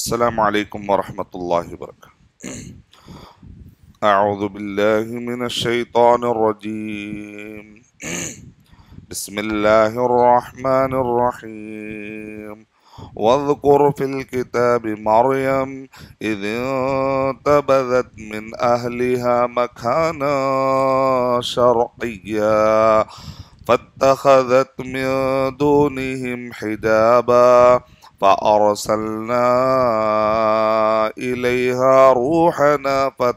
السلام علیکم ورحمۃ اللہ وبرکاتہ۔ اعوذ باللہ من الشیطان الرجیم، بسم اللہ الرحمن الرحیم۔ واذکر فی الکتاب مریم اذ انتبذت من اہلها مکانا شرقیا فاتخذت من دونهم حجابا فأرسلنا إليها روحنا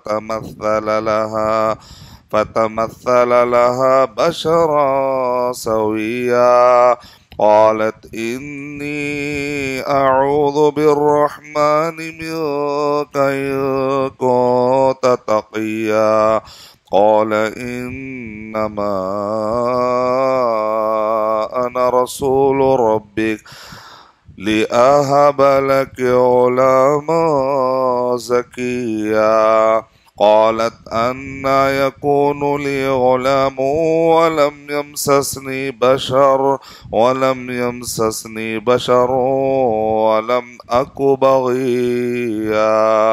فتمثل لها بشرا سويا قالت إني أعوذ بالرحمن منك إن كنت تقيا قال إنما أنا رسول ربك لأهب لك غلاما زكيا قالت أنى يكون لي غلام ولم يمسسني بشر ولم أك بغيا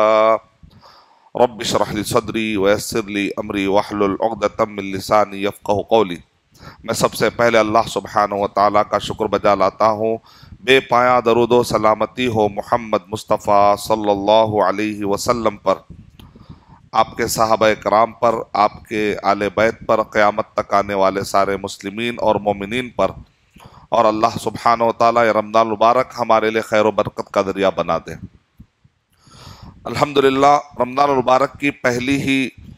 رب اشرح لي صدري ويسر لي أمري واحلل عقدة من لساني يفقهوا قولي۔ میں سب سے پہلے اللہ سبحانہ و تعالیٰ کا شکر بجا لاتا ہوں، بے پایاں درود و سلامتی ہو محمد مصطفیٰ صلی اللہ علیہ وسلم پر، آپ کے صحابہ کرام پر، آپ کے آل بیت پر، قیامت تک آنے والے سارے مسلمین اور مومنین پر، اور اللہ سبحانہ و تعالیٰ یہ رمضان مبارک ہمارے لیے خیر و برکت کا ذریعہ بنا دے۔ الحمدللہ رمضان مبارک کی پہلی ہی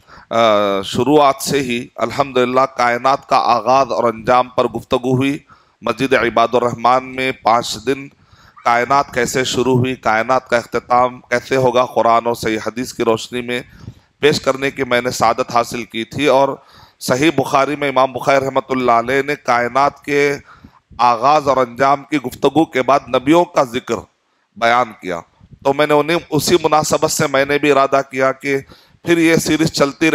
شروعات سے ہی الحمدللہ کائنات کا آغاز اور انجام پر گفتگو ہوئی۔ مسجد عباد الرحمن میں 5 دن کائنات کیسے شروع ہوئی، کائنات کا اختتام کیسے ہوگا، قرآن اور صحیح حدیث کی روشنی میں پیش کرنے کی میں نے سعادت حاصل کی تھی، اور صحیح بخاری میں امام بخاری رحمۃ اللہ علیہ نے کائنات کے آغاز اور انجام کی گفتگو کے بعد نبیوں کا ذکر بیان کیا، تو میں نے اسی مناسبت سے میں نے بھی ارادہ کیا کہ پھر یہ سیریز چلتے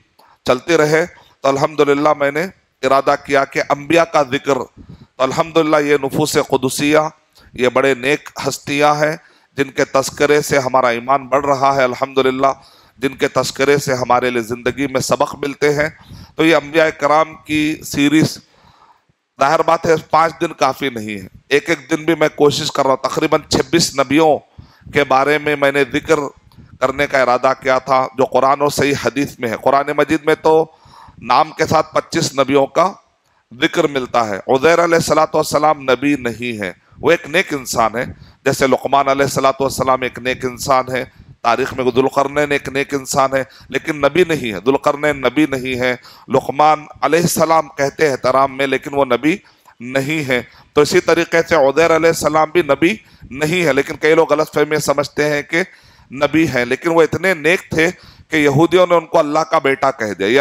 رہے، تو الحمدللہ میں نے ارادہ کیا کہ انبیاء کا ذکر، تو الحمدللہ یہ نفوس قدسیہ، یہ بڑے نیک ہستیاں ہیں جن کے تذکرے سے ہمارا ایمان بڑھ رہا ہے، الحمدللہ جن کے تذکرے سے ہمارے لیے زندگی میں سبق ملتے ہیں۔ تو یہ انبیاء کرام کی سیریز، ظاہر بات ہے 5 دن کافی نہیں ہے، ایک دن بھی میں کوشش کر رہا ہوں، تقریباً 26 نبیوں کے بارے میں نے ذکر کرنے کا ارادہ کیا تھا جو قرآن اور صحیح حدیث میں ہے۔ قرآن مجید میں تو نام کے ساتھ 25 نبیوں کا ذکر ملتا ہے۔ عزیر علیہ السلام نبی نہیں ہے، وہ ایک نیک انسان ہے، جیسے لقمان علیہ السلام ایک نیک انسان ہے، تاریخ میں ذوالقرنین ایک نیک انسان ہے، لیکن نبی نہیں ہے۔ ذوالقرنین نبی نہیں ہے، لقمان علیہ السلام کہتے ہیں احترام میں، لیکن وہ نبی نہیں ہے۔ تو اسی طریقے سے عزیر علیہ السلام بھی نبی نہیں ہے، لیکن کئی لوگ غلط فہمی سمجھتے ہیں کہ نبی ہیں، لیکن وہ اتنے نیک تھے کہ یہودیوں نے ان کو اللہ کا بیٹا کہہ دیا۔ یہ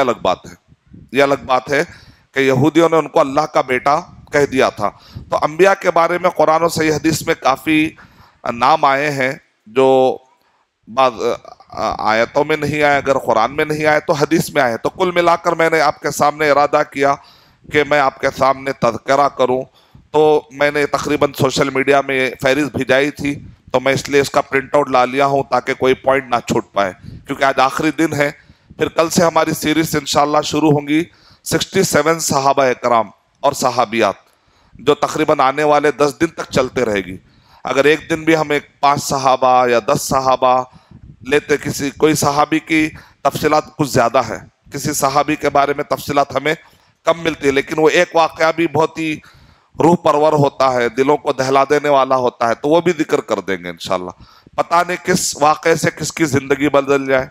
الگ بات ہے کہ یہودیوں نے ان کو اللہ کا بیٹا کہہ دیا تھا۔ تو انبیاء کے بارے میں قرآن و صحیح حدیث میں کافی نام آئے ہیں جو بعض آیتوں میں نہیں آئے، اگر قرآن میں نہیں آئے تو حدیث میں آئے۔ تو کل ملا کر میں نے آپ کے سامنے ارادہ کیا کہ میں آپ کے سامنے تذکرہ کروں، تو میں نے تقریباً سوشل میڈیا میں فہرست بھیجائی تھی، تو میں اس لیے اس کا پرنٹ آؤٹ لا لیا ہوں تاکہ کوئی پوائنٹ نہ چھوٹ پائے، کیونکہ آج آخری دن ہے۔ پھر کل سے ہماری سیریز انشاءاللہ شروع ہوں گی 67 صحابہ کرام اور صحابیات، جو تقریباً آنے والے 10 دن تک چلتے رہے گی۔ اگر ایک دن بھی ہم 5 صحابہ یا 10 صحابہ لیتے، کوئی صحابی کی تفصیلات کچھ زیادہ ہے، کسی صحابی کے بارے میں تفصیلات ہمیں کم ملتی ہے، لیکن وہ ایک واقعہ بھی بہت ہی روح پرور ہوتا ہے، دلوں کو دہلا دینے والا ہوتا ہے، تو وہ بھی ذکر کر دیں گے انشاءاللہ۔ پتہ نہیں کس واقعے سے کس کی زندگی بدل جائے۔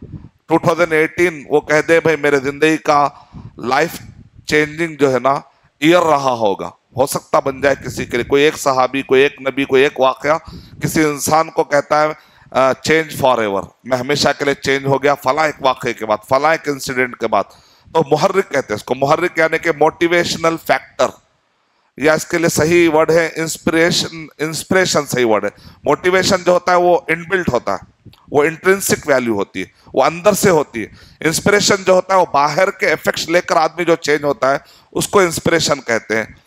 2018 وہ کہہ دے بھائی میرے زندگی کا لائف چینجنگ جو ہے نا ایئر رہا ہوگا، ہو سکتا بن جائے کسی کے لیے، کوئی ایک صحابی، کوئی ایک نبی، کوئی ایک واقعہ کسی انسان کو کہتا ہے چینج فار ایور، میں ہمیشہ کے لیے چینج ہو گیا فلاں ایک واقعے کے بعد، فلاں ایک انسیڈنٹ کے بعد۔ تو محرک کہتے ہیں اس کو، محرک یعنی کہ موٹیویشنل فیکٹر، یا اس کے لیے صحیح ورڈ ہے انسپریشن صحیح ورڈ ہے۔ موٹیویشن جو ہوتا ہے وہ انبلٹ ہوتا ہے، وہ انٹرنسک ویلیو ہوتی ہے، وہ اندر سے ہوتی ہے۔ انسپریشن جو ہوتا ہے وہ باہر کے ایفیکٹس لے کر آدمی جو چینج ہوتا ہے اس کو انسپریشن کہتے ہیں۔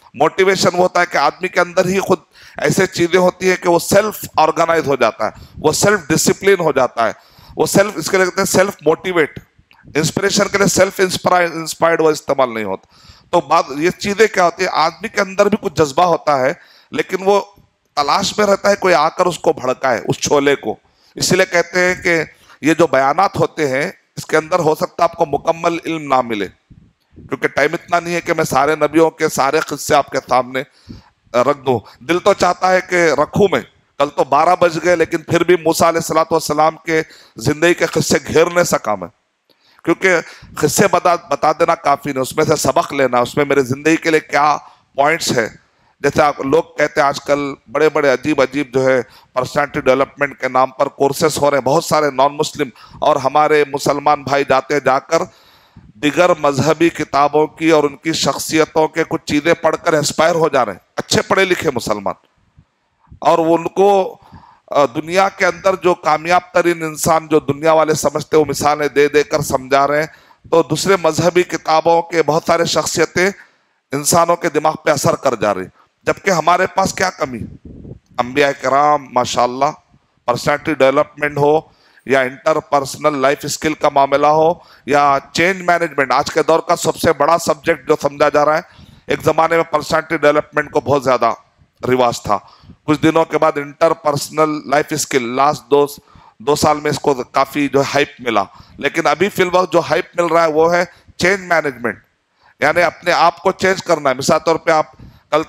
मोटिवेशन वो होता है कि आदमी के अंदर ही खुद ऐसे चीजें होती है कि वो सेल्फ ऑर्गेनाइज हो जाता है, वो सेल्फ डिसिप्लिन हो जाता है, वो सेल्फ, इसके लिए कहते हैं सेल्फ मोटिवेट। इंस्पिरेशन के लिए सेल्फ इंस्पायर्ड वो इस्तेमाल नहीं होता। तो बात ये चीजें क्या होती है, आदमी के अंदर भी कुछ जज्बा होता है लेकिन वो तलाश में रहता है कोई आकर उसको भड़काए, उस शोले को। इसीलिए कहते हैं कि ये जो बयानात होते हैं इसके अंदर हो सकता है आपको मुकम्मल इल्म ना मिले, क्योंकि टाइम इतना नहीं है कि मैं सारे नबियों के सारे किस्से आपके सामने रख दूं। दिल तो चाहता है कि रखूं मैं, कल तो 12 बज गए लेकिन फिर भी मूसा अलैहिस्सलाम के जिंदगी के किस्से घेर नहीं सका मैं, क्योंकि किस्से बता देना काफी नहीं, उसमें से सबक लेना, उसमें मेरे जिंदगी के लिए क्या पॉइंट्स है। जैसे आप लोग कहते हैं आजकल बड़े बड़े अजीब अजीब जो है पर्सनालिटी डेवलपमेंट के नाम पर कोर्सेस हो रहे हैं, बहुत सारे नॉन मुस्लिम और हमारे मुसलमान भाई जाते हैं, जाकर दिगर मजहबी किताबों की और उनकी शख्सियतों के कुछ चीजें पढ़कर इंस्पायर हो जा रहे हैं, अच्छे पढ़े लिखे मुसलमान, और वो उनको दुनिया के अंदर जो कामयाब तरीन इंसान जो दुनिया वाले समझते वो मिसालें दे देकर समझा रहे हैं। तो दूसरे मजहबी किताबों के बहुत सारे शख्सियतें इंसानों के दिमाग पे असर कर जा रही, जबकि हमारे पास क्या कमी, अंबिया किराम माशाल्लाह, पर्सनालिटी डेवलपमेंट हो या इंटरपर्सनल लाइफ स्किल का मामला हो या चेंज मैनेजमेंट, आज के दौर का सबसे बड़ा सब्जेक्ट जो समझा जा रहा है। एक जमाने में पर्सनालिटी डेवलपमेंट को बहुत ज्यादा रिवाज था, कुछ दिनों के बाद इंटरपर्सनल लाइफ स्किल, लास्ट दो साल में इसको काफी जो हाइप मिला, लेकिन अभी फिलहाल जो हाइप मिल रहा है वो है चेंज मैनेजमेंट, यानी अपने आप को चेंज करना है। मिसाल तौर पे आप कल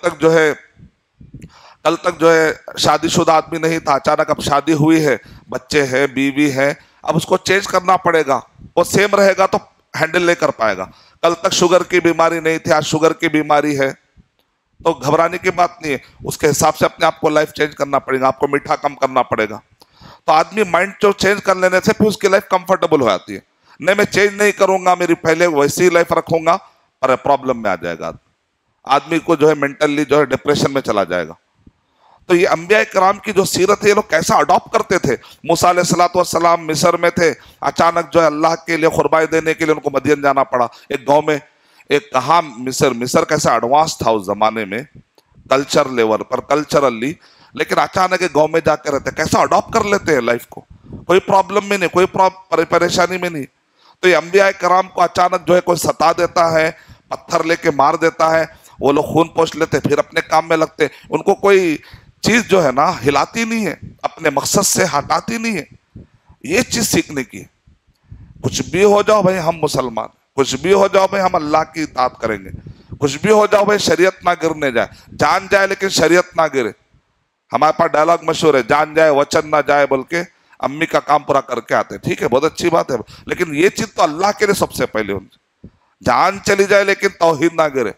तक जो है शादीशुदा आदमी नहीं था, अचानक अब शादी हुई है, बच्चे हैं, बीवी है, अब उसको चेंज करना पड़ेगा। वो सेम रहेगा तो हैंडल नहीं कर पाएगा। कल तक शुगर की बीमारी नहीं थी, आज शुगर की बीमारी है, तो घबराने की बात नहीं है, उसके हिसाब से अपने आप को लाइफ चेंज करना पड़ेगा, आपको मीठा कम करना पड़ेगा। तो आदमी माइंड जो चेंज कर लेने से फिर उसकी लाइफ कंफर्टेबल हो जाती है। नहीं मैं चेंज नहीं करूंगा, मेरी पहले वैसी लाइफ रखूंगा, पर प्रॉब्लम में आ जाएगा आदमी को, जो है मेंटली जो है डिप्रेशन में चला जाएगा। तो ये अंबिया किराम की जो सीरत है, ये लोग कैसा अडॉप्ट करते थे। मूसा अलैहिस्सलाम मिस्र में थे, अचानक जो है अल्लाह के लिए कुर्बानी देने के लिए उनको मदीन जाना पड़ा। एक गांव में एक कहा मिस्र कैसा एडवांस था उस जमाने में कल्चर लेवल पर, कल्चरली, लेकिन अचानक एक गांव में जाकर रहते, कैसा अडॉप्ट कर लेते हैं लाइफ को, कोई प्रॉब्लम में नहीं, कोई परेशानी में नहीं। तो ये अंबिया किराम को अचानक जो है कोई सता देता है, पत्थर लेके मार देता है, वो लोग खून पोंछ लेते, फिर अपने काम में लगते, उनको कोई चीज जो है ना हिलाती नहीं है, अपने मकसद से हटाती नहीं है। ये चीज सीखने की है। कुछ भी हो जाओ भाई हम मुसलमान, कुछ भी हो जाओ भाई हम अल्लाह की इताअत करेंगे, कुछ भी हो जाओ भाई शरीयत ना गिरने जाए, जान जाए लेकिन शरीयत ना गिरे। हमारे पास डायलॉग मशहूर है, जान जाए वचन ना जाए, बोल के अम्मी का काम पूरा करके आते। ठीक है, बहुत अच्छी बात है, लेकिन ये चीज तो अल्लाह के लिए सबसे पहले होनी। जान चली जाए लेकिन तौहीद ना गिरे,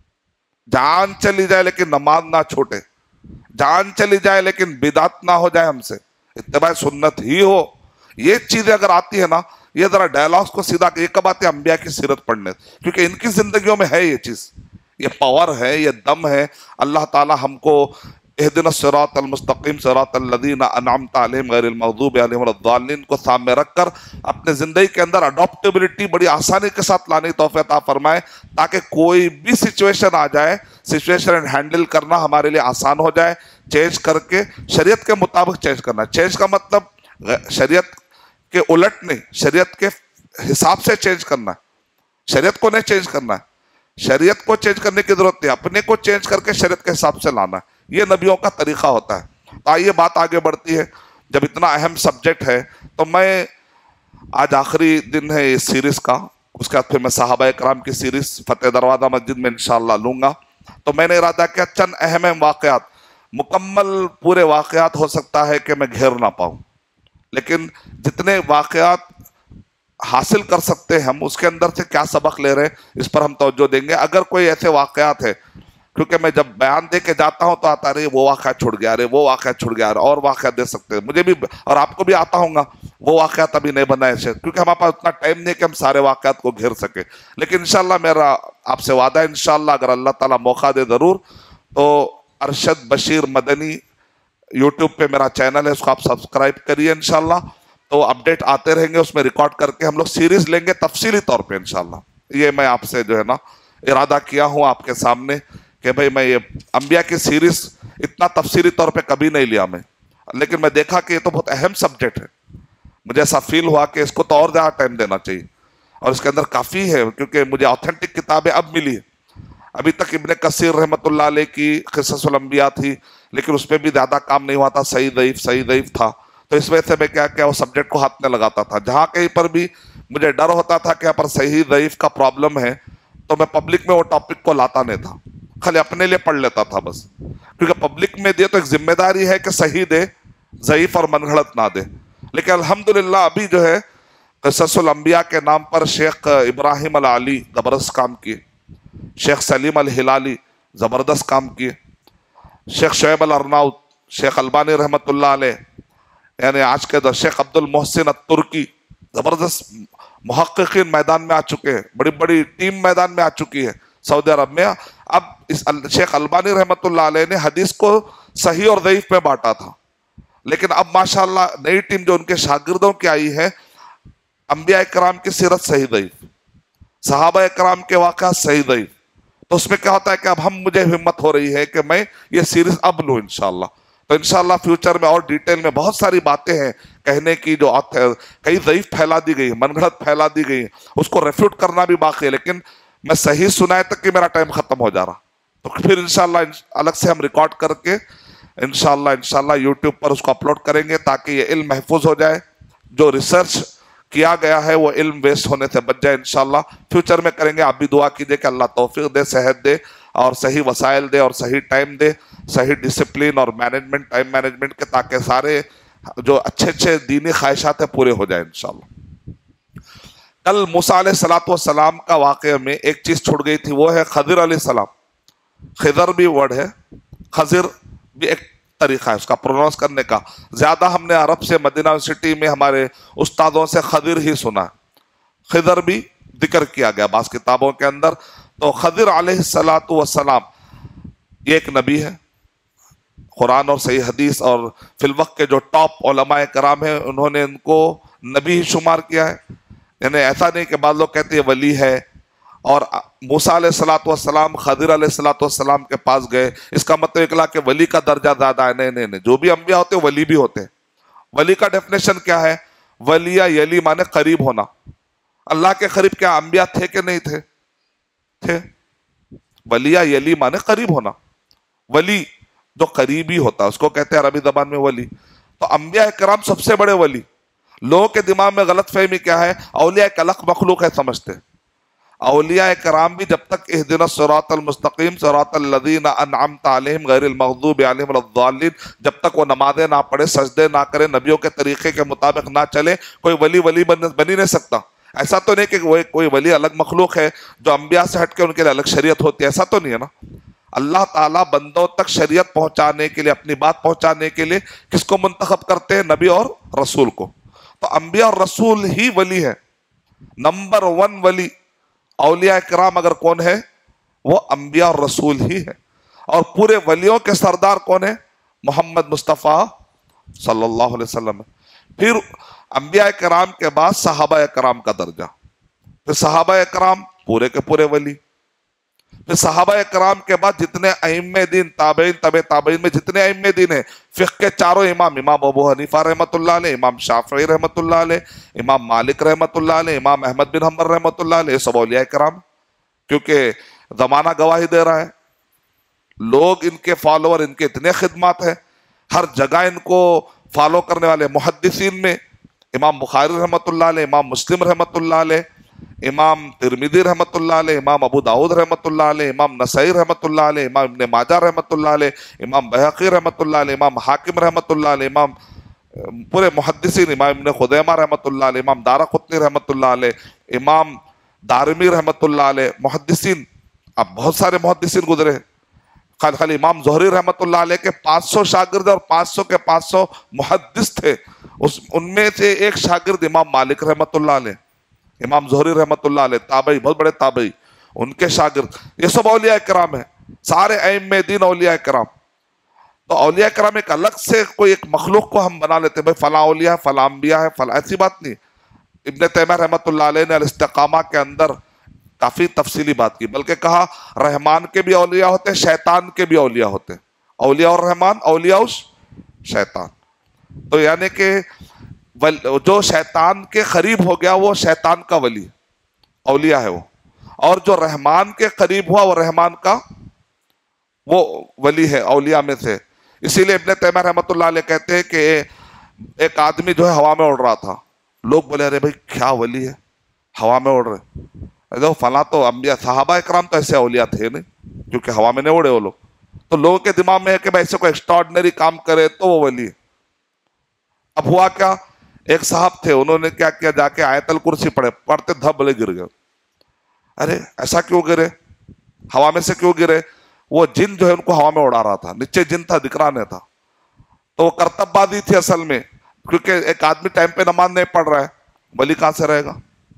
जान चली जाए लेकिन नमाज ना छूटे, जान चली जाए लेकिन बिदात ना हो जाए, हमसे इत्तिबा सुन्नत ही हो। ये चीजें अगर आती है ना, ये जरा डायलॉग्स को सीधा एक बात है अंबिया की सीरत पढ़ने, क्योंकि इनकी जिंदगियों में है ये चीज, ये पावर है, ये दम है। अल्लाह ताला हमको इहदिना सिरातल मुस्तकीम सिरातल लज़ीना अनअमता अलैहिम गैरिल मग़ज़ूबि अलैहिम वलद्दालिन को सामने रखकर अपने जिंदगी के अंदर अडॉप्टेबिलिटी बड़ी आसानी के साथ लाने की तौफ़ीक़ अता फरमाए, ताकि कोई भी सिचुएशन आ जाए, सिचुएशन हैंडल करना हमारे लिए आसान हो जाए। चेंज करके शरीयत के मुताबिक चेंज करना, चेंज का मतलब शरीयत के उलट नहीं, शरीयत के हिसाब से चेंज करना है, शरीयत को नहीं चेंज करना है। शरीयत को चेंज करने की जरूरत नहीं, अपने को चेंज करके शरीयत के हिसाब से लाना है, ये नबियों का तरीका होता है। तो आइए बात आगे बढ़ती है। जब इतना अहम सब्जेक्ट है तो मैं आज आखिरी दिन है इस सीरीज का, उसके बाद फिर मैं सहाबा इकराम की सीरीज फतेह दरवाजा मस्जिद में इंशाअल्लाह लूंगा। तो मैंने इरादा किया चंद अहम वाकयात, मुकम्मल पूरे वाकयात हो सकता है कि मैं घेर ना पाऊं, लेकिन जितने वाकयात हासिल कर सकते हैं हम, उसके अंदर से क्या सबक ले रहे हैं इस पर हम तवज्जो देंगे। अगर कोई ऐसे वाकयात है, क्योंकि मैं जब बयान दे के जाता हूं तो आता रहे वो वाकया छूट गया, अरे वो वाकया छूट गया, और वाकया दे सकते हैं, मुझे भी और आपको भी आता होगा वो वाकयात अभी नहीं बना है, क्योंकि हमारे पास उतना टाइम नहीं है कि हम सारे वाकयात को घेर सके। लेकिन इंशाल्लाह मेरा आपसे वादा है, इंशाल्लाह अगर अल्लाह ताला मौका दे जरूर। तो अरशद बशीर मदनी यूट्यूब पे मेरा चैनल है, उसको आप सब्सक्राइब करिए इंशाल्लाह, तो अपडेट आते रहेंगे, उसमें रिकॉर्ड करके हम लोग सीरीज लेंगे तफसीली तौर पे इंशाल्लाह। ये मैं आपसे जो है ना इरादा किया हूँ आपके सामने کہ بھئی میں یہ انبیاء کی سیریز اتنا تفصیلی طور پہ کبھی نہیں لیا میں، لیکن میں دیکھا کہ یہ تو بہت اہم سبجیکٹ ہے، مجھے ایسا فیل ہوا کہ اس کو تو اور زیادہ ٹائم دینا چاہیے، اور اس کے اندر کافی ہے، کیونکہ مجھے آتھینٹک کتابیں اب ملی ہے۔ ابھی تک ابن کثیر رحمۃ اللہ علیہ کی قصص الانبیاء تھی، لیکن اس پہ بھی زیادہ کام نہیں ہوا تھا، صحیح ضعیف تھا، تو اس وجہ سے میں کیا وہ سبجیکٹ کو ہاتھ میں لگاتا تھا۔ جہاں کہیں پر بھی مجھے ڈر ہوتا تھا کہ یہاں پر صحیح ضعیف کا پرابلم ہے، تو میں پبلک میں وہ ٹاپک کو لاتا نہیں تھا، خالی اپنے لیے پڑھ لیتا تھا بس، کیونکہ پبلک میں دے تو ایک ذمہ داری ہے کہ صحیح دے، ضعیف اور من گھڑت نہ دے۔ لیکن الحمدللہ ابھی جو ہے قصص الانبیاء کے نام پر شیخ ابراہیم العلی زبردست کام کیے، شیخ سلیم الہلالی زبردست کام کیے، شیخ شعیب الارناؤت، شیخ البانی رحمۃ اللہ علیہ، یعنی آج کے دور شیخ عبد المحسن الترکی، زبردست محققین میدان میں آ چکے ہیں، بڑی بڑی ٹیم میدان میں آ چکی ہے سعودی عرب میں۔ اب شیخ البانی رحمۃ اللہ علیہ نے حدیث کو صحیح اور ضعیف میں بانٹا تھا، لیکن اب ماشاءاللہ نئی ٹیم جو ان کے شاگردوں کی آئی ہے، انبیاء کرام کی سیرت صحیح ضعیف، صحابہ کرام کے واقعات صحیح ضعیف، تو اس میں کیا ہوتا ہے کہ اب مجھے ہمت ہو رہی ہے کہ میں یہ سیریز اب لوں انشاءاللہ۔ تو انشاءاللہ فیوچر میں اور ڈیٹیل میں بہت ساری باتیں ہیں کہنے کی، جو کئی ضعیف پھیلا دی گئی، من گھڑت پھیلا دی گئی، اس کو ریفیوٹ کرنا بھی باقی ہے، لیکن میں صحیح سنائے تک کہ میرا ٹائم ختم ہو جا رہا، تو پھر انشاءاللہ الگ سے ہم ریکارڈ کر کے انشاءاللہ یوٹیوب پر اس کو اپلوڈ کریں گے، تاکہ یہ علم محفوظ ہو جائے، جو ریسرچ کیا گیا ہے وہ علم ویسٹ ہونے سے بچ جائے۔ انشاءاللہ فیوچر میں کریں گے، آپ بھی دعا کیجئے کہ اللہ توفیق دے، صحت دے، اور صحیح وسائل دے، اور صحیح ٹائم دے، صحیح ڈسپلین اور مینجمنٹ، ٹائم مینجمنٹ کے، تاکہ سارے جو اچھے دینی خواہشات ہیں پورے ہو جائیں انشاءاللہ۔ کل موسیٰ علیہ السلام کا واقعہ میں ایک چیز چھوٹ گئی تھی، وہ ہے خضر علیہ السلام۔ خضر بھی ورڈ ہے، خضر بھی ایک طریقہ ہے اس کا پروناؤنس کرنے کا، زیادہ ہم نے عرب سے مدینہ یونیورسٹی میں ہمارے استادوں سے خضر ہی سنا، خضر بھی ذکر کیا گیا بعض کتابوں کے اندر۔ تو خضر علیہ السلام یہ ایک نبی ہے، قرآن اور صحیح حدیث اور فی الوقت کے جو ٹاپ علماء کرام ہیں انہوں نے ان کو نبی ہی شمار کیا ہے، یعنی ایسا نہیں کہ بعض لوگ کہتے ہیں ولی ہے، اور موسیٰ علیہ السلام خضر علیہ السلام کے پاس گئے، اس کا مطلب نکلا کہ ولی کا درجہ زیادہ ہے، نہیں، جو بھی انبیاء ہوتے ہیں ولی بھی ہوتے ہیں۔ ولی کا ڈیفینیشن کیا ہے؟ ولیہ یلی مانے قریب ہونا، اللہ کے قریب کیا انبیاء تھے کہ نہیں تھے؟ تھے۔ ولیہ یلی مانے قریب ہونا، ولی جو قریبی ہوتا ہے اس کو کہتے ہیں عربی زبان میں ولی۔ تو انبیاء کرام سب سے بڑے ولی۔ لوگوں کے دماغ میں غلط فہمی کیا ہے؟ اولیاء ایک الگ مخلوق ہے سمجھتے ہیں۔ اولیاء کرام بھی جب تک اہدنا الصراط المستقیم صراط الذین انعمت علیہم غیر المغضوب علیہم ولا الضالین، جب تک وہ نمازیں نہ پڑھے، سجدے نہ کرے، نبیوں کے طریقے کے مطابق نہ چلے، کوئی ولی بن ہی نہیں سکتا۔ ایسا تو نہیں کہ کوئی ولی الگ مخلوق ہے جو انبیاء سے ہٹ کے ان کے لیے الگ شریعت ہوتی ہے، ایسا تو نہیں ہے نا۔ اللہ تعالیٰ بندوں تک شریعت پہنچانے کے لیے، اپنی بات پہنچانے کے لیے کس کو منتخب کرتے ہیں؟ نبی اور رسول کو۔ تو انبیاء اور رسول ہی ولی ہے، نمبر 1 ولی۔ اولیاء کرام اگر کون ہے؟ وہ انبیاء اور رسول ہی ہے، اور پورے ولیوں کے سردار کون ہے؟ محمد مصطفیٰ صلی اللہ علیہ وسلم۔ پھر انبیاء کرام کے بعد صحابہ کرام کا درجہ، پھر صحابہ کرام پورے کے پورے ولی، پھر صحابہ کرام کے بعد جتنے ائمہ دین، تابعین، تبع تابعین میں جتنے ائمہ دین ہیں، فقہ کے چاروں امام ابو حنیفہ رحمۃ اللہ علیہ، امام شافعی رحمۃ اللہ علیہ، امام مالک رحمۃ اللہ علیہ، امام احمد بن حنبل رحمۃ اللہ علیہ، سب اولیاء کرام، کیونکہ زمانہ گواہی دے رہا ہے، لوگ ان کے فالوور، ان کے اتنے خدمات ہیں، ہر جگہ ان کو فالو کرنے والے محدثین میں امام بخاری رحمۃ اللہ علیہ، امام مسلم رحمۃ اللہ علیہ، امام ترمذی رحمۃ اللہ علیہ، امام ابو داؤد رحمۃ اللہ علیہ، امام نسائی رحمۃ اللہ علیہ، امام ابن ماجہ رحمۃ اللہ علیہ، امام بہقی رحمۃ اللہ علیہ، امام حاکم رحمۃ اللہ علیہ، امام پورے محدثین، امام ابن خزیمہ رحمۃ اللہ علیہ، امام دارقطنی رحمۃ اللہ علیہ، امام دارمی رحمۃ اللہ علیہ، محدثین، اب بہت سارے محدثین گزرے، خالی امام زہری رحمۃ اللہ علیہ کے 500 شاگرد اور 500 کے 500 محدث تھے، ان میں سے ایک شاگرد امام مالک رحمۃ اللہ علیہ، امام زہری رحمۃ اللہ علیہ، تابعی، بہت بڑے تابعی، ان کے شاگرد، یہ سب اولیاء کرام ہیں، سارے ائمہ دین اولیاء کرام۔ تو اولیاء کرام ایک الگ سے کوئی ایک مخلوق کو ہم بنا لیتے ہیں، بھائی فلاں اولیاء ہے، فلاں انبیاء ہے، فلاں، ایسی بات نہیں۔ ابن تیمیہ رحمۃ اللہ علیہ نے الاستقامہ کے اندر کافی تفصیلی بات کی، بلکہ کہا رحمان کے بھی اولیاء ہوتے ہیں، شیطان کے بھی اولیاء ہوتے ہیں، اولیاء الرحمان اولیاء شیطان. تو یعنی کہ جو شیطان کے قریب ہو گیا وہ شیطان کا ولی اولیاء ہے وہ، اور جو رحمان کے قریب ہوا وہ رحمان کا وہ ولی ہے اولیاء میں سے. اسی لیے ابن تیمیہ رحمۃ اللہ علیہ کہتے ہیں کہ ایک آدمی جو ہے ہوا میں اڑ رہا تھا، لوگ بولے ارے بھائی کیا ولی ہے ہوا میں اڑ رہے، فلاں تو انبیاء صحابہ اکرام تو ایسے اولیاء تھے نہیں، کیونکہ ہوا میں نہیں اڑے وہ لوگ. تو لوگوں کے دماغ میں ہے کہ ایسے کوئی ایکسٹراڈنری کام کرے تو وہ ولی ہے. اب ہوا کیا، ایک صاحب تھے، انہوں نے کیا کیا، جا کے آیت الکرسی پڑھتے دھبلے گر گئے. ارے ایسا کیوں گرے، ہوا میں سے کیوں گرے؟ وہ جن جو ہے ان کو ہوا میں اڑا رہا تھا، نیچے جن تھا دکھ رہا نہیں تھا. تو وہ کرتب بازی تھی اصل میں، کیونکہ ایک آدمی ٹائم پہ نماز نہیں پڑھ رہا ہے، ولی کہاں سے رہے گا؟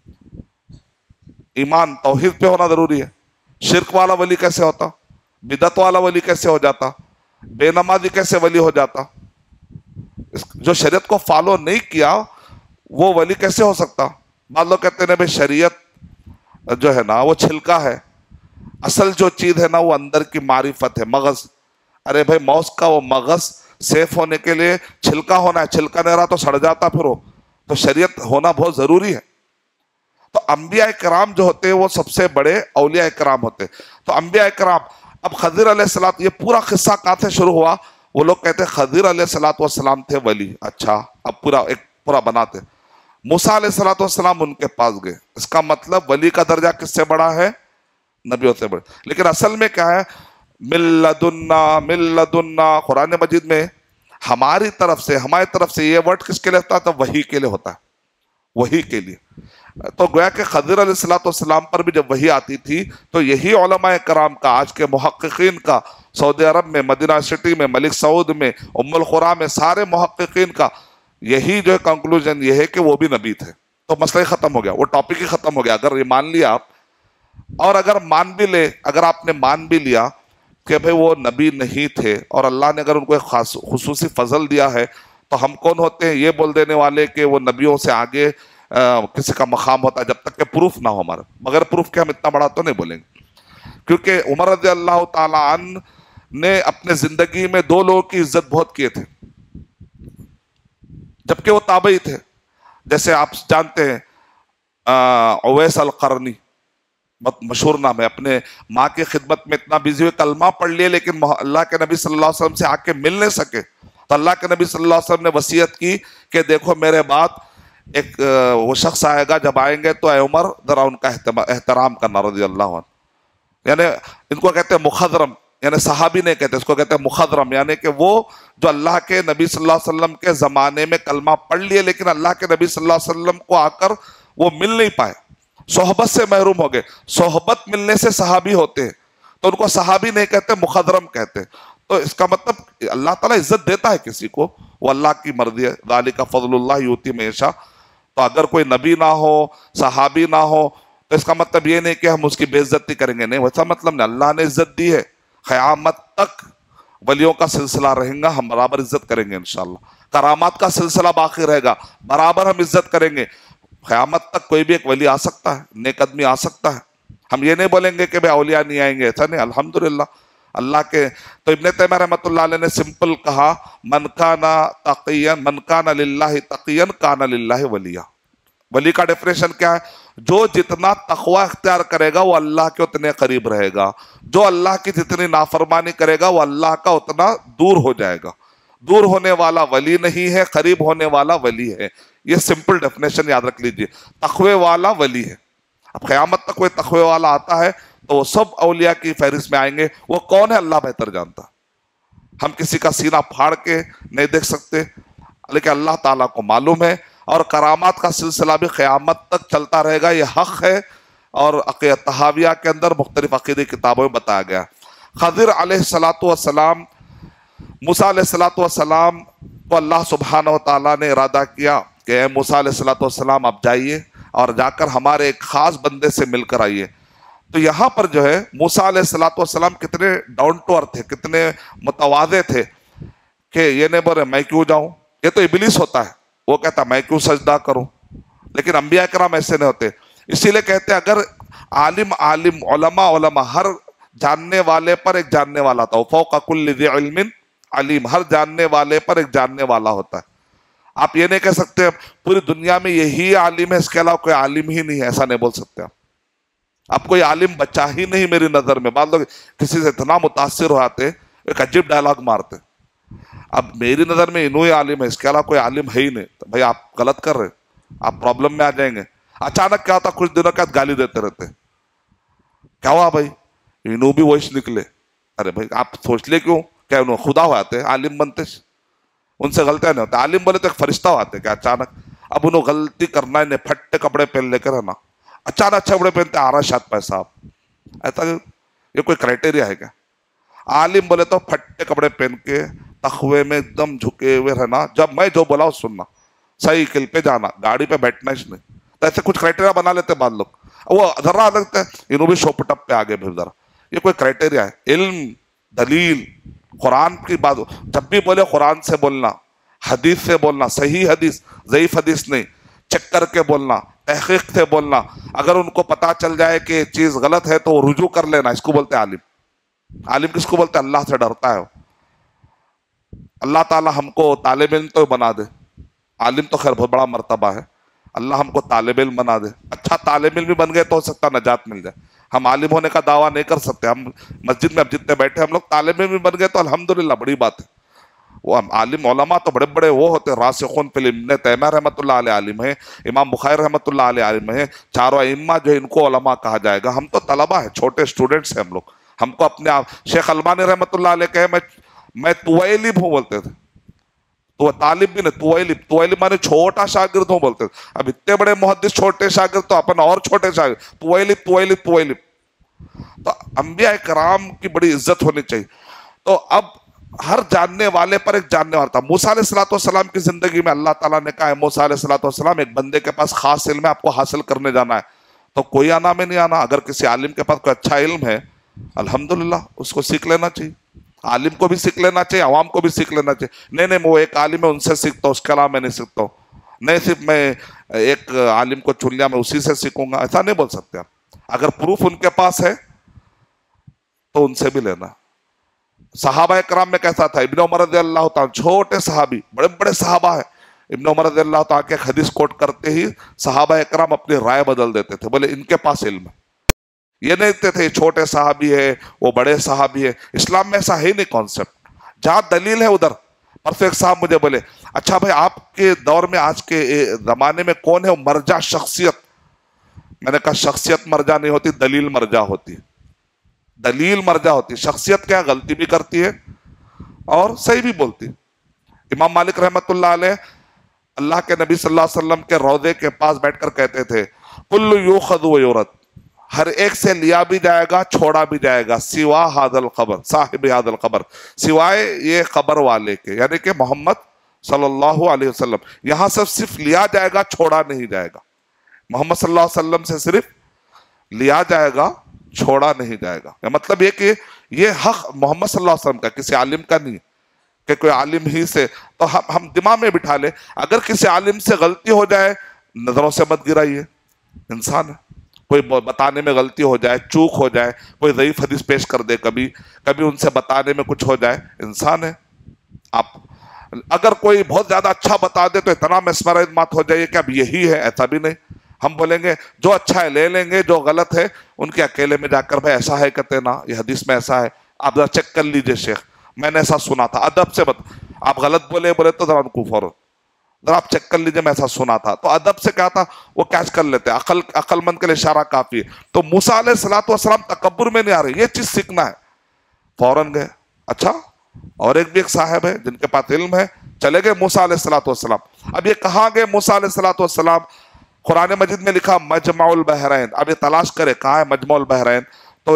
ایمان توحید پہ ہونا ضروری ہے. شرک والا ولی کیسے ہوتا، بدعت والا ولی کیسے ہو جاتا، بے نمازی کیسے ولی ہو جاتا؟ جو شریعت کو فالو نہیں کیا وہ ولی کیسے ہو سکتا؟ بعض لوگ کہتے ہیں بھائی شریعت جو ہے نا وہ چھلکا ہے، اصل جو چیز ہے نا وہ اندر کی معرفت ہے، مغز. ارے بھائی موز کا وہ مغز سیف ہونے کے لیے چھلکا ہونا ہے، چھلکا نہیں رہا تو سڑ جاتا پھر وہ. تو شریعت ہونا بہت ضروری ہے. تو انبیاء کرام جو ہوتے ہیں وہ سب سے بڑے اولیاء کرام ہوتے ہیں. تو انبیاء کرام، اب خضر علیہ السلام، یہ پورا قصہ کہاں سے شروع ہوا؟ وہ لوگ کہتے ہیں خضر علیہ السلام تھے ولی. اچھا اب پورا بناتے. موسیٰ علیہ السلام ان کے پاس گئے، اس کا مطلب ولی کا درجہ کس سے بڑا ہے؟ نبیوں سے بڑا. لیکن اصل میں کیا ہے؟ ملدنا قرآن مجید میں ہماری طرف سے یہ ورڈ کس کے لیے ہوتا ہے؟ تو وحی کے لیے ہوتا ہے، وحی کے لیے. تو گویا کہ خضر علیہ السلام پر بھی جب وحی آتی تھی تو یہی علماء کرام کا، آج کے محققین کا، سعودی عرب میں، مدینہ سٹی میں، ملک سعود میں، ام القریٰ میں، سارے محققین کا یہی جو ہے کنکلوژن یہ ہے کہ وہ بھی نبی تھے. تو مسئلہ ہی ختم ہو گیا، وہ ٹاپک ہی ختم ہو گیا. اگر یہ مان لیا آپ، اور اگر آپ نے مان بھی لیا کہ بھئی وہ نبی نہیں تھے اور اللہ نے اگر ان کو ایک خصوصی فضل دیا ہے، تو ہم کون ہوتے ہیں یہ بول دینے والے کہ وہ نبیوں سے آگے کسی کا مقام ہوتا ہے، جب تک کہ پروف نہ ہو ہمارا. بغیر پروف کے ہم اتنا بڑا تو نہیں بولیں گے. کیونکہ عمر رضی اللہ تعالی عنہ نے اپنے زندگی میں 2 لوگوں کی عزت بہت کیے تھے جبکہ وہ تابعی تھے. جیسے آپ جانتے ہیں اویس القرنی، بہت مشہور نام ہے، اپنے ماں کی خدمت میں اتنا بزی ہوئے، کلمہ پڑھ لیے لیکن اللہ کے نبی صلی اللہ علیہ وسلم سے آ کے مل نہیں سکے. تو اللہ کے نبی صلی اللہ علیہ وسلم نے وصیت کی کہ دیکھو میرے بعد ایک وہ شخص آئے گا، جب آئیں گے تو اے عمر ذرا ان کا احترام کرنا رضی اللہ عنہ. یعنی ان کو کہتے ہیں مخضرم، یعنی صحابی نہیں کہتے، اس کو کہتے ہیں مخضرم، یعنی کہ وہ جو اللہ کے نبی صلی اللہ علیہ وسلم کے زمانے میں کلمہ پڑھ لیے لیکن اللہ کے نبی صلی اللہ علیہ وسلم کو آ کر وہ مل نہیں پائے، صحبت سے محروم ہو گئے. صحبت ملنے سے صحابی ہوتے ہیں، تو ان کو صحابی نہیں کہتے، مخضرم کہتے. تو اس کا مطلب اللہ تعالیٰ عزت دیتا ہے کسی کو، وہ اللہ کی مرضی ہے. ذالک فضل اللہ یؤتی من یشاء. تو اگر کوئی نبی نہ ہو، صحابی نہ ہو، تو اس کا مطلب یہ نہیں کہ ہم اس کی بے عزتی کریں گے، نہیں، ویسا مطلب نہیں. اللہ نے عزت دی ہے، قیامت تک ولیوں کا سلسلہ رہیں گا، ہم برابر عزت کریں گے انشاءاللہ. کرامات کا سلسلہ باقی رہے گا، برابر ہم عزت کریں گے. قیامت تک کوئی بھی ایک ولی آ سکتا ہے، نیک آدمی آ سکتا ہے. ہم یہ نہیں بولیں گے کہ بھئی اولیاء نہیں آئیں گے، ایسا نہیں، الحمدللہ اللہ کے. تو ابن تیمیہ رحمۃ اللہ علیہ نے سمپل کہا، من کان للہ تقیا کان للہ ولیا. ولی کا ڈیفینیشن کیا ہے؟ جو جتنا تقوی اختیار کرے گا وہ اللہ کے اتنے قریب رہے گا، جو اللہ کی جتنی نافرمانی کرے گا وہ اللہ کا اتنا دور ہو جائے گا. دور ہونے والا ولی نہیں ہے، قریب ہونے والا ولی ہے. یہ سمپل ڈیفینیشن یاد رکھ لیجئے. تقوی والا ولی ہے. اب قیامت تک کوئی تقوی والا آتا ہے تو وہ سب اولیاء کی فہرست میں آئیں گے. وہ کون ہے اللہ بہتر جانتا. ہم کسی کا سینہ پھاڑ کے نہیں دیکھ سکتے، لیکن اللہ تعالیٰ کو معلوم ہے. اور کرامات کا سلسلہ بھی قیامت تک چلتا رہے گا، یہ حق ہے. اور عقیدہ تحاویہ کے اندر مختلف عقیدی کتابوں میں بتایا گیا. خضر علیہ السلام، موسیٰ علیہ السلام کو اللہ سبحانہ و تعالیٰ نے ارادہ کیا کہ اے موسیٰ علیہ السلام آپ جائیے اور جا کر ہمارے ایک خاص بندے سے مل کر آئیے. تو یہاں پر جو ہے موسیٰ علیہ السلام کتنے ڈاؤن ٹو ارتھ تھے، کتنے متواضع تھے کہ یہ نہیں بولے میں کیوں جاؤں. یہ تو ابلیس ہوتا ہے، وہ کہتا میں کیوں سجدہ کروں. لیکن انبیاء کرام ایسے نہیں ہوتے. اسی لیے کہتے ہیں اگر عالم عالم، علماء علماء، ہر جاننے والے پر ایک جاننے والا تھا. فوق کل ذی علم علیم، ہر جاننے والے پر ایک جاننے والا ہوتا ہے. آپ یہ نہیں کہہ سکتے پوری دنیا میں یہی عالم ہے، اس کے علاوہ کوئی عالم ہی نہیں ہے، ایسا نہیں بول سکتے آپ. اب کوئی عالم بچہ ہی نہیں میری نظر میں. بعض لوگ کسی سے اتنا متاثر ہو آتے ایک عجیب ڈائلاگ مارتے، اب میری نظر میں انہوں ہی عالم ہے، اس کے علاوہ کوئی عالم ہے ہی نہیں. تو بھائی آپ غلط کر رہے، آپ پرابلم میں آ جائیں گے. اچانک کیا ہوتا، کچھ دنوں کے بعد گالی دیتے رہتے. کیا ہوا بھائی، انہوں بھی وہی نکلے. ارے بھائی آپ سوچ لے کیوں، کیا انہوں خدا ہو آتے عالم بنتے؟ ان سے غلطیاں نہیں ہوتا. عالم بولے تو ایک فرشتہ ہو آتے. کہ اچانک اب انہوں غلطی کرنا ہے، پھٹے کپڑے پہن لے کر ہے نا، اچانک اچھے کپڑے پہنتے آرشاد بھائی صاحب، ایسا یہ کوئی کرائٹیریا ہے کیا؟ عالم بولے تو پھٹے کپڑے پہن کے تخوے میں ایک دم جھکے ہوئے رہنا، جب میں جو بولا سننا، سائیکل پہ جانا، گاڑی پہ بیٹھنا ہی نہیں. تو ایسے کچھ کرائٹیریا بنا لیتے بعض لوگ. وہ ذرا لگتا ہے انہوں بھی شوپ ٹپ پہ آگے پھر ذرا. یہ کوئی کرائٹیریا ہے؟ علم، دلیل، قرآن کی بات. جب بھی بولے قرآن سے بولنا، حدیث سے بولنا، صحیح حدیث، ضعیف حدیث نہیں، چیک کر کے بولنا، تحقیق سے بولنا. اگر ان کو پتا چل جائے کہ چیز غلط ہے تو وہ رجوع کر لینا، اس کو بولتے ہیں عالم. عالم کس کو بولتے ہیں؟ اللہ سے ڈرتا ہے. اللہ تعالی ہم کو طالب علم تو بنا دے. عالم تو خیر بہت بڑا مرتبہ ہے، اللہ ہم کو طالب علم بنا دے. اچھا طالب علم بھی بن گئے تو ہو سکتا نجات مل جائے. ہم عالم ہونے کا دعویٰ نہیں کر سکتے. ہم مسجد میں اب جتنے بیٹھے ہم لوگ طالب علم بھی بن گئے تو الحمدللہ بڑی بات ہے. وہ عالم علماء تو بڑے بڑے وہ ہوتے، راسخون فی العلم. ابن تیمیہ رحمۃ اللہ علیہ عالم ہے، امام بخاری رحمۃ اللہ علیہ عالم ہے. چاروں ائمہ جو ان کو علماء کہا جائے گا. ہم تو طلبہ ہیں، چھوٹے اسٹوڈنٹس ہیں ہم لوگ. ہم کو اپنے آپ شیخ البانی رحمۃ اللہ علیہ کہے میں طویلب ہوں بولتے تھے. تو طالب بھی نہیں، طویلب. طویلب مانے چھوٹا شاگرد ہوں بولتے تھے. اب اتنے بڑے محدث چھوٹے شاگرد تو اپن اور چھوٹے شاگرد. طویلب طویلب طویلب. تو انبیاء کرام کی بڑی عزت ہونی چاہیے. تو اب ہر جاننے والے پر ایک جاننے والا تھا. موسیٰ علیہ الصلوۃ والسلام کی زندگی میں اللہ تعالیٰ نے کہا ہے موسیٰ علیہ الصلوۃ والسلام ایک بندے کے پاس خاص علم ہے، آپ کو حاصل کرنے جانا ہے. تو کوئی آنا میں نہیں آنا. اگر کسی عالم کے پاس کوئی اچھا علم ہے الحمدللہ اس کو سیکھ لینا چاہیے. عالم کو بھی سیکھ لینا چاہیے، عوام کو بھی سیکھ لینا چاہیے. نہیں وہ ایک عالم ہے ان سے سیکھتا ہوں، اس کے علاوہ میں نہیں سیکھتا ہوں. نہیں صرف میں ایک عالم کو چن لیا میں اسی سے سیکھوں گا، ایسا نہیں بول سکتے آپ. اگر پروف ان کے پاس ہے تو ان سے بھی لینا. صحابہ کرام میں کیسا تھا؟ ابن عمر رضی اللہ تعالیٰ، چھوٹے صحابی، بڑے بڑے صحابہ ہیں. ابن عمر رضی اللہ تعالیٰ کے حدیث کوٹ کرتے ہی صحابہ کرام اپنی رائے بدل دیتے تھے. بولے ان کے پاس علم ہے. یہ نہیں کہتے تھے چھوٹے صحابی ہے وہ بڑے صحابی ہے. اسلام میں ایسا ہے نہیں کانسیپٹ. جہاں دلیل ہے ادھر. پرسوں ایک صاحب مجھے بولے اچھا بھائی آپ کے دور میں آج کے زمانے میں کون ہے وہ مرجع شخصیت؟ میں نے کہا شخصیت مرجع نہیں ہوتی، دلیل مرجع ہوتی. دلیل مرجع ہوتی. شخصیت کیا غلطی بھی کرتی ہے اور صحیح بھی بولتی. امام مالک رحمت اللہ علیہ اللہ کے نبی صلی اللہ علیہ وسلم کے روضے کے پاس بیٹھ کر کہتے تھے کل یؤخذ و یرد، ہر ایک سے لیا بھی جائے گا چھوڑا بھی جائے گا، سوا ھذا القبر، صاحب ھذا القبر، سوائے یہ قبر والے کے، یعنی کہ محمد صلی اللہ علیہ وسلم. یہاں سے صرف لیا جائے گا چھوڑا نہیں جائے گا. محمد صلی اللہ علیہ وسلم سے صرف لیا جائے گا چھوڑا نہیں جائے گا. مطلب یہ کہ یہ حق محمد صلی اللہ علیہ وسلم کا، کسی عالم کا نہیں کہ کوئی عالم ہی سے. تو ہم دماغ میں بٹھا لیں اگر کسی عالم سے غلطی ہو جائے نظروں سے مت گرائیے، انسان ہے. کوئی بتانے میں غلطی ہو جائے، چوک ہو جائے، کوئی ضعیف حدیث پیش کر دے، کبھی ان سے بتانے میں کچھ ہو جائے، انسان ہے. آپ اگر کوئی بہت زیادہ اچھا بتا دے تو اتنا مسمرائز مت ہو جائیے کہ اب یہی ہے، ایسا بھی نہیں. ہم بولیں گے جو اچھا ہے لے لیں گے، جو غلط ہے ان کے اکیلے میں جا کر بھائی ایسا ہے کہتے نا، یہ حدیث میں ایسا ہے، آپ ذرا چیک کر لیجئے شیخ، میں نے ایسا سنا تھا. ادب سے آپ غلط بولے تو ذرا ان کو فوراً ذرا آپ چیک کر لیجئے میں ایسا سنا تھا. تو ادب سے کیا تھا وہ کیچ کر لیتے. عقل مند کے لیے اشارہ کافی ہے. تو موسیٰ علیہ الصلوۃ والسلام تکبر میں نہیں آ رہے، یہ چیز سیکھنا ہے. فوراً گئے. اچھا اور ایک صاحب ہے جن کے پاس علم ہے، چلے گئے موسیٰ علیہ الصلوۃ والسلام. اب یہ کہاں گئے موسیٰ علیہ الصلوۃ والسلام؟ قرآن مجید میں لکھا مجمع البحرین. اب یہ تلاش کرے کہاں ہے مجمع البحرین. تو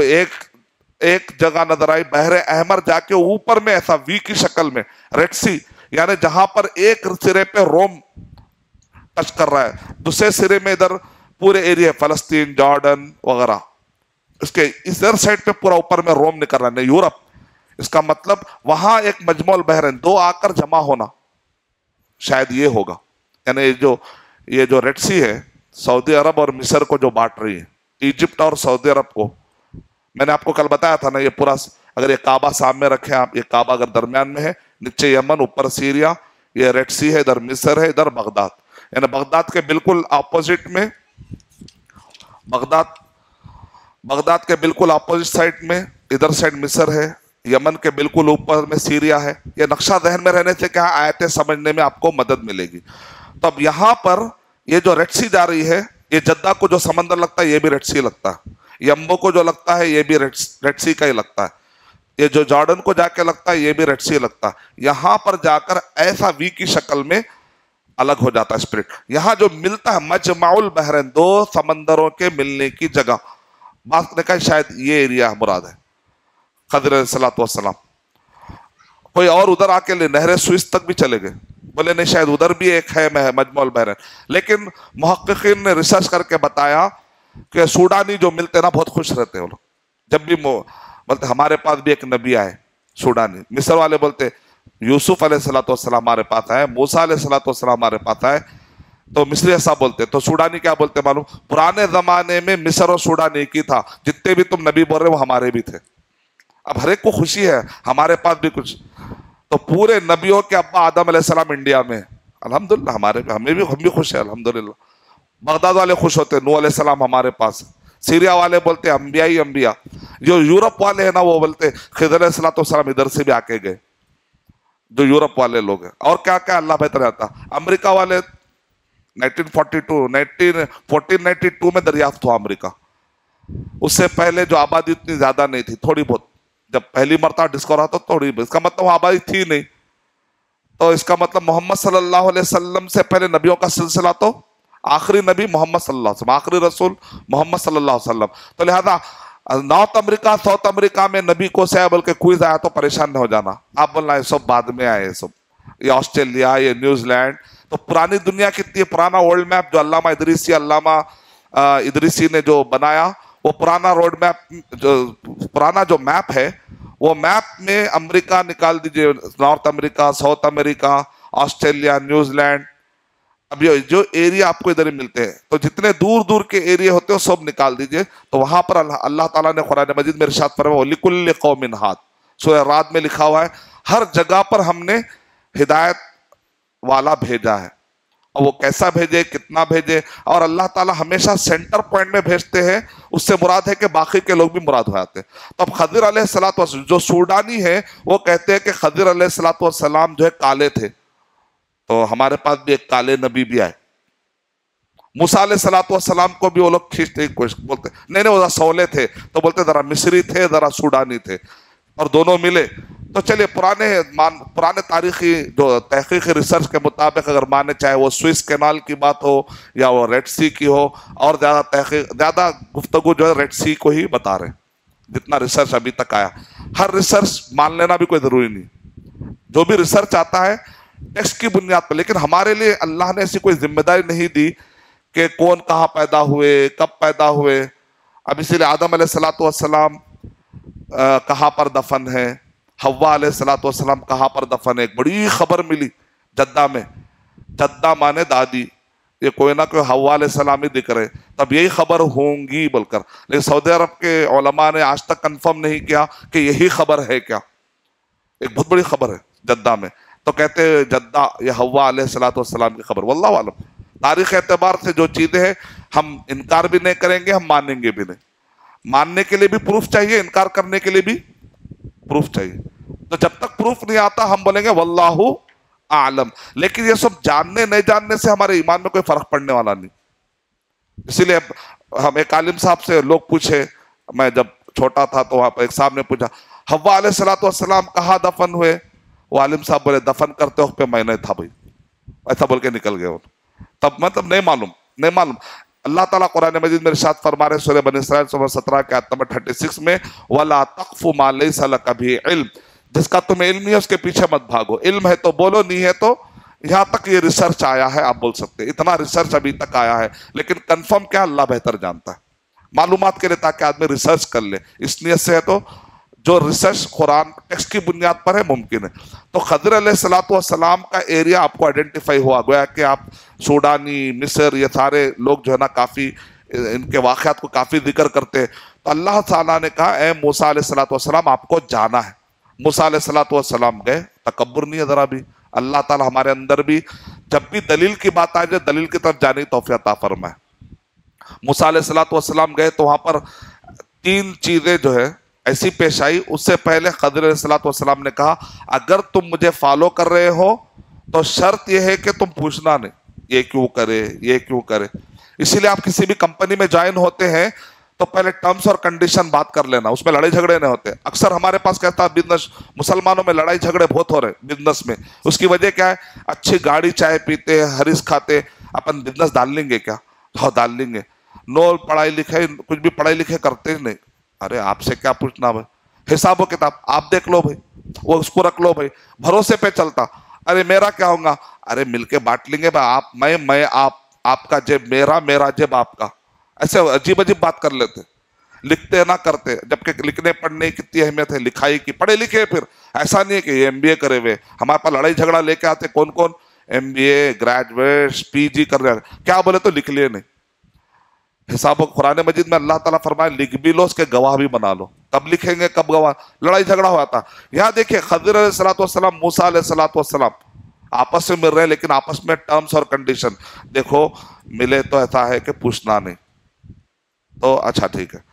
ایک جگہ نظر آئی، بحر احمر جا کے اوپر میں ایسا وی کی شکل میں ریڈ سی، یعنی جہاں پر ایک سرے پہ روم ٹچ کر رہا ہے، دوسرے سرے میں ادھر پورے ایریا فلسطین، جارڈن وغیرہ، اس کے ادھر سائڈ پہ پورا اوپر میں روم نکل رہا ہے، یورپ. اس کا مطلب وہاں ایک مجمع البحرین، دو آ کر جمع ہونا شاید یہ ہوگا. یعنی یہ جو ریڈ سی ہے سعودی عرب اور مصر کو جو بانٹ رہی ہے، इजिप्ट और सऊदी अरब को, मैंने आपको कल बताया था ना, ये पूरा, अगर ये काबा सामने रखे आप, ये काबा अगर दरमियान में है, नीचे यमन, ऊपर सीरिया, ये रेड सी है, इधर मिस्र है, इधर बगदाद, यानी बगदाद के बिल्कुल अपोजिट में, बगदाद के बिल्कुल अपोजिट साइड में इधर साइड मिस्र है, यमन के बिल्कुल ऊपर में सीरिया है। ये नक्शा जहन में रहने से क्या आयतें समझने में आपको मदद मिलेगी। तो अब यहाँ पर ये जो रेड सी जा रही है, ये जद्दा को जो समंदर लगता है ये भी रेड सी लगता है, यम्बो को जो लगता है ये भी रेड सी का ही लगता है, ये जो जॉर्डन को जाके लगता है ये भी रेड सी लगता है। यहाँ पर जाकर ऐसा वी की शक्ल में अलग हो जाता है स्प्लिट। यहाँ जो मिलता है मजमाउल बहरैन, दो समंदरों के मिलने की जगह, बात ने कहा शायद ये एरिया मुराद है खضر अलैहिस्सलाम। कोई और उधर आके ले नहर स्विस तक भी चले गए, बोले नहीं शायद उधर भी एक है मजमाउल बहरैन। लेकिन मुहक्किकीन ने रिसर्च करके बताया कि सूडानी जो मिलते ना बहुत खुश रहते हैं वो लोग, जब भी बोलते हमारे पास भी एक नबी आए सूडानी। मिस्र वाले बोलते यूसुफ अलैहिस्सलाम हमारे पास आए, मूसा अलैहिस्सलाम हमारे पास आए, तो मिस्री ऐसा बोलते। तो सूडानी क्या बोलते मालूम, पुराने जमाने में मिस्र और सूडान एक ही था, जितने भी तुम नबी बोल रहे हो वो हमारे भी थे। अब हर एक को खुशी है हमारे पास भी कुछ, तो पूरे नबियों के अब्बा आदम अलैहिस्सलाम इंडिया में, अल्हम्दुलिल्लाह हम भी खुश है अल्हम्दुलिल्लाह। बगदाद वाले खुश होते नूह अलैहिस्सलाम हमारे पास, सीरिया वाले बोलते अंबिया ही अंबिया, जो यूरोप वाले हैं ना वो बोलते खिज़र अलैहिस्सलाम इधर से भी आके गए, जो यूरोप वाले लोग हैं। और क्या क्या अल्लाह बेहतर रहता। अमेरिका वाले 1492 में दरियाफ्त हुआ अमेरिका, उससे पहले जो आबादी इतनी ज्यादा नहीं थी, थोड़ी बहुत, जब पहली मरतबा डिस्कवर आता थोड़ी, इसका मतलब आबादी थी नहीं, तो इसका मतलब मोहम्मद सल्लल्लाहु अलैहि वसल्लम से पहले नबियों का सिलसिला, तो आखिरी नबी मोहम्मद सल्लल्लाहु अलैहि वसल्लम, आखिरी रसूल मोहम्मद सल्लल्लाहु अलैहि वसल्लम। तो लिहाजा नॉर्थ अमेरिका साउथ अमेरिका में नबी को से बोल के क्विज आया तो परेशान नहीं हो जाना, आप बोलना है सब बाद में आए सब, ये ऑस्ट्रेलिया, ये न्यूजीलैंड। तो पुरानी दुनिया कितनी पुराना वर्ल्ड मैप जो अल्लामा इदरीसी ने जो बनाया, वो पुराना रोड मैप, जो पुराना जो मैप है, वो मैप में अमेरिका निकाल दीजिए, North America, South America, Australia, New Zealand, अब ये जो एरिया आपको इधर ही मिलते हैं, तो जितने दूर दूर के एरिया होते हैं सब निकाल दीजिए। तो वहां पर अल्लाह ताला ने कुरान मजीद में इरशाद फरमाया लिकुल्लि कौमिन हाद, सूरह राद में लिखा हुआ है हर जगह पर हमने हिदायत वाला भेजा है। और वो कैसा भेजे, कितना भेजे, और अल्लाह ताला हमेशा सेंटर पॉइंट में भेजते हैं, उससे मुराद है कि बाकी के लोग भी मुराद हो जाते हैं। तो अब खضر अलैहिस्सलातु वस्सलाम जो सूडानी है वो कहते हैं कि खضر अलैहिस्सलातु वस्सलाम जो है काले थे, तो हमारे पास भी एक काले नबी भी आए। मूसा अलैहिस्सलातु वस्सलाम को भी वो लोग खींचते बोलते नहीं वो जरा सौले थे, तो बोलते जरा मिस्री थे जरा सूडानी थे, और दोनों मिले। तो चलिए पुराने तारीखी जो तहकीकी रिसर्च के मुताबिक अगर माने, चाहे वो स्विस कैनाल की बात हो या वो रेड सी की हो, और ज्यादा गुफ्तगू जो है रेड सी को ही बता रहे हैं जितना रिसर्च अभी तक आया। हर रिसर्च मान लेना भी कोई जरूरी नहीं, जो भी रिसर्च आता है टेक्स्ट की बुनियाद पर। लेकिन हमारे लिए अल्लाह ने ऐसी कोई जिम्मेदारी नहीं दी कि कौन कहाँ पैदा हुए, कब पैदा हुए। अब इसीलिए आदम अलैहिस्सलातु वस्सलाम कहाँ पर दफन है, हव्वा अलैहिस्सलातु वस्सलाम कहाँ पर दफन है। एक बड़ी खबर मिली जद्दा में, जद्दा माने दादी, ये कोई ना कोई हव्वा अलैहिस्सलाम ही दिख रहे, तब यही खबर होंगी बोलकर। लेकिन सऊदी अरब के उलमा ने आज तक कंफर्म नहीं किया कि यही खबर है क्या। एक बहुत बड़ी खबर है जद्दा में, तो कहते हैं जद्दा ये हव्वा अलैहिस्सलातु वस्सलाम की खबर। वल्लाहु आलम, तारीख एतबार से जो चीजें हैं हम इनकार भी नहीं करेंगे, हम मानेंगे भी नहीं। मानने के लिए भी प्रूफ चाहिए, इनकार करने के लिए भी प्रूफ चाहिए। तो जब तक प्रूफ नहीं आता हम बोलेंगे वल्लाहु आलम। लेकिन ये सब जानने नहीं जानने से हमारे ईमान में कोई फर्क पड़ने वाला नहीं। इसीलिए हम एक आलिम साहब से लोग पूछे, मैं जब छोटा था तो वहां पर एक साहब ने पूछा हव्वा अलैहिस्सलातु वस्सलाम कहाँ दफन हुए। वो आलिम साहब बोले दफन करते वक्त पे मैं नहीं था भाई, ऐसा बोल के निकल गए। तब मतलब नहीं मालूम। अल्लाह ताला कुरान मजीद में इरशाद फरमा रहे सूरह बनी इसराइल सूरह 17 के आयत नंबर 36 में, वला तक़फ़ु मा लैसा लका बिही इल्म, जिसका तुम्हें इल्म नहीं है उसके पीछे मत भागो। इल्म है तो बोलो, नहीं है तो यहाँ तक ये रिसर्च आया है आप बोल सकते हैं, इतना रिसर्च अभी तक आया है। लेकिन कंफर्म क्या अल्लाह बेहतर जानता है, मालूमात के लिए ताकि आदमी रिसर्च कर ले। इस नियत से है तो जो रिसर्च कुरान टेक्स्ट की बुनियाद पर है मुमकिन है। तो खضر अलैहिस्सलातु वस्सलाम का एरिया आपको आइडेंटिफाई हुआ गया कि आप सूडानी, मिस्र, ये सारे लोग जो है ना काफी ان کے واقعات کو کافی ذکر کرتے ہیں. تو اللہ تعالیٰ نے کہا اے موسیٰ علیہ السلام آپ کو جانا ہے. موسیٰ علیہ السلام گئے. تکبر نہیں ہے ذرا بھی. اللہ تعالیٰ ہمارے اندر بھی جب بھی دلیل کی بات آئے جائے دلیل کی طرف جانے کی توفیق عطا فرمائے. موسیٰ علیہ السلام گئے تو وہاں پر 3 چیزیں جو ہے ایسی پیش آئی. اس سے پہلے خضر علیہ السلام نے کہا اگر تم مجھے فالو کر رہے ہو تو شرط یہ ہے کہ تم پوچھنا نہیں یہ کیوں کرے یہ کیوں کرے. اسی لیے آپ کسی بھی کمپنی میں جوائن ہوتے ہیں تو پہلے ٹرمز اور کنڈیشن بات کر لینا, اس میں لڑائی جھگڑے نہیں ہوتے. اکثر ہمارے پاس کہتا ہے بزنس مسلمانوں میں لڑائی جھگڑے بہت ہو رہے بزنس میں. اس کی وجہ کیا ہے؟ اچھی گاڑی چائے پیتے حریص کھاتے اپن بزنس ڈال لیں گے کیا؟ ہاں ڈال لیں گے. نو پڑھائی لکھائی کچھ بھی پڑھائی لکھے کرتے نہیں. ارے آپ سے کیا پوچھنا بھائی, حساب و کتاب آپ دیکھ لو بھائی, وہ اس کو رکھ لو بھائی, بھروسے پہ چلتا. ارے میرا کیا ہوگا؟ ارے مل کے بانٹ لیں گے بھائی, آپ میں آپ کا جیب میرا, میرا جیب آپ کا. ایسے عجیب عجیب بات کر لیتے, لکھتے نہ کرتے. جبکہ لکھنے پڑھنے کی کتنی اہمیت ہے, لکھائی کی. پڑھے لکھے پھر ایسا نہیں ہے کہ یہ MBA کرے ہوئے. ہمارے پاس لڑائی جھگڑا لے کے آتے کون کون MBA گریجویٹ PG کر رہے ہیں, کیا بولے تو لکھ لیے نہیں. حساب و قرآن مجید میں اللہ تعالیٰ فرمائے لکھ بھی لو اس کے گواہ بھی بنا لو. کب لکھیں گے کب گواہ؟ لڑائی جھگڑا ہوا تھا. یہاں دیکھیں خضر علیہ السلام موسیٰ علیہ السلام آپس میں مل رہے ہیں لیکن آپس میں ٹرمز اور کنڈیشن. دیکھو ملے تو ایسا ہے کہ پوچھنا نہیں تو اچھا ٹھیک ہے.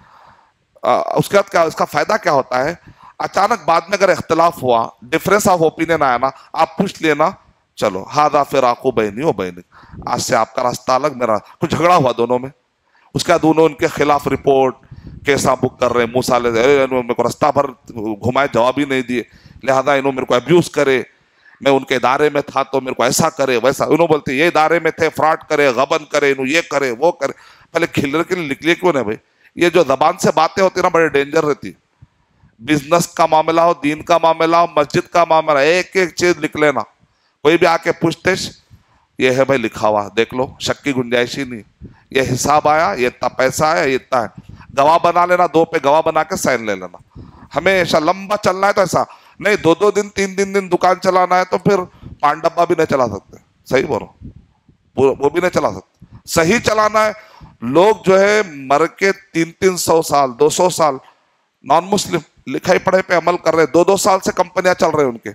اس کے بعد کیا, اس کا فائدہ کیا ہوتا ہے؟ اچانک بعد میں اگر اختلاف ہوا, ڈفرینس آف اوپینین آیا نا, آپ پوچھ لینا چلو ہاذا فراق بینی و بینک, آج سے آپ کا راستہ الگ میرا. کچھ جھگڑا ہوا دونوں میں, اس کے بعد دونوں ان کے خلاف رپورٹ کیسا بک کر رہے ہیں. موسیٰ علیہ میرے کو راستہ بھر گھمائے جواب ہی نہیں دیے, لہذا انہوں میرے کو ابیوز کرے. میں ان کے ادارے میں تھا تو میرے کو ایسا کرے ویسا. انہوں بولتے یہ ادارے میں تھے فراڈ کرے غبن کرے انہوں یہ کرے وہ کرے. پہلے کھلنے کے لیے نکلے کیوں نہیں بھائی؟ یہ جو زبان سے باتیں ہوتی نا بڑے ڈینجر رہتی. بزنس کا معاملہ ہو, دین کا معاملہ ہو, مسجد کا معاملہ, ایک ایک چیز لکھ لینا. کوئی بھی آ کے پوچھتے یہ ہے بھائی لکھا ہوا دیکھ لو, شک کی گنجائش ہی نہیں. یہ حساب آیا, یہ اتنا پیسہ آیا, یہ اتنا ہے. گواہ بنا لینا, 2 پہ گواہ بنا کے سائن لے لینا. ہمیشہ لمبا چلنا ہے تو ایسا نہیں, 2 دن 3 دن دکان چلانا ہے تو پھر 5 ڈبہ بھی نہیں چلا سکتے. صحیح بولو, وہ بھی نہیں چلا سکتے. صحیح چلانا ہے. لوگ جو ہے مر کے 300 سال 200 سال نان مسلم لکھائی پڑھائی پہ عمل کر رہے, 2 سال سے کمپنیاں چل رہے ان کے,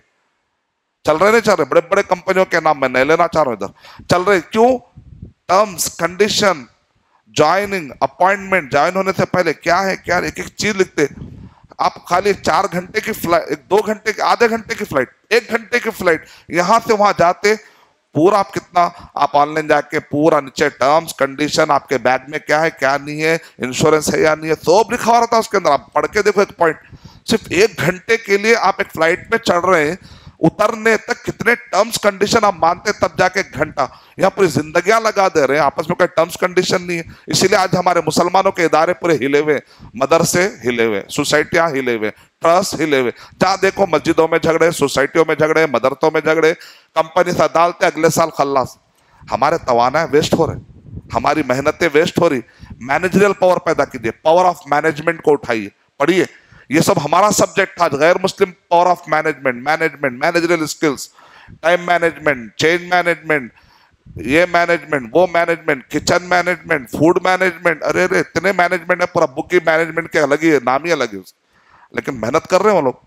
چل رہے نہیں چل رہے. بڑے بڑے کمپنیوں کے نام میں نہیں لینا چاہ رہا ہوں ادھر, چل رہے. کیوں؟ Terms condition joining appointment, join ہونے سے پہلے کیا ہے کیا, ایک ایک چیز لکھتے. آپ خالی 4 گھنٹے کی فلائٹ, 2 گھنٹے کی, آدھے گھنٹے کی فلائٹ, 1 گھنٹے کی فلائٹ, یہاں سے وہاں جاتے پورا آپ کتنا, آپ آن لائن جا کے پورا نیچے ٹرمز کنڈیشن, آپ کے بیگ میں کیا ہے کیا نہیں ہے, انشورنس ہے یا نہیں ہے, سب لکھا ہوا رہتا اس کے اندر. آپ پڑھ کے دیکھو ایک پوائنٹ. صرف 1 گھنٹے کے لیے آپ ایک فلائٹ پہ چڑھ رہے ہیں, اترنے تک کتنے ٹرمز کنڈیشن آپ مانتے تب جا کے 1 گھنٹہ. یہاں پوری زندگیاں لگا دے رہے ہیں, آپس میں کوئی ٹرمز کنڈیشن نہیں ہے. اسی لیے آج ہمارے مسلمانوں کے ادارے پورے ہلے ہوئے, مدرسے ہلے ہوئے, سوسائٹیاں ہلے ہوئے, ٹرسٹ ہلے ہوئے. جہاں دیکھو مسجدوں میں جھگڑے, سوسائٹیوں میں جھگڑے, مدرسوں میں جھگڑے, کمپنی سے ڈالتے اگلے سال خلاص. ہمارے توانائی ویسٹ ہو رہے, ہماری محنتیں ویسٹ ہو رہی. مینیجریل پاور پیدا کیجیے, پاور آف مینجمنٹ کو اٹھائیے, پڑھیے. یہ سب ہمارا سبجیکٹ تھا. غیر مسلم power of management, managerial skills, time management, change management, یہ مینجمنٹ وہ management, kitchen management, food management. ارے اتنے مینجمنٹ ہے, پورا بک کی مینجمنٹ کے الگ ہی ہے, نام ہی الگ ہے, لیکن محنت کر رہے ہیں وہ لوگ.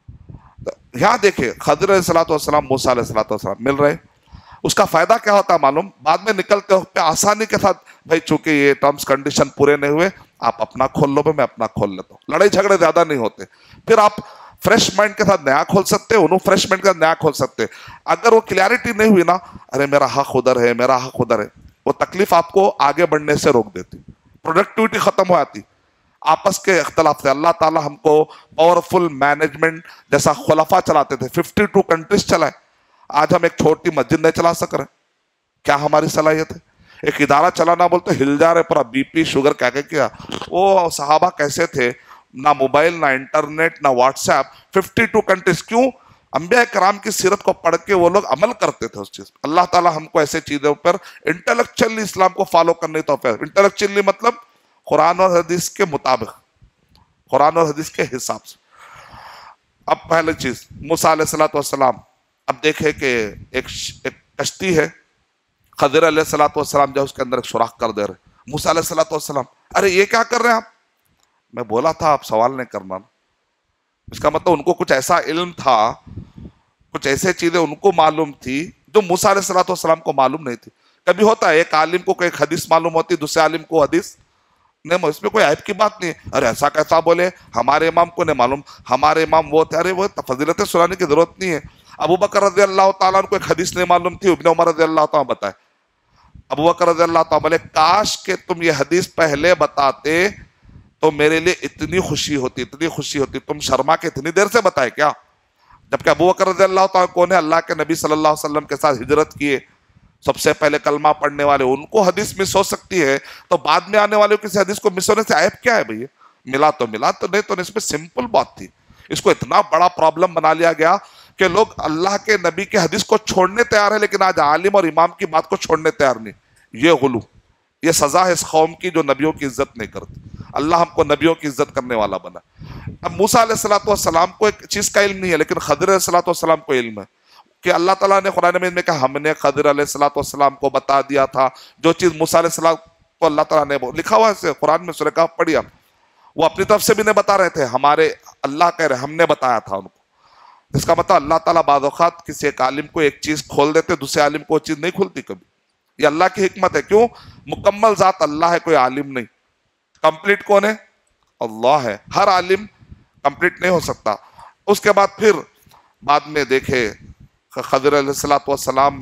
یہاں دیکھیں خضر علیہ السلام موسیٰ علیہ السلام مل رہے. اس کا فائدہ کیا ہوتا ہے معلوم؟ بعد میں نکلتے وقت آسانی کے ساتھ بھائی چونکہ یہ ٹرمز کنڈیشن پورے نہیں ہوئے, آپ اپنا کھول لو, میں اپنا کھول لیتا ہوں. لڑائی جھگڑے زیادہ نہیں ہوتے. پھر آپ فریش مائنڈ کے ساتھ نیا کھول سکتے, انہوں فریش مائنڈ کے ساتھ نیا کھول سکتے. اگر وہ کلیئرٹی نہیں ہوئی نا, ارے میرا حق ادھر ہے, میرا حق ادھر ہے, وہ تکلیف آپ کو آگے بڑھنے سے روک دیتی, پروڈکٹیوٹی ختم ہو جاتی. آپس کے اختلاف سے اللہ تعالیٰ ہم کو پاورفل مینجمنٹ جیسا خلفاء چلاتے تھے, 52 کنٹریز چلائے. آج ہم ایک چھوٹی مسجد نہیں چلا سک رہے. کیا ہماری صلاحیت ہے؟ ایک ادارہ چلانا بولتے ہل جا رہے, پورا BP شوگر کیا. وہ صحابہ کیسے تھے, نہ موبائل نہ انٹرنیٹ نہ واٹس ایپ, 52 کنٹریز. کیوں؟ انبیاء کرام کی سیرت کو پڑھ کے وہ لوگ عمل کرتے تھے اس چیز. اللہ تعالیٰ ہم کو ایسے چیزوں پر انٹلیکچولی اسلام کو فالو کرنے کی توفیق. انٹلیکچولی مطلب قرآن اور حدیث کے مطابق, قرآن اور حدیث کے حساب سے. اب پہلی چیز موسیٰ علیہ السلام, اب دیکھیں کہ ایک کشتی ہے, خضر علیہ السلام جو اس کے اندر ایک سوراخ کر دے رہے, موسیٰ علیہ السلام، ارے یہ کیا کر رہے ہیں آپ؟ میں بولا تھا آپ سوال نہیں کرنا. اس کا مطلب ان کو کچھ ایسا علم تھا، کچھ ایسے چیزیں ان کو معلوم تھی جو موسیٰ علیہ السلام کو معلوم نہیں تھی. کبھی ہوتا ہے ایک عالم کو کوئی حدیث معلوم ہوتی، دوسرے عالم کو حدیث نہیں، اس میں کوئی عیب کی بات نہیں ہے. ارے ایسا کیسا بولے، ہمارے امام کو نہیں معلوم، ہمارے امام وہ تھے. ارے وہ فضیلتیں سنانے کی ضرورت نہیں ہے. ابو بکر رضی اللہ تعالیٰ عنہ کو ایک حدیث نہیں معلوم تھی، ابن عمر رضی اللہ تعالیٰ بتائے. ابو بکر رضی اللہ تعالیٰ بولے کاش کہ تم یہ حدیث پہلے بتاتے تو میرے لیے اتنی خوشی ہوتی، اتنی خوشی ہوتی. تم شرما کے اتنی دیر سے بتائے کیا؟ جبکہ ابو بکر رضی اللہ تعالیٰ کون ہے؟ اللہ کے نبی صلی اللہ علیہ وسلم کے ساتھ ہجرت کیے، سب سے پہلے کلمہ پڑھنے والے. ان کو حدیث مس ہو سکتی ہے تو بعد میں آنے والے کسی حدیث کو مس ہونے سے عیب کیا ہے بھئی؟ ملا تو ملا، تو نہیں تو اس میں سمپل بات تھی. اس کو اتنا بڑا پرابلم بنا لیا گیا کہ لوگ اللہ کے نبی کے حدیث کو چھوڑنے تیار ہے، لیکن آج عالم اور امام کی بات کو چھوڑنے تیار نہیں. یہ غلو، یہ سزا ہے اس قوم کی جو نبیوں کی عزت نہیں کرتی. اللہ ہم کو نبیوں کی عزت کرنے والا بنا. اب موسیٰ علیہ السلام کو ایک چیز کا علم نہیں ہے، لیکن خضر علیہ السلام کو علم ہے کہ اللہ تعالیٰ نے قرآن میں کہا ہم نے خضر علیہ السلام کو بتا دیا تھا جو چیز موسیٰ علیہ السلام کو اللہ تعالیٰ نے لکھا ہوا ہے قرآن میں، سورہ کہف پڑھی آپ. وہ اپنی طرف سے بھی نہیں بتا رہے تھے، ہمارے اللہ کہہ رہے ہم نے بتایا تھا ان کو. اس کا مطلب اللہ تعالیٰ بعض اوقات کسی ایک عالم کو ایک چیز کھول دیتے، دوسرے عالم کو وہ چیز نہیں کھلتی کبھی. یہ اللہ کی حکمت ہے. کیوں؟ مکمل ذات اللہ ہے، کوئی عالم نہیں. کمپلیٹ کون ہے؟ اللہ ہے. ہر عالم کمپلیٹ نہیں ہو سکتا. اس کے بعد پھر بعد میں دیکھے خضر علیہ السلام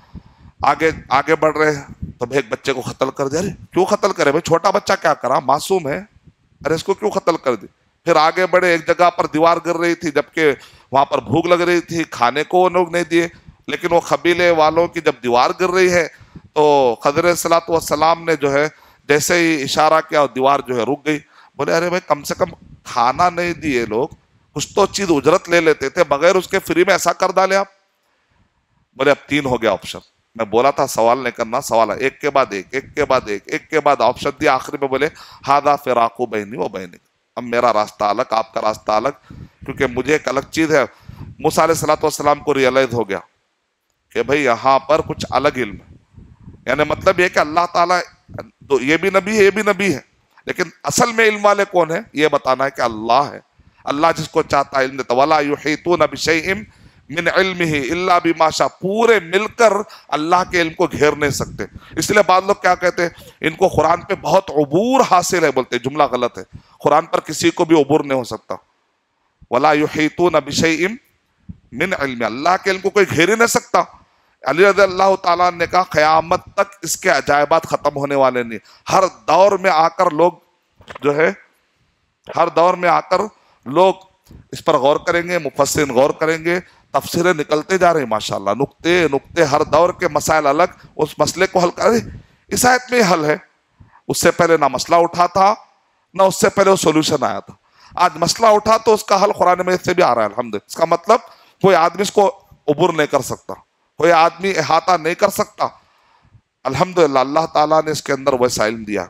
آگے بڑھ رہے ہیں تو ایک بچے کو قتل کر دیا. ارے کیوں قتل کرے بھائی؟ چھوٹا بچہ کیا کرا، معصوم ہے، ارے اس کو کیوں قتل کر دی؟ پھر آگے بڑھے، ایک جگہ پر دیوار گر رہی تھی جبکہ وہاں پر بھوک لگ رہی تھی، کھانے کو وہ لوگ نہیں دیے، لیکن وہ قبیلے والوں کی جب دیوار گر رہی ہے تو خضر علیہ السلام نے جو ہے جیسے ہی اشارہ کیا دیوار جو ہے رک گئی. بولے ارے بھائی کم سے کم کھانا نہیں دیے لوگ، کچھ تو چیز اجرت لے لیتے تھے، بغیر اس کے فری میں ایسا کر ڈالے آپ. بولے اب 3 ہو گیا آپشن. میں بولا تھا سوال نہیں کرنا، سوال ہے ایک کے بعد ایک، ایک کے بعد ایک، ایک کے بعد آپشن دیا. آخری میں بولے ہاذا فراق بینی و بینک، اب میرا راستہ الگ، آپ کا راستہ الگ، کیونکہ مجھے ایک الگ چیز ہے. موسیٰ علیہ السلام کو ریئلائز ہو گیا کہ بھئی یہاں پر کچھ الگ علم ہے. یعنی مطلب یہ کہ اللہ تعالیٰ تو یہ بھی نبی ہے، یہ بھی نبی ہے، لیکن اصل میں علم والے کون ہیں یہ بتانا ہے کہ اللہ ہے. اللہ جس کو چاہتا ہے علم دیتا. وَلَا يُحِيطُونَ بِشَيْءٍ مِّنْ عِلْمِهِ إِلَّا بِمَا شَاءَ. پورے مل کر اللہ کے علم کو گھیر نہیں سکتے. اس لیے بعض لوگ کیا کہتے ہیں، ان کو قرآن پہ بہت عبور حاصل ہے، بولتے جملہ غلط ہے. قرآن پر کسی کو بھی عبور نہیں ہو سکتا. وَلَا يُحِيطُونَ بِشَيْءٍ مِّنْ عِلْمِهِ، اللہ کے علم کو کوئی گھیر ہی نہیں سکتا. علی رضی اللہ تعالیٰ نے کہا قیامت تک اس کے عجائبات ختم ہونے والے نہیں. ہر دور میں آ کر لوگ جو ہے، ہر دور میں آ کر لوگ اس پر غور کریں گے، مفسرین غور کریں گے، تفسیریں نکلتے جا رہے ہیں ماشاءاللہ، نقطے ہر دور کے مسائل الگ، اس مسئلے کو حل کرے. اس آیت میں حل ہے، اس سے پہلے نہ مسئلہ اٹھا تھا نہ اس سے پہلے وہ سولوشن آیا تھا. آج مسئلہ اٹھا تو اس کا حل قرآن میں سے بھی آ رہا ہے الحمدللہ. اس کا مطلب کوئی آدمی اس کو عبور نہیں کر سکتا، کوئی آدمی احاطہ نہیں کر سکتا. الحمدللہ اللہ تعالیٰ نے اس کے اندر ویسا علم دیا.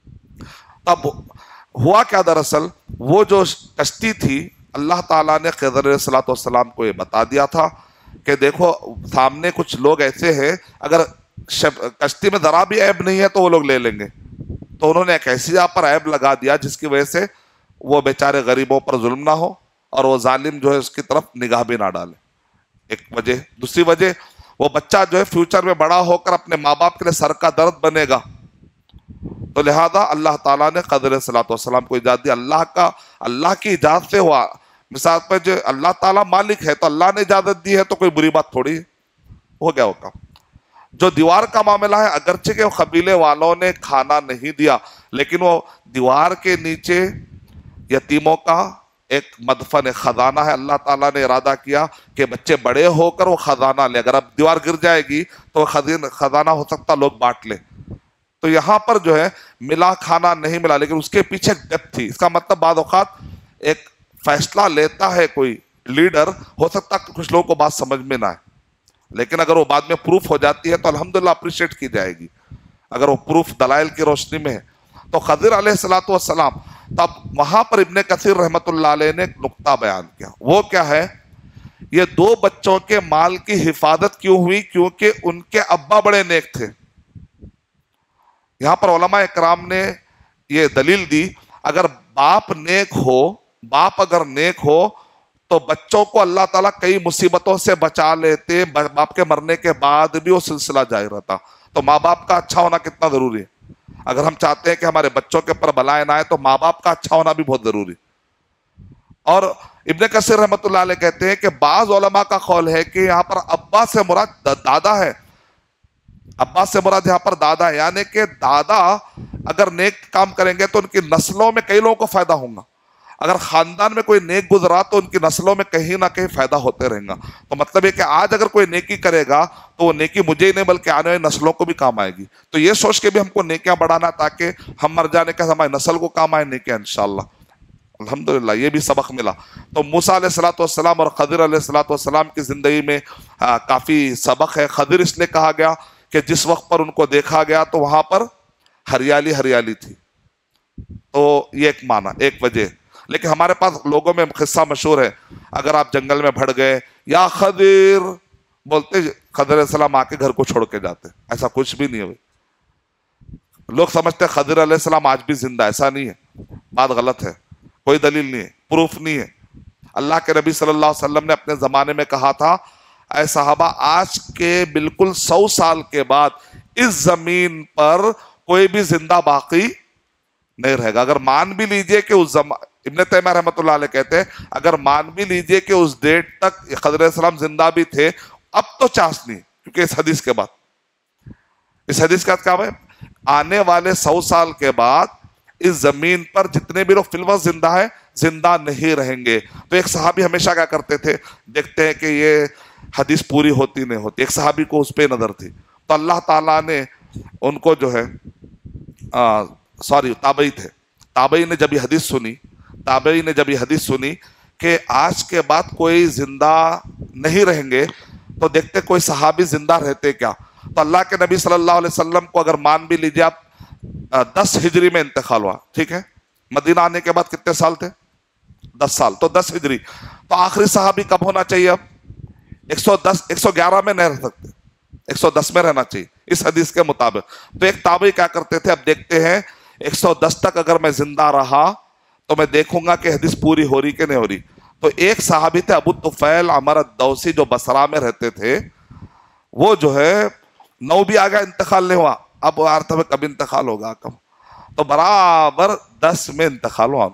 تب ہوا کیا؟ دراصل وہ جو کشتی تھی، اللہ تعالیٰ نے خضر علیہ السلام کو یہ بتا دیا تھا کہ دیکھو سامنے کچھ لوگ ایسے ہیں، اگر کشتی میں ذرا بھی عیب نہیں ہے تو وہ لوگ لے لیں گے. تو انہوں نے ایک ایسی جگہ پر عیب لگا دیا جس کی وجہ سے وہ بیچارے غریبوں پر ظلم نہ ہو اور وہ ظالم جو ہے اس کی طرف نگاہ بھی نہ ڈالے. ایک وجہ. دوسری وجہ، وہ بچہ جو ہے فیوچر میں بڑا ہو کر اپنے ماں باپ کے لیے سر کا درد بنے گا. تو لہذا اللہ تعالیٰ نے خضر علیہ السلام کو اجازت دی. اللہ کی اجازت سے ہوا. مثال پر جو اللہ تعالیٰ مالک ہے تو اللہ نے اجازت دی ہے تو کوئی بری بات تھوڑی ہے. ہو گیا ہوگا. جو دیوار کا معاملہ ہے، اگرچہ کہ قبیلے والوں نے کھانا نہیں دیا، لیکن وہ دیوار کے نیچے یتیموں کا ایک مدفن خزانہ ہے. اللہ تعالیٰ نے ارادہ کیا کہ بچے بڑے ہو کر وہ خزانہ لے. اگر اب دیوار گر جائے گی تو خزانہ ہو سکتا لوگ بانٹ لیں. تو یہاں پر جو ہے ملا کھانا نہیں ملا، لیکن اس کے پیچھے ڈیپتھ تھی. اس کا مطلب بعض اوقات ایک فیصلہ لیتا ہے کوئی لیڈر، ہو سکتا ہے کچھ لوگوں کو بات سمجھ میں نہ آئے، لیکن اگر وہ بعد میں پروف ہو جاتی ہے تو الحمدللہ اپریشیٹ کی جائے گی، اگر وہ پروف دلائل کی روشنی میں ہے. تو خضر علیہ السلام، تب وہاں پر ابن کثیر رحمت اللہ علیہ نے ایک نقطہ بیان کیا. وہ کیا ہے؟ یہ 2 بچوں کے مال کی حفاظت کیوں ہوئی؟ کیونکہ ان کے ابا بڑے نیک تھے. یہاں پر علماء اکرام نے یہ دلیل دی، اگر باپ نیک ہو، باپ اگر نیک ہو تو بچوں کو اللہ تعالیٰ کئی مصیبتوں سے بچا لیتے، باپ کے مرنے کے بعد بھی وہ سلسلہ جاری رہتا۔ تو ماں باپ کا اچھا ہونا کتنا ضروری ہے۔ اگر ہم چاہتے ہیں کہ ہمارے بچوں کے اوپر بلائیں نہ آئے تو ماں باپ کا اچھا ہونا بھی بہت ضروری۔ اور ابن کثیر رحمۃ اللہ علیہ کہتے ہیں کہ بعض علماء کا قول ہے کہ یہاں پر ابا سے مراد دادا ہے، ابا سے مراد یہاں پر دادا ہے، یعنی کہ دادا اگر نیک کام کریں گے تو ان کی نسلوں میں کئی لوگوں کو فائدہ ہوگا۔ اگر خاندان میں کوئی نیک گزرا تو ان کی نسلوں میں کہیں نہ کہیں فائدہ ہوتے رہیں گا۔ تو مطلب یہ کہ آج اگر کوئی نیکی کرے گا تو وہ نیکی مجھے ہی نہیں بلکہ آنے والی نسلوں کو بھی کام آئے گی۔ تو یہ سوچ کے بھی ہم کو نیکیاں بڑھانا تاکہ ہم مر جانے کے ہماری نسل کو کام آئے نیکیاں انشاءاللہ۔ الحمدللہ یہ بھی سبق ملا۔ تو موسیٰ علیہ الصلوۃ والسلام اور خضر علیہ الصلوۃ والسلام کی زندگی میں کافی سبق ہے۔ خضر اس لیے کہا گیا کہ جس وقت پر ان کو دیکھا گیا تو وہاں پر ہریالی ہریالی تھی، تو یہ ایک معنی، ایک وجہ۔ لیکن ہمارے پاس لوگوں میں قصہ مشہور ہے، اگر آپ جنگل میں بڑھ گئے یا خضر بولتے، خضر علیہ السلام آ کے گھر کو چھوڑ کے جاتے، ایسا کچھ بھی نہیں ہے۔ لوگ سمجھتے خضر علیہ السلام آج بھی زندہ، ایسا نہیں ہے، بات غلط ہے، کوئی دلیل نہیں ہے، پروف نہیں ہے۔ اللہ کے نبی صلی اللہ علیہ وسلم نے اپنے زمانے میں کہا تھا، اے صحابہ آج کے بالکل 100 سال کے بعد اس زمین پر کوئی بھی زندہ باقی نہیں رہے گا۔ اگر مان بھی لیجئے کہ اس ابن تیمیہ رحمۃ اللہ علیہ کہتے ہیں اگر مان بھی لیجئے کہ اس ڈیٹ تک خضر علیہ السلام زندہ بھی تھے، اب تو چانس نہیں، کیونکہ اس حدیث کے بعد، اس حدیث کا کیا ہے، آنے والے 100 سال کے بعد اس زمین پر جتنے بھی لوگ فی الوقت زندہ ہیں زندہ نہیں رہیں گے۔ تو ایک صحابی ہمیشہ کیا کرتے تھے، دیکھتے ہیں کہ یہ حدیث پوری ہوتی نہیں ہوتی، ایک صحابی کو اس پہ نظر تھی، تو اللہ تعالیٰ نے ان کو جو ہے تابعی تھے، تابعی نے جب یہ حدیث سنی کہ آج کے بعد کوئی زندہ نہیں رہیں گے، تو دیکھتے کوئی صحابی زندہ رہتے کیا۔ تو اللہ کے نبی صلی اللہ علیہ وسلم کو اگر مان بھی لیجیے آپ 10 ہجری میں انتقال ہوا، ٹھیک ہے، مدینہ آنے کے بعد کتنے سال تھے، 10 سال، تو 10 ہجری، تو آخری صحابی کب ہونا چاہیے، اب 111 میں نہیں رہ سکتے، 110 میں رہنا چاہیے اس حدیث کے مطابق۔ تو ایک تابعی کیا کرتے تھے، اب دیکھتے ہیں 110 تک اگر میں زندہ رہا تو میں دیکھوں گا کہ حدیث پوری ہو رہی کہ نہیں ہو رہی۔ تو ایک صحابی تھے ابو طفیل عمر الدوسی جو بصرہ میں رہتے تھے، وہ جو ہے 9 بھی آ گیا، انتقال نہیں ہوا، اب عرصہ میں کب انتقال ہوگا، کب، تو برابر 10 میں انتقال ہوا ان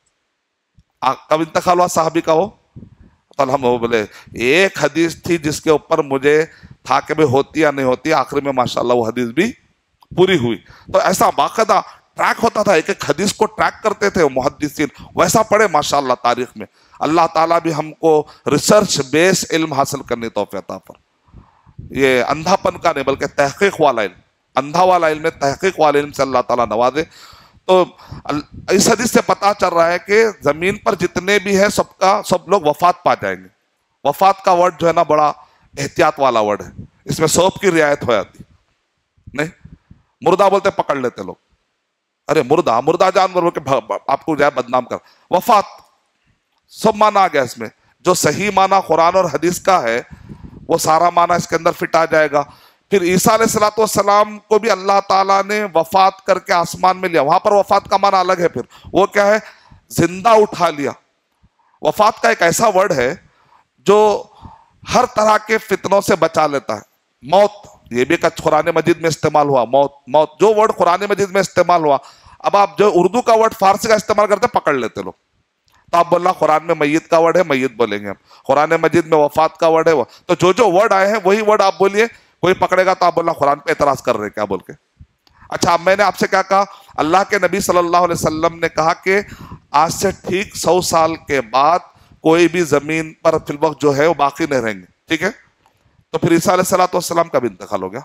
کا۔ کب انتقال ہوا صحابی کا، وہ تو الحمد بولے ایک حدیث تھی جس کے اوپر مجھے تھا کہ بھئی ہوتی یا نہیں ہوتی، آخر میں ماشاءاللہ وہ حدیث بھی پوری ہوئی۔ تو ایسا باقاعدہ ٹریک ہوتا تھا، ایک ایک حدیث کو ٹریک کرتے تھے محدثین، ویسا پڑھے ماشاءاللہ تاریخ میں۔ اللہ تعالیٰ بھی ہم کو ریسرچ بیس علم حاصل کرنے توفیق عطا فرمائے، یہ اندھا پن کا نہیں بلکہ تحقیق والا علم، اندھا والا علم ہے، تحقیق والا علم سے اللہ تعالیٰ نوازے۔ تو اس حدیث سے پتہ چل رہا ہے کہ زمین پر جتنے بھی ہیں سب لوگ وفات پا جائیں گے۔ وفات کا ورڈ جو ہے نا بڑا احتیاط والا ورڈ ہے، اس میں سوپ کی رعایت ہو جاتی نہیں، مردہ بولتے پکڑ لیتے لوگ، ارے مردہ جانور بول کے آپ کو جائے بدنام کر، وفات سب معنی آ گیا اس میں، جو صحیح معنی قرآن اور حدیث کا ہے وہ سارا معنی اس کے اندر فٹ آ جائے گا۔ پھر عیسیٰ علیہ الصلوۃ والسلام کو بھی اللہ تعالیٰ نے وفات کر کے آسمان میں لیا، وہاں پر وفات کا معنی الگ ہے، پھر وہ کیا ہے، زندہ اٹھا لیا۔ وفات کا ایک ایسا ورڈ ہے جو ہر طرح کے فتنوں سے بچا لیتا ہے۔ موت، یہ بھی قرآن مجید میں استعمال ہوا، موت جو ورڈ قرآن مجید میں استعمال ہوا، اب آپ جو اردو کا ورڈ فارسی کا استعمال کرتے پکڑ لیتے لوگ، تو آپ بولنا قرآن میں میت کا ورڈ ہے، میت بولیں گے ہم، قرآن مجید میں وفات کا ورڈ ہے، وہ تو جو ورڈ آئے ہیں وہی ورڈ آپ بولیے، کوئی پکڑے گا تو آپ بولنا قرآن پہ اعتراض کر رہے کیا بول کے۔ اچھا اب میں نے آپ سے کیا کہا، اللہ کے نبی صلی اللہ علیہ وسلم نے کہا کہ آج سے ٹھیک 100 سال کے بعد کوئی بھی زمین پر فی الوقت جو ہے وہ باقی نہیں رہیں گے، ٹھیک ہے۔ تو پھر عیسیٰ علیہ الصلوۃ والسلام کا بھی انتقال ہو گیا،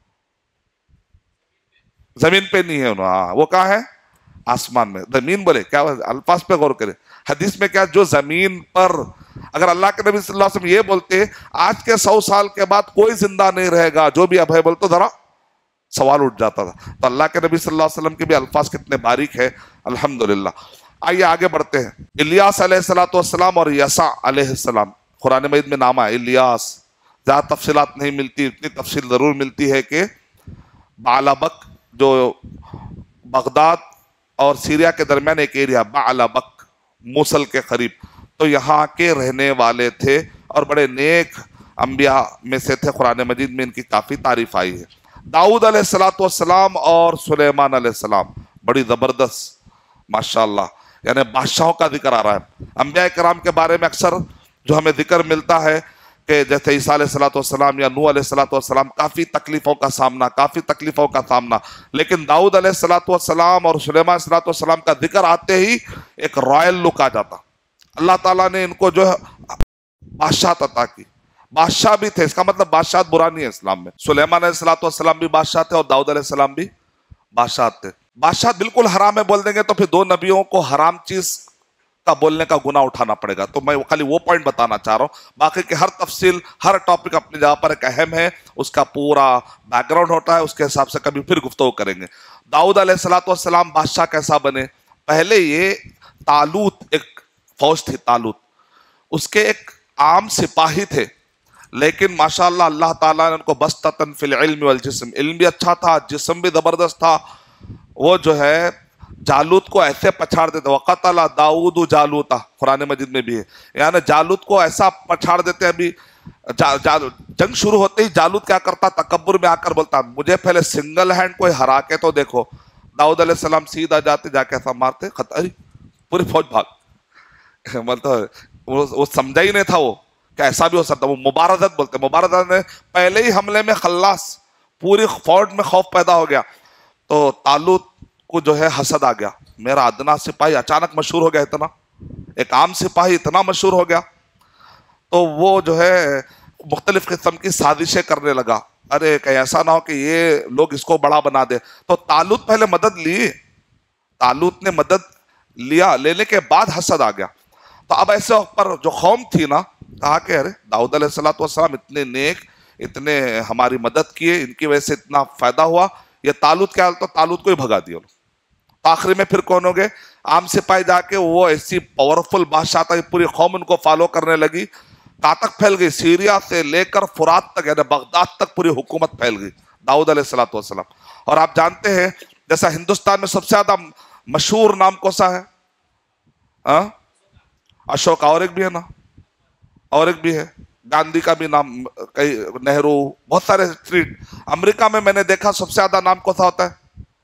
زمین پہ نہیں ہے انہوں، وہ کہاں ہے، آسمان میں۔ زمین بولے کیا، الفاظ پہ غور کرے، حدیث میں کیا، جو زمین پر، اگر اللہ کے نبی صلی اللہ علیہ وسلم یہ بولتے آج کے 100 سال کے بعد کوئی زندہ نہیں رہے گا، جو بھی اب ہے بولتے ذرا سوال اٹھ جاتا تھا۔ تو اللہ کے نبی صلی اللہ علیہ وسلم کے بھی الفاظ کتنے باریک ہے، الحمدللہ۔ آئیے آگے بڑھتے ہیں۔ الیاس علیہ الصلوۃ والسلام اور یسع علیہ السلام، قرآن مجید میں نام ہے الیاس، زیادہ تفصیلات نہیں ملتی، اتنی تفصیل ضرور ملتی ہے کہ بالابک جو بغداد اور سیریا کے درمیان ایک ایریا بعلبک، موصل کے قریب، تو یہاں کے رہنے والے تھے اور بڑے نیک انبیاء میں سے تھے. قرآن مجید میں ان کی کافی تعریف آئی ہے. داؤد علیہ السلام اور سلیمان علیہ السلام بڑی زبردست ماشاءاللہ، یعنی بادشاہوں کا ذکر آ رہا ہے. انبیاء کرام کے بارے میں اکثر جو ہمیں ذکر ملتا ہے کہ جیسے عیسیٰ علیہ السلام یا نوح علیہ السلام کافی تکلیفوں کا سامنا، لیکن داؤد علیہ السلام اور سلیمان علیہ السلام کا ذکر آتے ہی ایک رائل لک آ جاتا. اللہ تعالیٰ نے ان کو جو ہے بادشاہت عطا کی. بادشاہ بھی تھے، اس کا مطلب بادشاہت برا نہیں ہے اسلام میں. سلیمان علیہ السلام بھی بادشاہ تھے اور داؤد علیہ السلام بھی بادشاہ تھے. بادشاہت بالکل حرام ہے بول دیں گے تو پھر دو نبیوں کو حرام چیز کا بولنے کا گناہ اٹھانا پڑے گا. تو میں خالی وہ پوائنٹ بتانا چاہ رہا ہوں، باقی کہ ہر تفصیل، ہر ٹاپک اپنی جگہ پر ایک اہم ہے، اس کا پورا بیک گراؤنڈ ہوتا ہے، اس کے حساب سے کبھی پھر گفتگو کریں گے. داؤد علیہ السلام بادشاہ کیسا بنے؟ پہلے یہ طالوت ایک فوج تھی، طالوت اس کے ایک عام سپاہی تھے، لیکن ماشاءاللہ اللہ تعالیٰ نے ان کو بسطتاً فی العلم والجسم، علم بھی اچھا تھا، جسم بھی زبردست تھا. وہ جو ہے جالوت کو ایسے پچھاڑ دیتے، وقتل داؤد جالوت، قرآن مجید میں بھی ہے، یعنی جالوت کو ایسا پچھاڑ دیتے. ابھی جنگ شروع ہوتے ہی جالوت کیا کرتا، تکبر میں آ کر بولتا مجھے پہلے سنگل ہینڈ کوئی ہرا کے تو دیکھو. داؤد علیہ السلام سیدھا جاتے، جا کے ایسا مارتے، خطر پوری فوج بھاگ. مطلب وہ سمجھا ہی نہیں تھا وہ کہ ایسا بھی ہو سکتا. وہ مبارزت بولتے، مبارزت نے پہلے ہی حملے میں خلاص، پوری فوج میں خوف پیدا ہو گیا. تو طالوت کو جو ہے حسد آ گیا، میرا ادنا سپاہی اچانک مشہور ہو گیا، اتنا ایک عام سپاہی اتنا مشہور ہو گیا. تو وہ جو ہے مختلف قسم کی سازشیں کرنے لگا، ارے کہ ایسا نہ ہو کہ یہ لوگ اس کو بڑا بنا دے. تو طالوت پہلے مدد لی، طالوت نے مدد لیا، لینے کے بعد حسد آ گیا. تو اب ایسے پر جو قوم تھی نا، کہا کہ ارے داؤد علیہ السلام اتنے نیک، اتنے ہماری مدد کیے، ان کی وجہ سے اتنا فائدہ ہوا، یہ طالوت کیا؟ تو طالوت کو ہی بھگا دیا. آخری میں پھر کون ہو گئے؟ عام سپاہی جا کے وہ ایسی پاورفل بادشاہ تھا، پوری قوم ان کو فالو کرنے لگی. کہاں تک پھیل گئی؟ سیریا سے لے کر فرات تک، یعنی بغداد تک پوری حکومت پھیل گئی داؤد علیہ السلام. اور آپ جانتے ہیں جیسا ہندوستان میں سب سے زیادہ مشہور نام کون سا ہے؟ اشوک، اور ایک بھی ہے نا، اور ایک بھی ہے گاندھی کا بھی نام، کئی نہرو، بہت سارے اسٹریٹ. امریکہ میں نے دیکھا سب سے زیادہ نام کون سا ہوتا ہے؟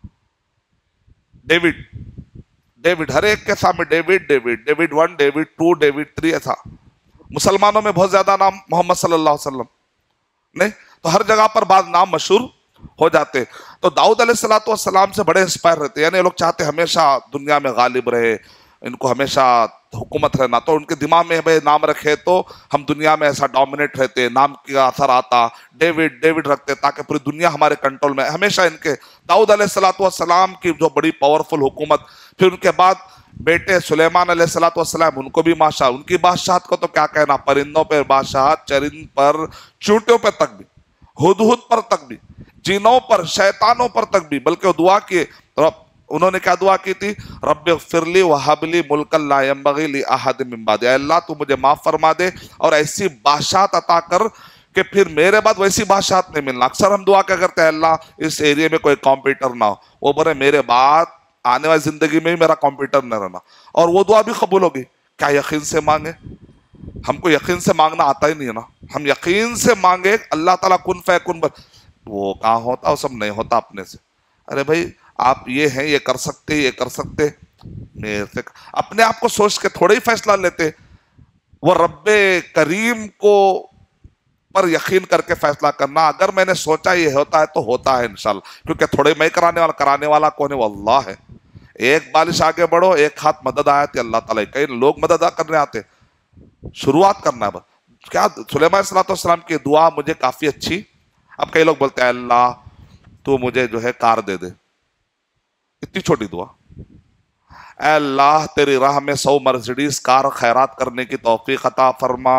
ڈیوڈ، ہر ایک کے سامنے ڈیوڈ 1، ڈیوڈ 2، ڈیوڈ 3، ایسا. مسلمانوں میں بہت زیادہ نام محمد صلی اللہ علیہ وسلم نہیں. تو ہر جگہ پر بعض نام مشہور ہو جاتے. تو داؤد علیہ السلام سے بڑے انسپائر رہتے، یعنی لوگ چاہتے ہمیشہ دنیا میں غالب رہے، ان کو ہمیشہ حکومت رہنا. تو ان کے دماغ میں بھائی نام رکھے تو ہم دنیا میں ایسا ڈومینیٹ رہتے، نام کا اثر آتا، ڈیوڈ رکھتے تاکہ پوری دنیا ہمارے کنٹرول میں. ہمیشہ ان کے داؤد علیہ السلام کی جو بڑی پاورفل حکومت، پھر ان کے بعد بیٹے سلیمان علیہ السلام، ان کو بھی بادشاہ، ان کی بادشاہت کو تو کیا کہنا، پرندوں پر بادشاہت، چرند پر، چونٹیوں پر تک بھی، ہدہد پر تک بھی، جنوں پر، شیطانوں پر تک بھی. بلکہ وہ دعا کیے، انہوں نے کیا دعا کی تھی؟ رب اغفر لی وہب لی ملکا لا ينبغی لاحد من بعدی، اے اللہ تو مجھے معاف فرما دے اور ایسی بادشاہت عطا کر کہ پھر میرے بعد ویسی بادشاہت نہیں ملنا. اکثر ہم دعا کیا کرتے ہیں، اللہ اس ایریے میں کوئی کمپیوٹر نہ ہو، وہ بولے میرے بعد آنے والی زندگی میں بھی میرا کمپیوٹر نہ رہنا، اور وہ دعا بھی قبول ہوگی. کیا یقین سے مانگے؟ ہم کو یقین سے مانگنا آتا ہی نہیں ہے نا. ہم یقین سے مانگے اللہ تعالیٰ کن فیکن، وہ کہاں ہوتا، وہ سب نہیں ہوتا اپنے سے. ارے بھائی آپ یہ ہیں، یہ کر سکتے، یہ کر سکتے، میرے سے اپنے آپ کو سوچ کے تھوڑے ہی فیصلہ لیتے. وہ رب کریم کو پر یقین کر کے فیصلہ کرنا، اگر میں نے سوچا یہ ہوتا ہے تو ہوتا ہے انشاءاللہ، کیونکہ تھوڑے میں کرانے والا کون ہے؟ وہ اللہ ہے. ایک بالش آگے بڑھو، ایک ہاتھ مدد آتی اللہ تعالیٰ. کئی لوگ مدد کرنے آتے، شروعات کرنا ہے بس. کیا سلیمان علیہ السلام کی دعا مجھے کافی اچھی. اب کئی لوگ بولتے ہیں اللہ تو مجھے جو ہے کار دے دے، اتنی چھوٹی دعا. اے اللہ تیری راہ میں 100 مرسیڈیز کار خیرات کرنے کی توفیق عطا فرما.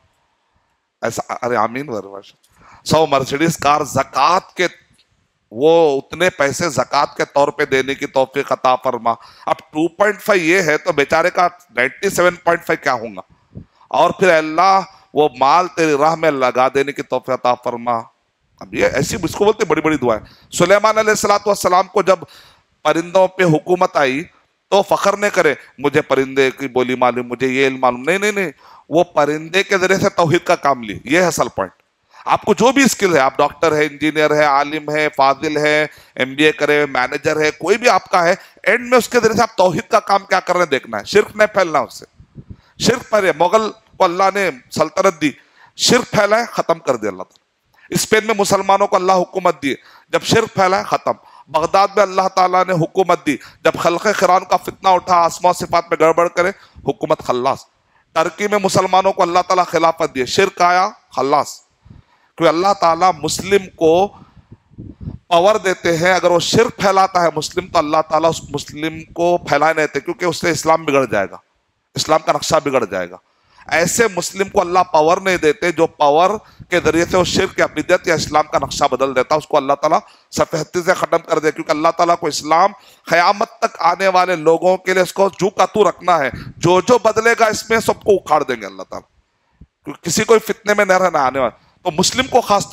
ایسا، ارے آمین. 100 مرسیڈیز کار زکوٰۃ کے، وہ اتنے پیسے زکوٰۃ کے طور پہ دینے کی توفیق عطا فرما. اب 2.5 یہ ہے تو بیچارے کا 97.5 کیا ہوں گا. اور پھر اے اللہ وہ مال تیری راہ میں لگا دینے کی توفیق عطا فرما. اب یہ ایسی اس کو بولتے بڑی بڑی دعائیں. سلیمان علیہ السلام کو جب پرندوں پہ حکومت آئی تو فخر نہ کرے مجھے پرندے کی بولی معلوم، مجھے یہ علم معلوم، نہیں نہیں نہیں، وہ پرندے کے ذریعے سے توحید کا کام لی، یہ ہے اصل پوائنٹ۔ آپ کو جو بھی اسکل ہے، آپ ڈاکٹر ہے، انجینئر ہے، عالم ہے، فاضل ہے، ایم بی اے کرے، مینیجر ہے، کوئی بھی آپ کا ہے، اینڈ میں اس کے ذریعے سے آپ توحید کا کام کیا کر رہے ہیں دیکھنا ہے، شرک نہیں پھیلنا اس سے۔ شرک پھیلے، مغل کو اللہ نے سلطنت دی، شرک پھیلا ہے، ختم کر دیا اللہ تعالیٰ۔ اسپین میں مسلمانوں کو اللہ حکومت دی، جب شرک پھیلا ہے ختم۔ بغداد میں اللہ تعالیٰ نے حکومت دی، جب خلق قرآن کا فتنہ اٹھا، اسماء و صفات میں گڑبڑ کرے، حکومت خلاص۔ ترکی میں مسلمانوں کو اللہ تعالیٰ خلافت دی، شرک آیا، خلاص۔ کیونکہ اللہ تعالیٰ مسلم کو پاور دیتے ہیں، اگر وہ شرک پھیلاتا ہے مسلم تو اللہ تعالیٰ اس مسلم کو پھیلانے دیتے، کیونکہ اس سے اسلام بگڑ جائے گا، اسلام کا نقشہ بگڑ جائے گا۔ ایسے مسلم کو اللہ پاور نہیں دیتے جو پاور کے ذریعے سے وہ شرک یا بدعت یا اسلام کا نقشہ بدل دیتا، اس کو اللہ تعالیٰ سفہتی سے ختم کر دے، کیونکہ اللہ تعالیٰ کو اسلام قیامت تک آنے والے لوگوں کے لیے اس کو جو کا تو رکھنا ہے، جو جو بدلے گا اس میں سب کو اکھاڑ دیں گے اللہ تعالیٰ، کیونکہ کسی کو فتنے میں نہ رہنا آنے والا۔ تو مسلم کو خاص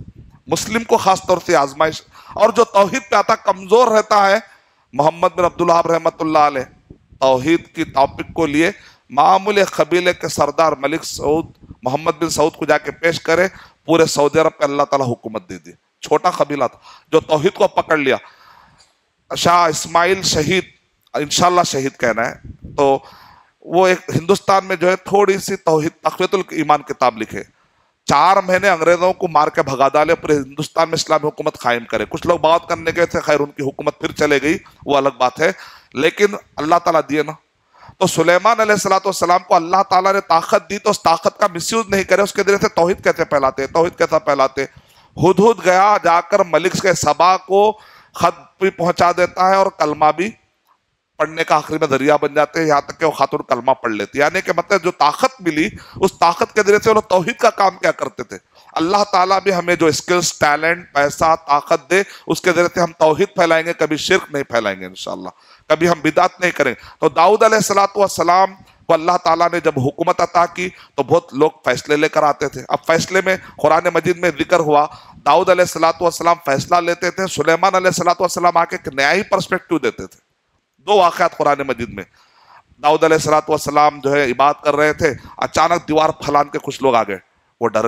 طور سے آزمائش، اور جو توحید پہ آتا کمزور رہتا ہے، محمد بن عبدالوہاب رحمۃ اللہ علیہ توحید کی ٹاپک کو لیے معمول قبیلے کے سردار ملک سعود محمد بن سعود کو جا کے پیش کرے، پورے سعودی عرب پہ اللہ تعالیٰ حکومت دے دی۔ چھوٹا قبیلہ تھا جو توحید کو پکڑ لیا۔ شاہ اسماعیل شہید، انشاءاللہ شہید کہنا ہے، تو وہ ایک ہندوستان میں جو ہے تھوڑی سی توحید تقویت الایمان کتاب لکھے، 4 مہینے انگریزوں کو مار کے بھگا ڈالے، پورے ہندوستان میں اسلامی حکومت قائم کرے۔ کچھ لوگ بغاوت کرنے گئے تھے، خیر ان کی حکومت پھر چلے گئی، وہ الگ بات ہے، لیکن اللہ تعالیٰ دیے نا۔ تو سلیمان علیہ السلام کو اللہ تعالیٰ نے طاقت دی، تو اس طاقت کا مس یوز نہیں کرے، اس کے ذریعے سے توحید کیسے پھیلاتے، توحید کیسا پھیلاتے۔ ہدہد گیا، جا کر ملک کے سبا کو خط بھی پہنچا دیتا ہے اور کلمہ بھی پڑھنے کا آخری میں ذریعہ بن جاتے ہیں، یہاں تک کہ وہ خاتون کلمہ پڑھ لیتی، یعنی کہ مطلب جو طاقت ملی اس طاقت کے ذریعے سے وہ توحید کا کام کیا کرتے تھے۔ اللہ تعالیٰ بھی ہمیں جو اسکلز، ٹیلنٹ، پیسہ، طاقت دے، اس کے ذریعے سے ہم توحید پھیلائیں گے، کبھی شرک نہیں پھیلائیں گے انشاءاللہ، کبھی ہم بدعت نہیں کریں۔ تو داؤد علیہ السلام کو اللہ تعالیٰ نے جب حکومت عطا کی تو بہت لوگ فیصلے لے کر آتے تھے۔ اب فیصلے میں قرآن مجید میں ذکر ہوا، داؤد علیہ السلام فیصلہ لیتے تھے، سلیمان علیہ السلام آ کے ایک نیا ہی پرسپیکٹو دیتے تھے۔ 2 واقعات قرآن مجید میں، داؤد علیہ السلام جو ہے عبادت کر رہے تھے، اچانک دیوار پھلان کے کچھ لوگ آ گئے، وہ ڈر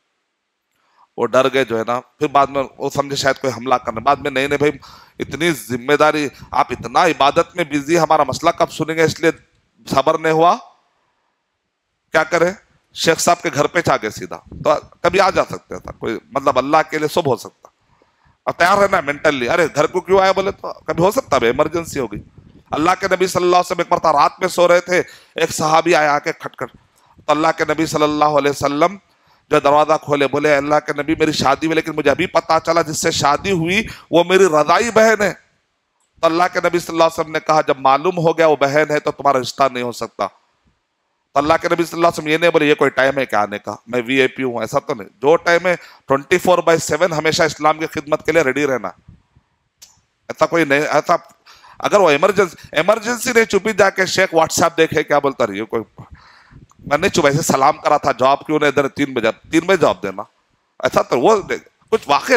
گئے جو ہے نا، پھر بعد میں وہ سمجھے شاید کوئی حملہ کرنے، بعد میں نہیں بھائی اتنی ذمہ داری، آپ اتنا عبادت میں بزی، ہمارا مسئلہ کب سنیں گے، اس لیے صبر نہیں ہوا، کیا کرے، شیخ صاحب کے گھر پہ چاہ گئے سیدھا، تو کبھی آ جا سکتا تھا کوئی، مطلب اللہ کے لیے سب ہو سکتا، اب تیار رہنا مینٹلی، ارے گھر کو کیوں آیا بولے تو کبھی ہو سکتا ہے، ایمرجنسی ہو گئی۔ اللہ کے نبی صلی اللہ علیہ وسلم ایک مرتبہ رات میں سو رہے تھے، ایک صحابی آیا آ کے کھٹکھٹ، تو اللہ کے نبی صلی اللہ علیہ وسلم جو دروازہ کھولے، بولے اللہ کے نبی میری شادی ہوئی، لیکن مجھے ابھی پتا چلا جس سے شادی ہوئی وہ میری رضائی بہن ہے۔ تو اللہ کے نبی صلی اللہ علیہ وسلم نے کہا جب معلوم ہو گیا وہ بہن ہے تو تمہارا رشتہ نہیں ہو سکتا۔ تو اللہ کے نبی صلی اللہ علیہ وسلم یہ نہیں بولے یہ کوئی ٹائم ہے کیا آنے کا، میں وی آئی پی ہوں، ایسا تو نہیں، جو ٹائم ہے 24/7 ہمیشہ اسلام کی خدمت کے لیے ریڈی رہنا، ایسا کوئی نہیں، ایسا اگر وہ ایمرجنسی نہیں، چپی جا کے شیخ واٹس ایپ دیکھے کیا بولتا رہی، کوئی میں نہیں چپ، ایسے سلام کرا تھا، جواب کیوں نہیں دینا، 3 بجے جواب دینا، ایسا تو وہ کچھ واقع۔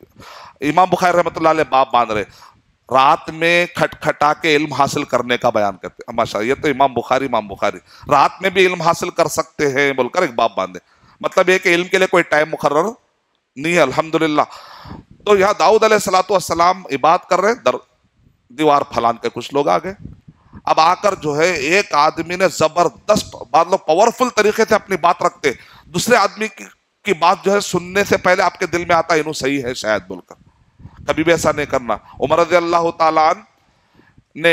امام بخاری رحمۃ اللہ علیہ باب باندھ رہے، رات میں کھٹکھٹا کے علم حاصل کرنے کا بیان کرتے ہیں، ماشاء اللہ، یہ تو امام بخاری رات میں بھی علم حاصل کر سکتے ہیں بول کر ایک باب باندھے، مطلب یہ کہ علم کے لیے کوئی ٹائم مقرر نہیں ہے، الحمدللہ۔ تو یہاں داؤد علیہ السلام عبادت کر رہے، دیوار پھلان کے کچھ لوگ آ گئے، اب آ کر جو ہے ایک آدمی نے زبردست، بعض لوگ پاورفل طریقے سے اپنی بات رکھتے، دوسرے آدمی کی بات جو ہے سننے سے پہلے آپ کے دل میں آتا ہے انہوں صحیح ہے شاید بول کر، کبھی بھی ایسا نہیں کرنا۔ عمر رضی اللہ تعالیٰ عنہ نے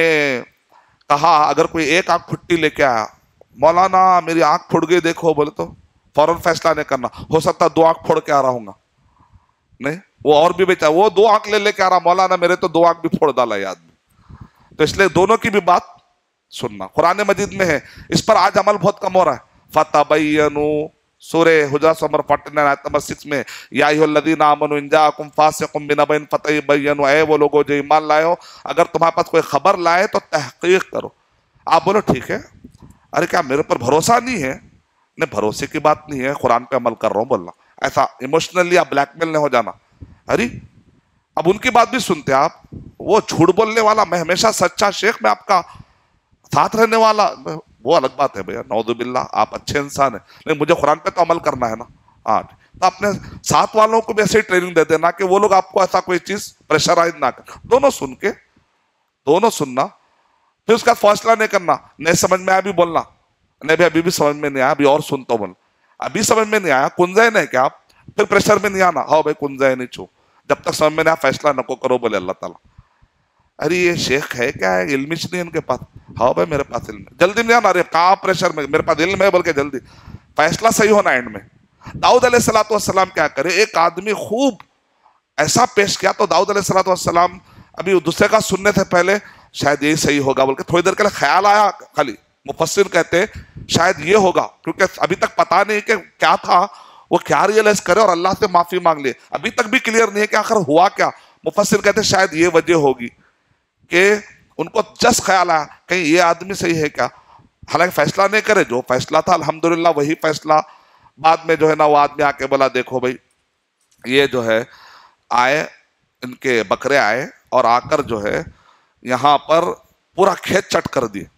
کہا اگر کوئی ایک آنکھ پھٹی لے کے آیا، مولانا میری آنکھ پھٹ گئی دیکھو بولے، تو فوراً فیصلہ نہیں کرنا، ہو سکتا 2 آنکھ پھوڑ کے آ رہا ہوں گا، نہیں وہ اور بھی بیچا، وہ 2 آنکھ لے کے آ رہا، مولانا میرے تو 2 آنکھ بھی پھوڑ ڈالا یہ آدمی، تو اس لیے دونوں کی بھی بات سننا۔ قرآن مجید میں ہے، اس پر آج عمل بہت کم ہو رہا ہے۔ فَتَبَيَّنُوا، سورہ حجرات نمبر 49 آیت نمبر 6 میں، یا ایھا الذین آمنوا ان جاءکم فاسق بنبأ فتبینوا، اے وہ لوگوں جو ایمان لائے ہو اگر تمہارے پاس کوئی خبر لائے تو تحقیق کرو۔ آپ بولو ٹھیک ہے، ارے کیا میرے پر بھروسہ نہیں ہے؟ نہیں، بھروسے کی بات نہیں ہے، قرآن پہ عمل کر رہا ہوں بولنا، ایسا ایموشنلی آپ بلیک میل نہیں ہو جانا۔ ارے اب ان کی بات بھی سنتے آپ، وہ جھوٹ بولنے والا، میں ہمیشہ سچا شیخ، میں آپ کا ساتھ رہنے والا، وہ الگ بات ہے بھیا، نعوذ باللہ، آپ اچھے انسان ہیں لیکن مجھے قرآن پہ تو عمل کرنا ہے نا. ہاں، تو اپنے ساتھ والوں کو بھی ایسے ٹریننگ دے دینا کہ وہ لوگ آپ کو ایسا کوئی چیز پریشرائز نہ کر. دونوں سننا، پھر اس کا فیصلہ نہیں کرنا. نہیں سمجھ میں آیا بھی بولنا، نہیں بھائی ابھی بھی سمجھ میں نہیں آیا، ابھی اور سنتا ہوں، ابھی سمجھ میں نہیں آیا، کنزے نہیں کیا آپ، پھر پریشر میں نہیں آنا. ہاں بھائی کنزے نہیں چھو، جب تک سمجھ میں نہیں آیا فیصلہ نہ کرو، بولے اللہ تعالیٰ. ارے یہ شیخ ہے کیا ہے، علم ہی نہیں ان کے پاس. ہاں بھائی میرے پاس علم ہے، جلدی نہیں آنا. ارے کہاں پریشر میں، میرے پاس علم ہے بول کے جلدی. فیصلہ صحیح ہونا اینڈ میں. داؤد علیہ السلام کیا کرے، ایک آدمی خوب ایسا پیش کیا تو داؤد علیہ السلام ابھی دوسرے کا سننے سے پہلے شاید یہی صحیح ہوگا بول کے تھوڑی دیر کے لیے خیال آیا. خالی مفسر کہتے شاید یہ ہوگا، کیونکہ ابھی تک پتا نہیں کہ کیا تھا، وہ کیا ریئلائز کرے اور اللہ سے معافی مانگ لے، ابھی تک بھی کلیئر نہیں ہے کہ آخر ہوا کیا. مفسر کہتے شاید یہ وجہ ہوگی کہ ان کو جس خیال آیا کہیں یہ آدمی صحیح ہے کیا. حالانکہ فیصلہ نہیں کرے، جو فیصلہ تھا الحمدللہ وہی فیصلہ. بعد میں جو ہے نا وہ آدمی آ کے بولا دیکھو بھائی یہ جو ہے آئے، ان کے بکرے آئے اور آ کر جو ہے یہاں پر پورا کھیت چٹ کر دیے.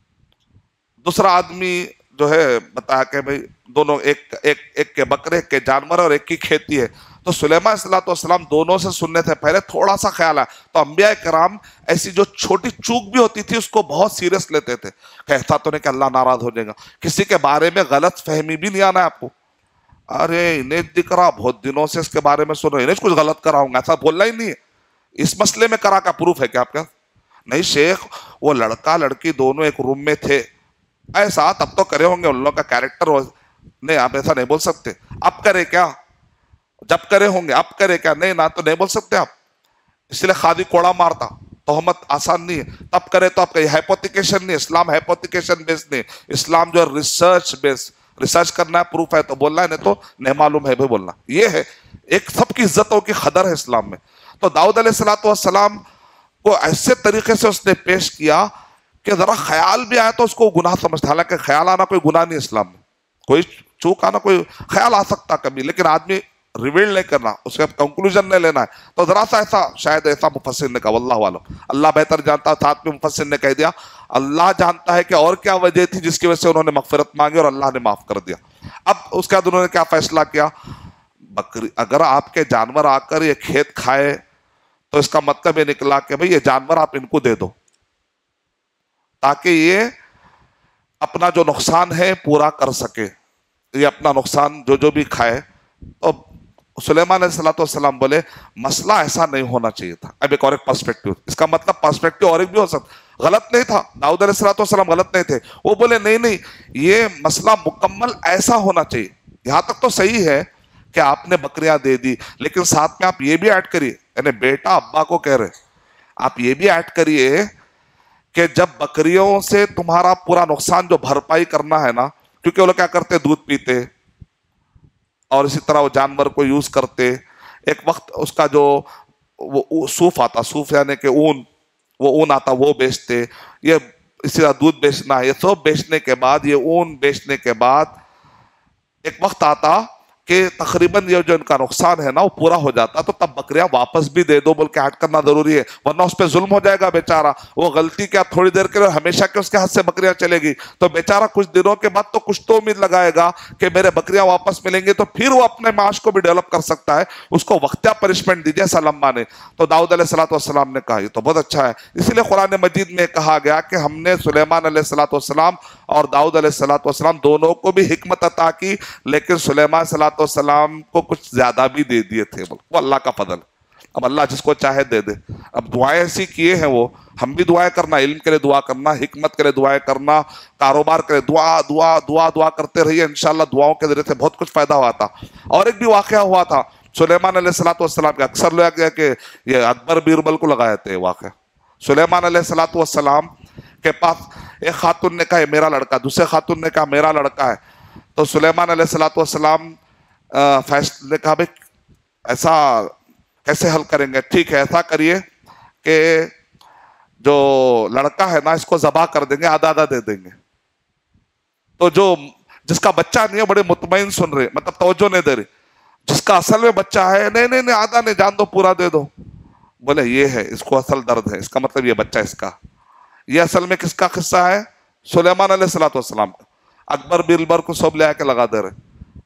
دوسرا آدمی جو ہے بتایا کہ بھائی دونوں ایک کے بکرے، ایک کے جانور اور ایک کی کھیتی ہے. تو سلیمان السلام دونوں سے سننے سے پہلے تھوڑا سا خیال آیا. تو انبیاء کرام ایسی جو چھوٹی چوک بھی ہوتی تھی اس کو بہت سیریس لیتے تھے کہ ایسا تو نہیں کہ اللہ ناراض ہو جائے گا. کسی کے بارے میں غلط فہمی بھی نہیں آنا ہے آپ کو. ارے انہیں دکھ رہا بہت دنوں سے اس کے بارے میں سن رہے، انہیں کچھ غلط کراؤں گا، ایسا بولنا ہی نہیں ہے. اس مسئلے میں کرا کا پروف ہے کیا آپ کا؟ نہیں شیخ وہ لڑکا لڑکی دونوں ایک روم میں تھے، ایسا تب تو کرے ہوں گے، ان لوگوں کا کیریکٹر نہیں، آپ ایسا نہیں بول سکتے. اب کرے کیا، جب کرے ہوں گے اب کرے کیا، نہیں نہ تو نہیں بول سکتے آپ. اس لیے خادی کوڑا مارتا، تہمت آسان نہیں ہے. تب کرے تو آپ کا یہ ہائپوتھیکیشن نہیں، اسلام ہائپوتھیکیشن بیس نہیں، اسلام جو ہے ریسرچ بیس. ریسرچ کرنا ہے، پروف ہے تو بولنا ہے، نہیں تو نہیں معلوم ہے بھی بولنا. یہ ہے ایک سب کی عزتوں کی قدر ہے اسلام میں. تو داؤد علیہ السلام کو ایسے طریقے سے اس نے پیش کیا کہ ذرا خیال بھی آیا تو اس کو گناہ سمجھتا. حالانکہ خیال آنا کوئی گناہ نہیں اسلام میں، کوئی چوک آنا کوئی خیال آ سکتا کبھی، لیکن آدمی ریویل نہیں کرنا، اس کا کنکلوژن نہیں لینا ہے. تو ذرا سا ایسا شاید ایسا مفسر نے کہا، واللہ عالم، اللہ بہتر جانتا. ساتھ میں مفسر نے کہہ دیا اللہ جانتا ہے کہ اور کیا وجہ تھی جس کی وجہ سے انہوں نے مغفرت مانگی اور اللہ نے معاف کر دیا. اب اس کے بعد انہوں نے کیا فیصلہ کیا، بکری اگر آپ کے جانور آ کر یہ کھیت کھائے تو اس کا مطلب یہ نکلا کہ بھئی یہ جانور آپ ان کو دے دو تاکہ یہ اپنا جو نقصان ہے پورا کر سکے، یہ اپنا نقصان جو بھی کھائے. تو سلیمان علیہ السلام بولے مسئلہ ایسا نہیں ہونا چاہیے تھا. اب ایک اور ایک پرسپیکٹیو، اس کا مطلب پرسپیکٹیو اور ایک بھی ہو سکتا، غلط نہیں تھا، داؤد علیہ السلام غلط نہیں تھے. وہ بولے نہیں یہ مسئلہ مکمل ایسا ہونا چاہیے. یہاں تک تو صحیح ہے کہ آپ نے بکریاں دے دی، لیکن ساتھ میں آپ یہ بھی ایڈ کریے، یعنی بیٹا ابا کو کہہ رہے آپ یہ بھی ایڈ کریے کہ جب بکریوں سے تمہارا پورا نقصان جو بھرپائی کرنا ہے نا، کیونکہ وہ لوگ کیا کرتے دودھ پیتے اور اسی طرح وہ جانور کو یوز کرتے. ایک وقت اس کا جو وہ صوف آتا، صوف یعنی کہ اون، وہ اون آتا وہ بیچتے. یہ اسی طرح دودھ بیچنا ہے، یہ سب بیچنے کے بعد، یہ اون بیچنے کے بعد ایک وقت آتا کہ تقریباً یہ جو ان کا نقصان ہے نا وہ پورا ہو جاتا. تو تب بکریاں واپس بھی دے دو بول کے ایڈ کرنا ضروری ہے، ورنہ اس پہ ظلم ہو جائے گا بیچارہ. وہ غلطی کیا تھوڑی دیر کے لیے ہمیشہ کے اس کے ہاتھ سے بکریاں چلے گی تو بیچارہ کچھ دنوں کے بعد تو کچھ تو امید لگائے گا کہ میرے بکریاں واپس ملیں گے، تو پھر وہ اپنے معاش کو بھی ڈیولپ کر سکتا ہے. اس کو وقتیہ پنشمنٹ دیجیے سلمہ نے. تو داؤد علیہ السلام نے کہا یہ تو بہت اچھا ہے. اسی لیے قرآن مجید میں کہا گیا کہ ہم نے سلیمان علیہ السلام اور داؤد علیہ السلام دونوں کو بھی حکمت عطا کی، لیکن سلیمان السلام کو کچھ زیادہ بھی دے دیے تھے. وہ اللہ کا فضل، اب اللہ جس کو چاہے دے دے. اب دعائیں ایسی کیے ہیں وہ، ہم بھی دعائیں کرنا، علم کے لیے دعا کرنا، حکمت کے لیے دعائیں کرنا، کاروبار کے لیے دعا دعا دعا دعا کرتے رہیے، انشاءاللہ دعاؤں کے ذریعے سے بہت کچھ فائدہ ہوا تھا. اور ایک بھی واقعہ ہوا تھا سلیمان علیہ السلام کے، اکثر لوگ کہ یہ اکبر بیربل کو لگائے تھے واقعہ. سلیمان علیہ السلام کے پاس ایک خاتون نے کہا یہ میرا لڑکا، دوسرے خاتون نے کہا میرا لڑکا ہے. تو سلیمان علیہ السلام فیصلے نے کہا بھائی ایسا کیسے حل کریں گے، ٹھیک ہے ایسا کریے کہ جو لڑکا ہے نا اس کو ذبح کر دیں گے، آدھا آدھا دے دیں گے. تو جو جس کا بچہ نہیں ہے بڑے مطمئن سن رہے، مطلب توجہ نہیں دے رہے، جس کا اصل میں بچہ ہے نہیں آدھا نہیں، جان دو پورا دے دو. بولے یہ ہے، اس کو اصل درد ہے، اس کا مطلب یہ بچہ اس کا. یہ اصل میں کس کا قصہ ہے؟ سلیمان علیہ السلام کا. اکبر بربر کو سب لے آ کے لگا دے رہے.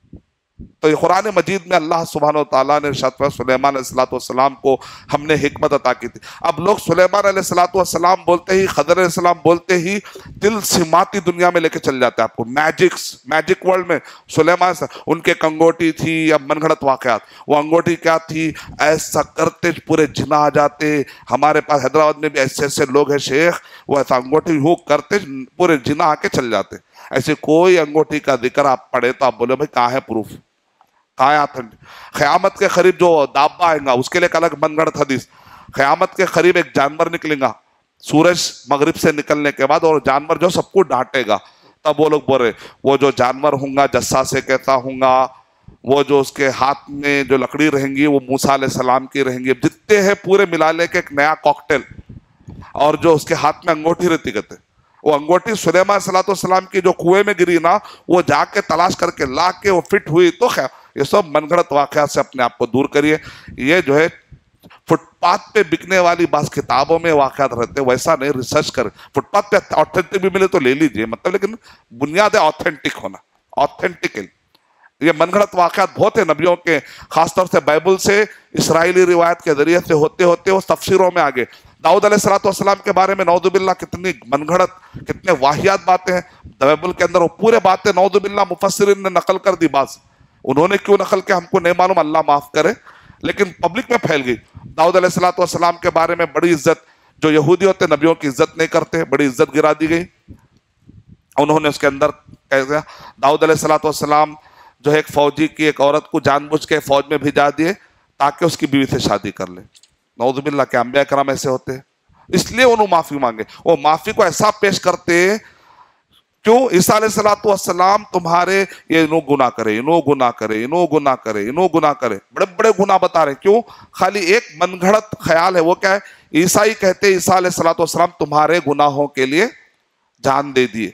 تو یہ قرآن مجید میں اللہ سبحانہ و تعالیٰ نے ارشاد فرمایا سلیمان علیہ السلام کو ہم نے حکمت عطا کی تھی. اب لوگ سلیمان علیہ السلام بولتے ہی، خضر علیہ السلام بولتے ہی دل سماتی دنیا میں لے کے چل جاتے ہیں آپ کو. میجک ورلڈ میں سلیمان ان کے ایک انگوٹی تھی. اب من گھڑت واقعات. وہ انگوٹی کیا تھی؟ ایسا کرتے پورے جن آ جاتے. ہمارے پاس حیدرآباد میں بھی ایسے ایسے لوگ ہیں شیخ، وہ ایسا انگوٹی ہو کرتے پورے جن آ کے چل جاتے. ایسے کوئی انگوٹھی کا ذکر آپ پڑھے تو آپ بولے بھائی کہاں ہے پروف، کہاں ہے آتھنٹک؟ قیامت کے قریب جو دابا آئیں گا اس کے لیے ایک الگ من گھڑت حدیث. قیامت کے قریب ایک جانور نکلے گا سورج مغرب سے نکلنے کے بعد، اور جانور جو سب کو ڈانٹے گا. تب وہ لوگ بول رہے وہ جو جانور ہوں گا جسا سے کہتا ہوں گا، وہ جو اس کے ہاتھ میں جو لکڑی رہیں گی وہ موسیٰ علیہ السلام کی رہیں گی. جتنے ہیں پورے ملا لے کے ایک نیا کاکٹیل. اور جو اس کے ہاتھ میں انگوٹھی رہتی کہتے، وہ انگوٹھی سلیمان علیہ السلام کی جو کنویں میں گری نا، وہ جا کے تلاش کر کے لا کے وہ فٹ ہوئی. تو خیر یہ سب من گھڑت واقعات سے اپنے آپ کو دور کریے. یہ جو ہے فٹ پاتھ پہ بکنے والی بعض کتابوں میں واقعات رہتے، ویسا نہیں. ریسرچ کر، فٹ پاتھ پہ آتھینٹک بھی ملے تو لے لیجئے، مطلب لیکن بنیاد ہے آتھینٹک ہونا. آتھینٹکل یہ من گھڑت واقعات بہت ہیں نبیوں کے، خاص طور سے بائبل سے اسرائیلی روایت کے ذریعے سے ہوتے ہوتے وہ تفسیروں میں آگے. داؤد علیہ السلام کے بارے میں نعوذ باللہ کتنی من گھڑت، کتنے واحیات باتیں ہیں بائبل کے اندر. وہ پورے باتیں نعوذ باللہ مفسرین نے نقل کر دی. بعض انہوں نے کیوں نقل کیا ہم کو نہیں معلوم، اللہ معاف کرے، لیکن پبلک میں پھیل گئی. داؤد علیہ السلام کے بارے میں بڑی عزت، جو یہودی ہوتے نبیوں کی عزت نہیں کرتے، بڑی عزت گرا دی گئی. انہوں نے اس کے اندر کہہ دیا داؤد علیہ السلام جو ہے ایک فوجی کی ایک عورت کو جان بوجھ کے فوج میں بھیجا دیے تاکہ اس کی بیوی سے شادی کر لے. نعوذ باللہ کہ انبیاء کرام ایسے ہوتے ہیں. اس لیے انہوں معافی مانگے. وہ معافی کو ایسا پیش کرتے کیوں؟ عیسیٰ علیہ السلام تمہارے یہ انہوں گناہ کرے، انہوں گناہ کرے، انہوں گناہ کرے، انہوں گناہ کرے، بڑے بڑے گناہ بتا رہے. کیوں؟ خالی ایک من گھڑت خیال ہے. وہ کیا ہے؟ عیسائی کہتے عیسیٰ علیہ السلام تمہارے گناہوں کے لیے جان دے دیے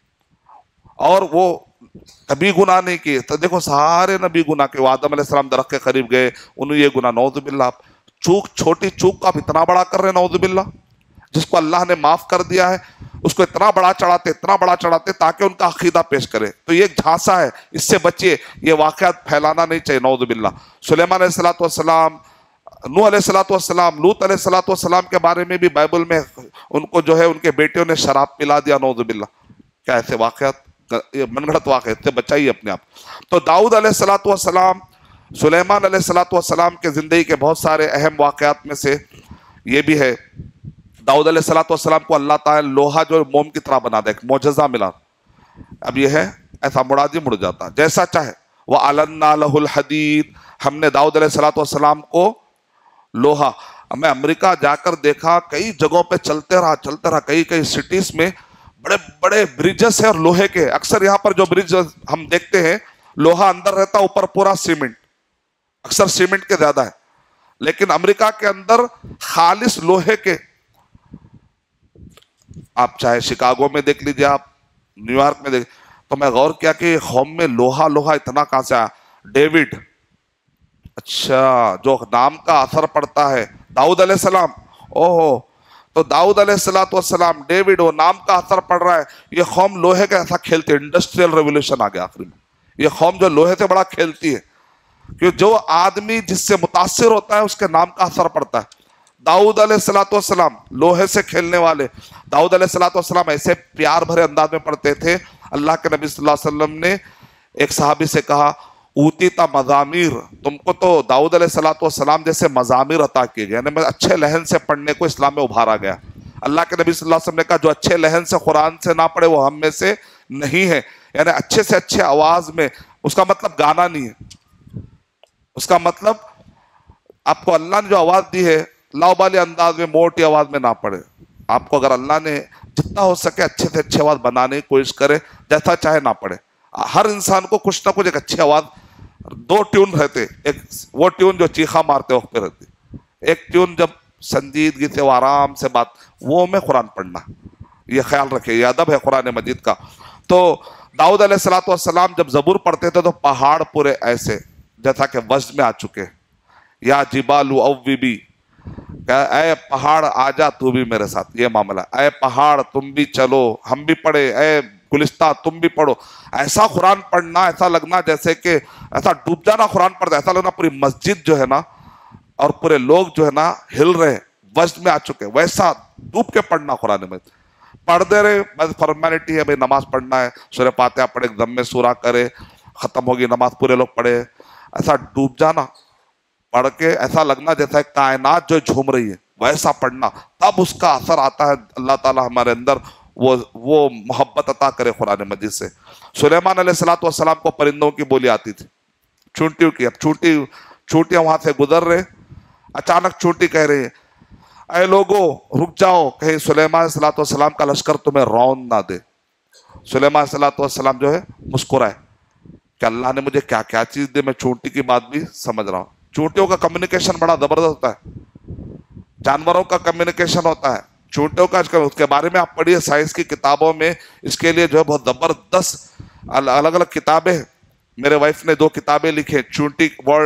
اور وہ کبھی گناہ نہیں کیے. تو دیکھو سارے نبی گناہ کے. وہ آدم علیہ السلام درخت کے قریب گئے، انہوں یہ گناہ. نعوذ باللہ چوک، چھوٹی چوک کو آپ اتنا بڑا کر رہے ہیں. نعوذ باللہ جس کو اللہ نے معاف کر دیا ہے اس کو اتنا بڑا چڑھاتے تاکہ ان کا عقیدہ پیش کرے. تو یہ ایک جھانسا ہے، اس سے بچیے. یہ واقعات پھیلانا نہیں چاہیے. نعوذ باللہ سلیمان علیہ السلام، نوح علیہ السلام، لوط علیہ السلام کے بارے میں بھی بائبل میں ان کو جو ہے ان کے بیٹیوں نے شراب پلا دیا. نعوذ باللہ کیا ایسے واقعات، یہ من گھڑت واقعات سے بچائیے اپنے آپ. تو داؤد علیہ السلام، سلیمان علیہ السلام کے زندگی کے بہت سارے اہم واقعات میں سے یہ بھی ہے. داؤد علیہ السلام کو اللہ تعالیٰ لوہا جو موم کی طرح بنا دے، ایک معجزہ ملا. اب یہ ہے ایسا مڑا دی مڑ جاتا جیسا چاہے. وَأَلَنَّا لَهُ الْحَدِيدِ، ہم نے داؤد علیہ السلام کو لوہا. میں امریکہ جا کر دیکھا کئی جگہوں پہ چلتے رہا کئی سٹیز میں بڑے بڑے بریجز ہیں اور لوہے کے. اکثر یہاں پر جو برج ہم دیکھتے ہیں لوہا اندر رہتا، اوپر پورا سیمنٹ، اکثر سیمنٹ کے زیادہ ہے. لیکن امریکہ کے اندر خالص لوہے کے. آپ چاہے شکاگو میں دیکھ لیجئے، آپ نیو یارک میں دیکھ. تو میں غور کیا کہ قوم میں لوہا اتنا کہاں سے آیا؟ ڈیوڈ، اچھا جو نام کا اثر پڑتا ہے داؤد علیہ السلام. اوہو، تو داؤد علیہ السلام، ڈیوڈ، وہ نام کا اثر پڑ رہا ہے. یہ قوم لوہے کا ایسا کھیلتی ہے. انڈسٹریل ریولوشن آ گیا آخری میں. یہ قوم جو لوہے سے بڑا کھیلتی ہے، کہ جو آدمی جس سے متاثر ہوتا ہے اس کے نام کا اثر پڑتا ہے. داؤد علیہ السلام لوہے سے کھیلنے والے. داؤد علیہ السلام ایسے پیار بھرے انداز میں پڑھتے تھے. اللہ کے نبی صلی اللہ علیہ وسلم نے ایک صحابی سے کہا اوتیتا مزامیر، تم کو تو داؤد علیہ السلام جیسے مزامیر عطا کیے گئے، یعنی اچھے لہن سے پڑھنے کو اسلام میں ابھارا گیا. اللہ کے نبی صلی اللہ علیہ وسلم نے کہا جو اچھے لہن سے قرآن سے نہ پڑھے وہ ہم میں سے نہیں ہے. یعنی اچھے سے اچھے آواز میں. اس کا مطلب گانا نہیں ہے، اس کا مطلب آپ کو اللہ نے جو آواز دی ہے لاؤبالی انداز میں، موٹی آواز میں نہ پڑھے. آپ کو اگر اللہ نے جتنا ہو سکے اچھے سے اچھی آواز بنانے کی کوشش کرے، جیسا چاہے نہ پڑھے. ہر انسان کو کچھ نہ کچھ ایک اچھی آواز، دو ٹیون رہتے. ایک وہ ٹیون جو چیخا مارتے وقت پہ رہتی، ایک ٹیون جب سنجیدگی سے وہ آرام سے بات، وہ میں قرآن پڑھنا. یہ خیال رکھے، یہ ادب ہے قرآن مجید کا. تو داؤد علیہ السلام جب زبور پڑھتے تھے تو پہاڑ پورے ایسے جیسا کہ وجد میں آ چکے. یا جبال اوبی، کہ اے پہاڑ آجا تو بھی میرے ساتھ، یہ معاملہ، اے پہاڑ تم بھی چلو ہم بھی پڑھے، اے گلستہ تم بھی پڑھو. ایسا قرآن پڑھنا، ایسا لگنا جیسے کہ ایسا ڈوب جانا قرآن پڑھتا، ایسا لگنا پوری مسجد جو ہے نا اور پورے لوگ جو ہے نا ہل رہے، وجد میں آ چکے، ویسا ڈوب کے پڑھنا قرآن میں. پڑھ دے رہے، بس فارمیلٹی ہے بھائی، نماز پڑھنا ہے، سورہ فاتحہ پڑھے، دم میں سورہ کرے، ختم ہوگی نماز، پورے لوگ پڑھے. ایسا ڈوب جانا پڑھ کے ایسا لگنا جیسا کائنات جو جھوم رہی ہے، ویسا پڑھنا، تب اس کا اثر آتا ہے. اللہ تعالیٰ ہمارے اندر وہ محبت عطا کرے قرآن مجید سے. سلیمان علیہ السلام کو پرندوں کی بولی آتی تھی، چونٹیوں کی. اب چونٹیاں وہاں سے گزر رہے، اچانک چونٹی کہہ رہی ہے اے لوگو رک جاؤ، کہیں سلیمان علیہ السلام کا لشکر تمہیں رون نہ دے. سلیمان علیہ السلام جو ہے مسکرائے کہ اللہ نے مجھے کیا کیا چیز دی، میں چونٹی کی بات بھی سمجھ رہا ہوں. چونٹیوں کا کمیونیکیشن بڑا زبردست ہوتا ہے، جانوروں کا کمیونیکیشن ہوتا ہے، چونٹیوں کا اس کے بارے میں آپ پڑھیے سائنس کی کتابوں میں، اس کے لیے جو ہے بہت زبردست الگ الگ کتابیں. میرے وائف نے 2 کتابیں لکھی، چونٹی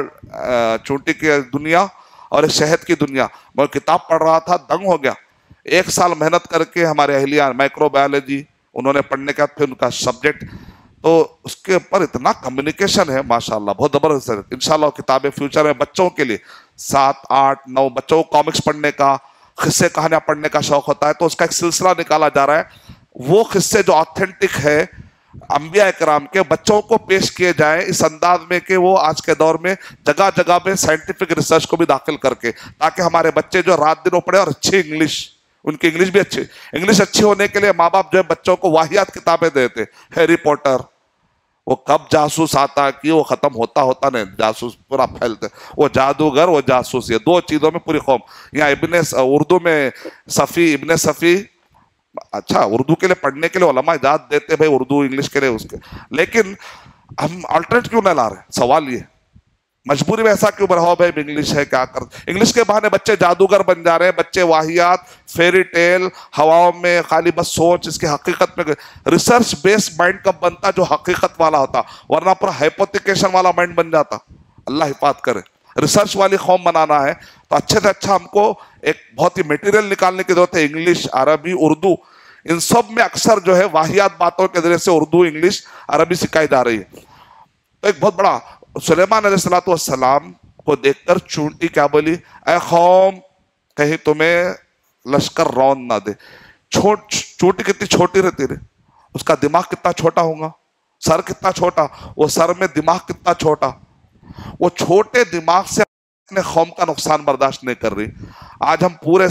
کی دنیا اور شہد کی دنیا. میں کتاب پڑھ رہا تھا، دنگ ہو گیا. 1 سال محنت کر کے ہمارے اہلیہ مائکرو بایولوجی انہوں نے پڑھنے کا، پھر ان کا سبجیکٹ، تو اس کے اوپر اتنا کمیونیکیشن ہے ماشاءاللہ، بہت زبردست ہے. انشاءاللہ کتابیں فیوچر میں بچوں کے لیے 7 8 9 بچوں کو کامکس پڑھنے کا، قصے کہانیاں پڑھنے کا شوق ہوتا ہے، تو اس کا ایک سلسلہ نکالا جا رہا ہے. وہ قصے جو آتھینٹک ہے انبیاء کرام کے، بچوں کو پیش کیے جائیں اس انداز میں کہ وہ آج کے دور میں جگہ جگہ میں سائنٹیفک ریسرچ کو بھی داخل کر کے، تاکہ ہمارے بچے جو رات دن پڑھے اور اچھی انگلش، ان کی انگلش بھی اچھی. انگلش اچھی ہونے کے لیے ماں باپ جو ہے بچوں کو واہیات کتابیں دیتے، ہیری پوٹر، وہ کب جاسوس آتا کہ وہ ختم ہوتا نہیں، جاسوس پورا پھیلتے، وہ جادوگر وہ جاسوس، یہ 2 چیزوں میں پوری قوم. یہاں اردو میں ابن صفی، اچھا اردو کے لیے پڑھنے کے لیے علماء اجازت دیتے بھائی اردو انگلش کے لیے اس کے، لیکن ہم آلٹرنیٹ کیوں نہ لا رہے؟ سوال یہ مجبوری میں ایسا کیوں بڑھاؤ بھائی انگلش ہے کیا کر، انگلش کے بہانے بچے جادوگر بن جا رہے ہیں، بچے واہیات، فیری ٹیل، ہواؤں میں خالی بس سوچ، اس کی حقیقت میں ریسرچ بیس مائنڈ کب بنتا جو حقیقت والا ہوتا، ورنہ پورا ہائپوتھیکیشن والا مائنڈ بن جاتا. اللہ حفاظت کرے. ریسرچ والی قوم بنانا ہے تو اچھے سے اچھا ہم کو ایک بہت ہی میٹیریل نکالنے کی ضرورت ہے. انگلش، عربی، اردو، ان سب میں اکثر جو ہے واہیات باتوں کے ذریعے سے اردو، انگلش، عربی سکھائی جا رہی ہے. تو ایک بہت بڑا، سلیمان علیہ السلام کو دیکھ کر چونٹی کیا بولی، اے قوم کہیں تمہیں لشکر رون نہ دے. چونٹی کتنی چھوٹی رہتی رہے، اس کا دماغ کتنا چھوٹا ہوگا، سر کتنا چھوٹا، وہ سر میں دماغ کتنا چھوٹا، وہ چھوٹے دماغ سے اپنے قوم کا نقصان برداشت نہیں کر رہی. آج ہم پورے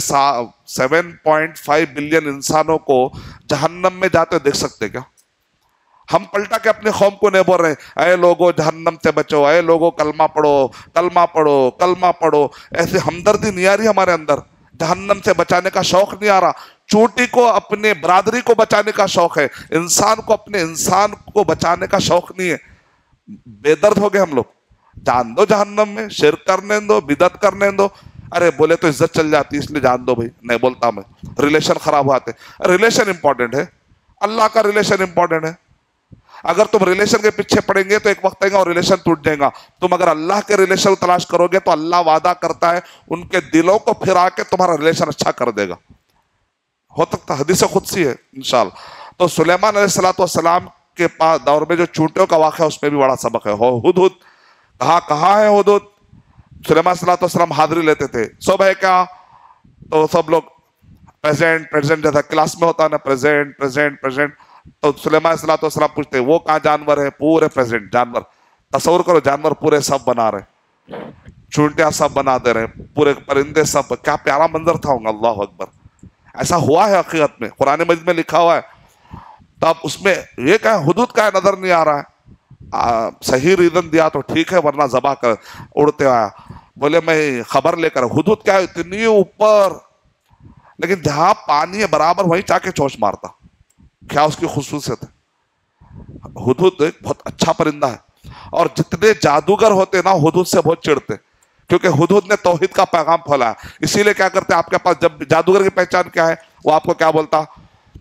7.5 بلین انسانوں کو جہنم میں جاتے دیکھ سکتے کیا؟ ہم پلٹا کے اپنے قوم کو نہیں بول رہے اے لوگو جہنم سے بچو، اے لوگو کلمہ پڑھو، کلمہ پڑھو، کلمہ پڑھو. ایسے ہمدردی نہیں آ رہی ہمارے اندر، جہنم سے بچانے کا شوق نہیں آ رہا. چونٹی کو اپنے برادری کو بچانے کا شوق ہے، انسان کو اپنے انسان کو بچانے کا شوق نہیں ہے. بے درد ہو گئے ہم لوگ. جان دو جہنم میں، شرک کرنے دو، بدعت کرنے دو. ارے بولے تو عزت چل جاتی اس لیے جان دو بھائی، نہیں بولتا میں. ریلیشن خراب ہوتے، ریلیشن امپورٹنٹ ہے، اللہ کا ریلیشن امپورٹنٹ ہے. اگر تم ریلیشن کے پیچھے پڑیں گے تو ایک وقت آئے گا اور ریلیشن ٹوٹ جائے گا. تم اگر اللہ کے ریلیشن تلاش کرو گے تو اللہ وعدہ کرتا ہے ان کے دلوں کو پھرا کے تمہارا ریلیشن اچھا کر دے گا. ہو سکتا حدیث قدسی ہے انشاءاللہ. تو سلیمان علیہ السلام کے پاس دور میں جو چونٹیوں کا واقعہ اس میں بھی بڑا سبق ہے. ہدہد کہاں ہے ہدہد؟ سلیمان علیہ السلام حاضری لیتے تھے. صبح ہے کیا؟ تو سب لوگ پریزنٹ جیسا کلاس میں ہوتا ہے نا، پریزنٹ. تو سلیمان علیہ السلام پوچھتے وہ کہاں جانور ہے؟ پورے پریزنٹ جانور. تصور کرو جانور پورے سب بنا رہے، چونٹیاں سب بنا دے رہے، پورے پرندے سب. کیا پیارا منظر تھا ہوگا. اللہ اکبر. ایسا ہوا ہے حقیقت میں، قرآن مجید میں لکھا ہوا ہے. تو اب اس میں یہ کہ حدود کا نظر نہیں آ رہا ہے. صحیح ریزن دیا تو ٹھیک ہے، ورنہ ذبح کر اڑتے آیا. بولے میں خبر لے کر، حدود کیا اتنی اوپر، لیکن جہاں پانی ہے برابر وہیں چاہ کے چوچ مارتا. کیا اس کی خصوصیت ہے؟ ہدہد ایک بہت اچھا پرندہ ہے، اور جتنے جادوگر ہوتے نا ہدہد سے بہت چڑھتے، کیونکہ ہدہد نے توحید کا پیغام پھیلایا. اسی لیے کیا کرتے آپ کے پاس جب جادوگر کی پہچان کیا ہے، وہ آپ کو کیا بولتا،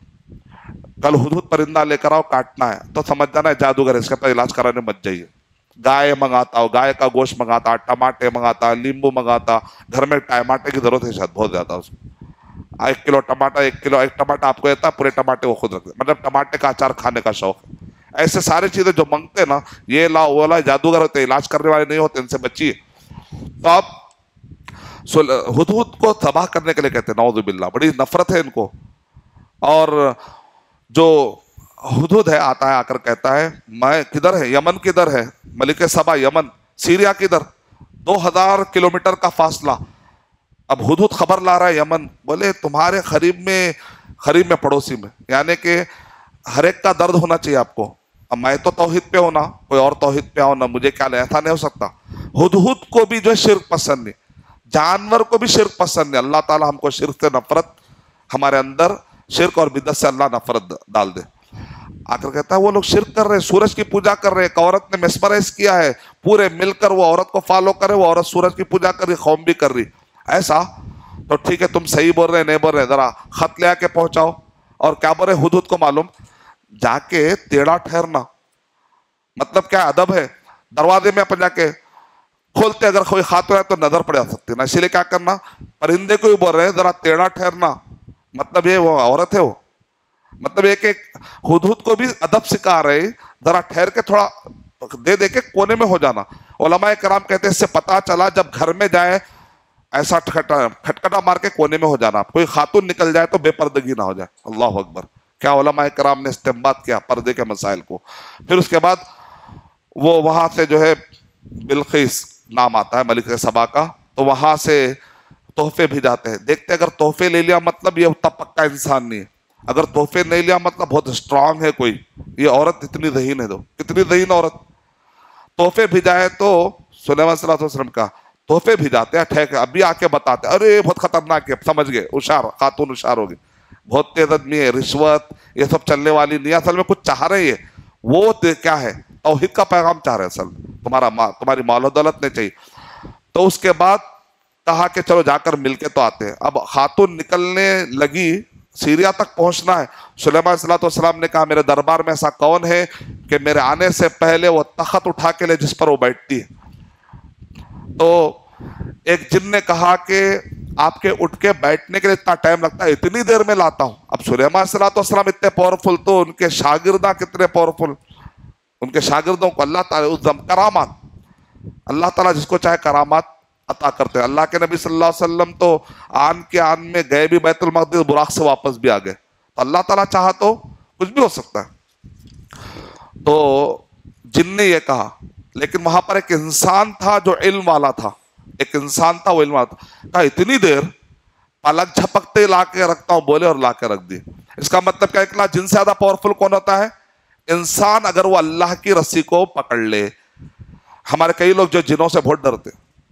کل ہدہد پرندہ لے کر آؤ کاٹنا ہے، تو سمجھ جانا ہے جادوگر، اس کے پاس علاج کرانے مت جائیے. गाय मंगाता हो, गाय का गोश्त मंगाता, टमाटे मंगाता, नींबू मंगाता, घर में टमाटे की जरूरत है शायद बहुत ज्यादा उसको, 1 किलो टमाटर, 1 किलो, एक टमाटर आपको देता, पूरे टमाटे वो खुद रखते, मतलब टमाटे का अचार खाने का शौक है। ऐसे सारी चीजें जो मांगते हैं ना, ये ला वो ला, जादूगर होते, इलाज करने वाले नहीं होते, इनसे बचिए। तो आप हुदहुद को तबाह करने के लिए कहते हैं, नौज़ु बिल्लाह, बड़ी नफरत है इनको। और जो हुदहुद है आता है, आकर कहता है मैं किधर है, यमन किधर है, मलिक सबा यमन, सीरिया किधर, 2000 किलोमीटर का फासला। अब हुदहुद खबर ला रहा है यमन, बोले तुम्हारे करीब में पड़ोसी में, यानी कि हर एक का दर्द होना चाहिए आपको। अब मैं तो तौहीद पे हूं ना, कोई और तौहीद पे हो ना, मुझे क्या ऐसा नहीं हो सकता। हुदहुद को भी जो है शिर्क पसंद नहीं, जानवर को भी शिर्क पसंद नहीं। अल्लाह ताला हमको शिर्क से नफरत, हमारे अंदर शिर्क और बिदअत से अल्लाह नफरत डाल दे। आकर कहता है वो लोग शिर्क कर रहे हैं, सूरज की पूजा कर रहे हैं, एक औरत ने मेस्मराइज किया है, पूरे मिलकर वो औरत को फॉलो करे, वो औरत सूरज की पूजा कर रही, कौम भी कर रही। ऐसा तो ठीक है, तुम सही बोल रहे नहीं बोल रहे, जरा खत ले आके पहुंचाओ। और क्या बोल रहे हुदहुद को मालूम, जाके टेढ़ा ठहरना मतलब क्या अदब है, दरवाजे में अपन जाके खोलते, अगर कोई खातून है तो नजर पड़ जा सकती है ना, इसीलिए क्या करना, परिंदे को भी बोल रहे हैं जरा टेढ़ा ठहरना, मतलब ये वो औरत है वो, मतलब एक हुदहुद को भी अदब सिखा रहे, जरा ठहर के थोड़ा दे के कोने में हो जाना। उलमाए कराम कहते हैं इससे पता चला जब घर में जाए ऐसा खटखटा मार के कोने में हो जाना, कोई खातून निकल जाए तो बेपर्दगी ना हो जाए। अल्लाह अकबर, क्या उलमाए कराम ने इस्तेमाल किया पर्दे के मसाइल को। फिर उसके बाद वो वहां से जो है बिल्किस नाम आता है मलिक सबा का, तो वहां से तोहफे भी जाते हैं। देखते अगर तोहफे ले लिया मतलब ये उतना पक्का इंसान नहीं है, अगर तोहफे नहीं लिया मतलब बहुत स्ट्रांग है कोई, ये औरत इतनी दहीन है, दो कितनी दहीन औरत। तोहफे भी जाए तो सुलेमान सल्लल्लाहु अलैहि वसल्लम का तोहफे भी जाते हैं, ठेक अभी आके बताते अरे बहुत खतरनाक है, समझ गए, हुशार खातून हुशार होगी, बहुत तेज आदमी है, रिश्वत ये सब चलने वाली नहीं, असल में कुछ चाह रही है वो, क्या है तौहीद का पैगाम चाह रहे हैं, असल तुम्हारी माल दौलत नहीं चाहिए। तो उसके बाद कहा कि चलो जाकर मिलके तो आते हैं। अब खातून निकलने लगी, सीरिया तक पहुंचना है। सुलेमान सल्लल्लाहु अलैहि वसल्लम ने कहा मेरे दरबार में ऐसा कौन है कि मेरे आने से पहले वो तख्त उठा के ले जिस पर वो बैठती है। तो एक जिन ने कहा कि आपके उठ के बैठने के लिए इतना टाइम लगता है, इतनी देर में लाता हूं। अब सुलेमान सल्लल्लाहु अलैहि वसल्लम इतने पावरफुल, तो उनके शागिर्दा कितने पावरफुल, उनके शागिर्दों को अल्लाह ताला उस करामात, अल्लाह ताला जिसको चाहे करामात अता करते हैं। अल्लाह के नबी सल्लल्लाहु अलैहि वसल्लम तो आन के आन में गए भी बैतुल मक़दिस, बुराक से वापस भी आ गए, तो अल्लाह ताला चाहा तो कुछ भी हो सकता है। तो जिन ने ये कहा, लेकिन वहां पर एक इंसान था जो इल्म वाला था, एक इंसान था वो इल्म वाला था, कहा इतनी देर पलक झपकते ला के रखता हूं, बोले और ला के रख दी। इसका मतलब क्या है, जिन से ज्यादा पावरफुल कौन होता है, इंसान, अगर वो अल्लाह की रस्सी को पकड़ ले। हमारे कई लोग जो जिनों से बहुत डरते,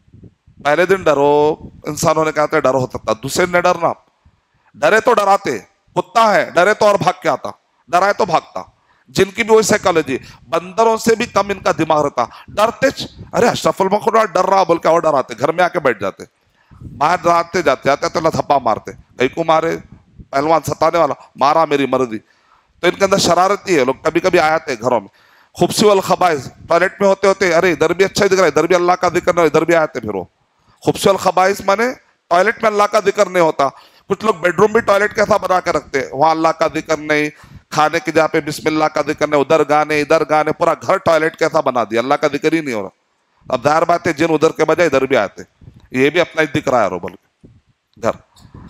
पहले दिन डरो, इंसानों ने कहते डर हो सकता, दूसरे दिन डरना, डरे तो डराते, कुत्ता है डरे तो और भाग के आता, डराए तो भागता। जिनकी भी वही साइकोलॉजी, बंदरों से भी कम इनका दिमाग रहता, डरते अरे अशरफुल मखलूक डर रहा बोल के और डराते, घर में आके बैठ जाते, बाहर डराते जाते तो लथप्पा मारते, कहीं को मारे, पहलवान सताने वाला मारा मेरी मर्जी। तो इनके अंदर शरारती है लोग, कभी कभी आते घरों में, खुबसी वाल खबाइस, टॉयलेट में होते होते अरे इधर भी अच्छा ही दिख रहा है, इधर भी अल्लाह का जिक्र नहीं, इधर भी आते, फिर वो खुबसी वाल खबाइस माने टॉयलेट में अल्लाह का जिक्र नहीं होता। कुछ लोग बेडरूम भी टॉयलेट कैसा बना के रखते हैं, वहां अल्लाह का जिक्र नहीं, खाने की जगह पे बिस्मिल्लाह का जिक्र नहीं, उधर गाने इधर गाने, पूरा घर टॉयलेट कैसा बना दिया, अल्लाह का जिक्र ही नहीं हो रहा। अब जाहिर बात है जिन उधर के बजाय इधर भी आते, ये भी अपना ही दिख रहा है यारो बोल के घर।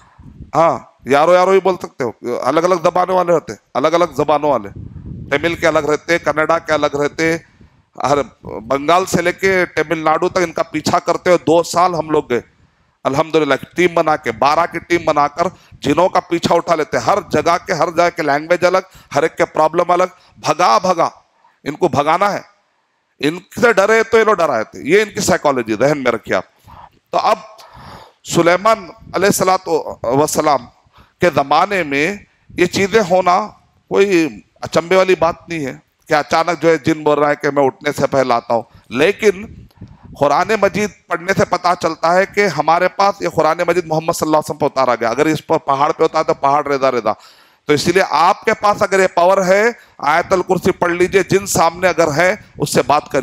हाँ यारो यारो ही बोल सकते हो, अलग अलग जबानों वाले होते, अलग अलग जबानों वाले, तमिल के अलग रहते, कन्नड़ा के अलग रहते, हर बंगाल से लेके तमिलनाडु तक इनका पीछा करते हुए 2 साल हम लोग गए अल्हम्दुलिल्लाह, टीम बना के 12 की टीम बनाकर जिनों का पीछा उठा लेते, हर जगह के लैंग्वेज अलग, हर एक के प्रॉब्लम अलग, भगा इनको भगाना है, इनसे डरे तो ये लोग डराए थे, ये इनकी साइकोलॉजी ध्यान में रखिए आप। तो अब सुलेमान अलैहिस्सलातु वस्सलाम के ज़माने में ये चीज़ें होना कोई अचंभे वाली बात नहीं है कि अचानक जो है जिन बोल रहा है कि मैं उठने से पहले आता हूँ। लेकिन कुरान मजीद पढ़ने से पता चलता है कि हमारे पास ये कुरान मजीद मोहम्मद सल्लल्लाहु अलैहि वसल्लम पर उतारा गया, अगर इस पर पहाड़ पे होता है तो पहाड़ रेदा, तो इसलिए आपके पास अगर ये पावर है, आयतुल कुर्सी पढ़ लीजिए, जिन सामने अगर है उससे बात करिए,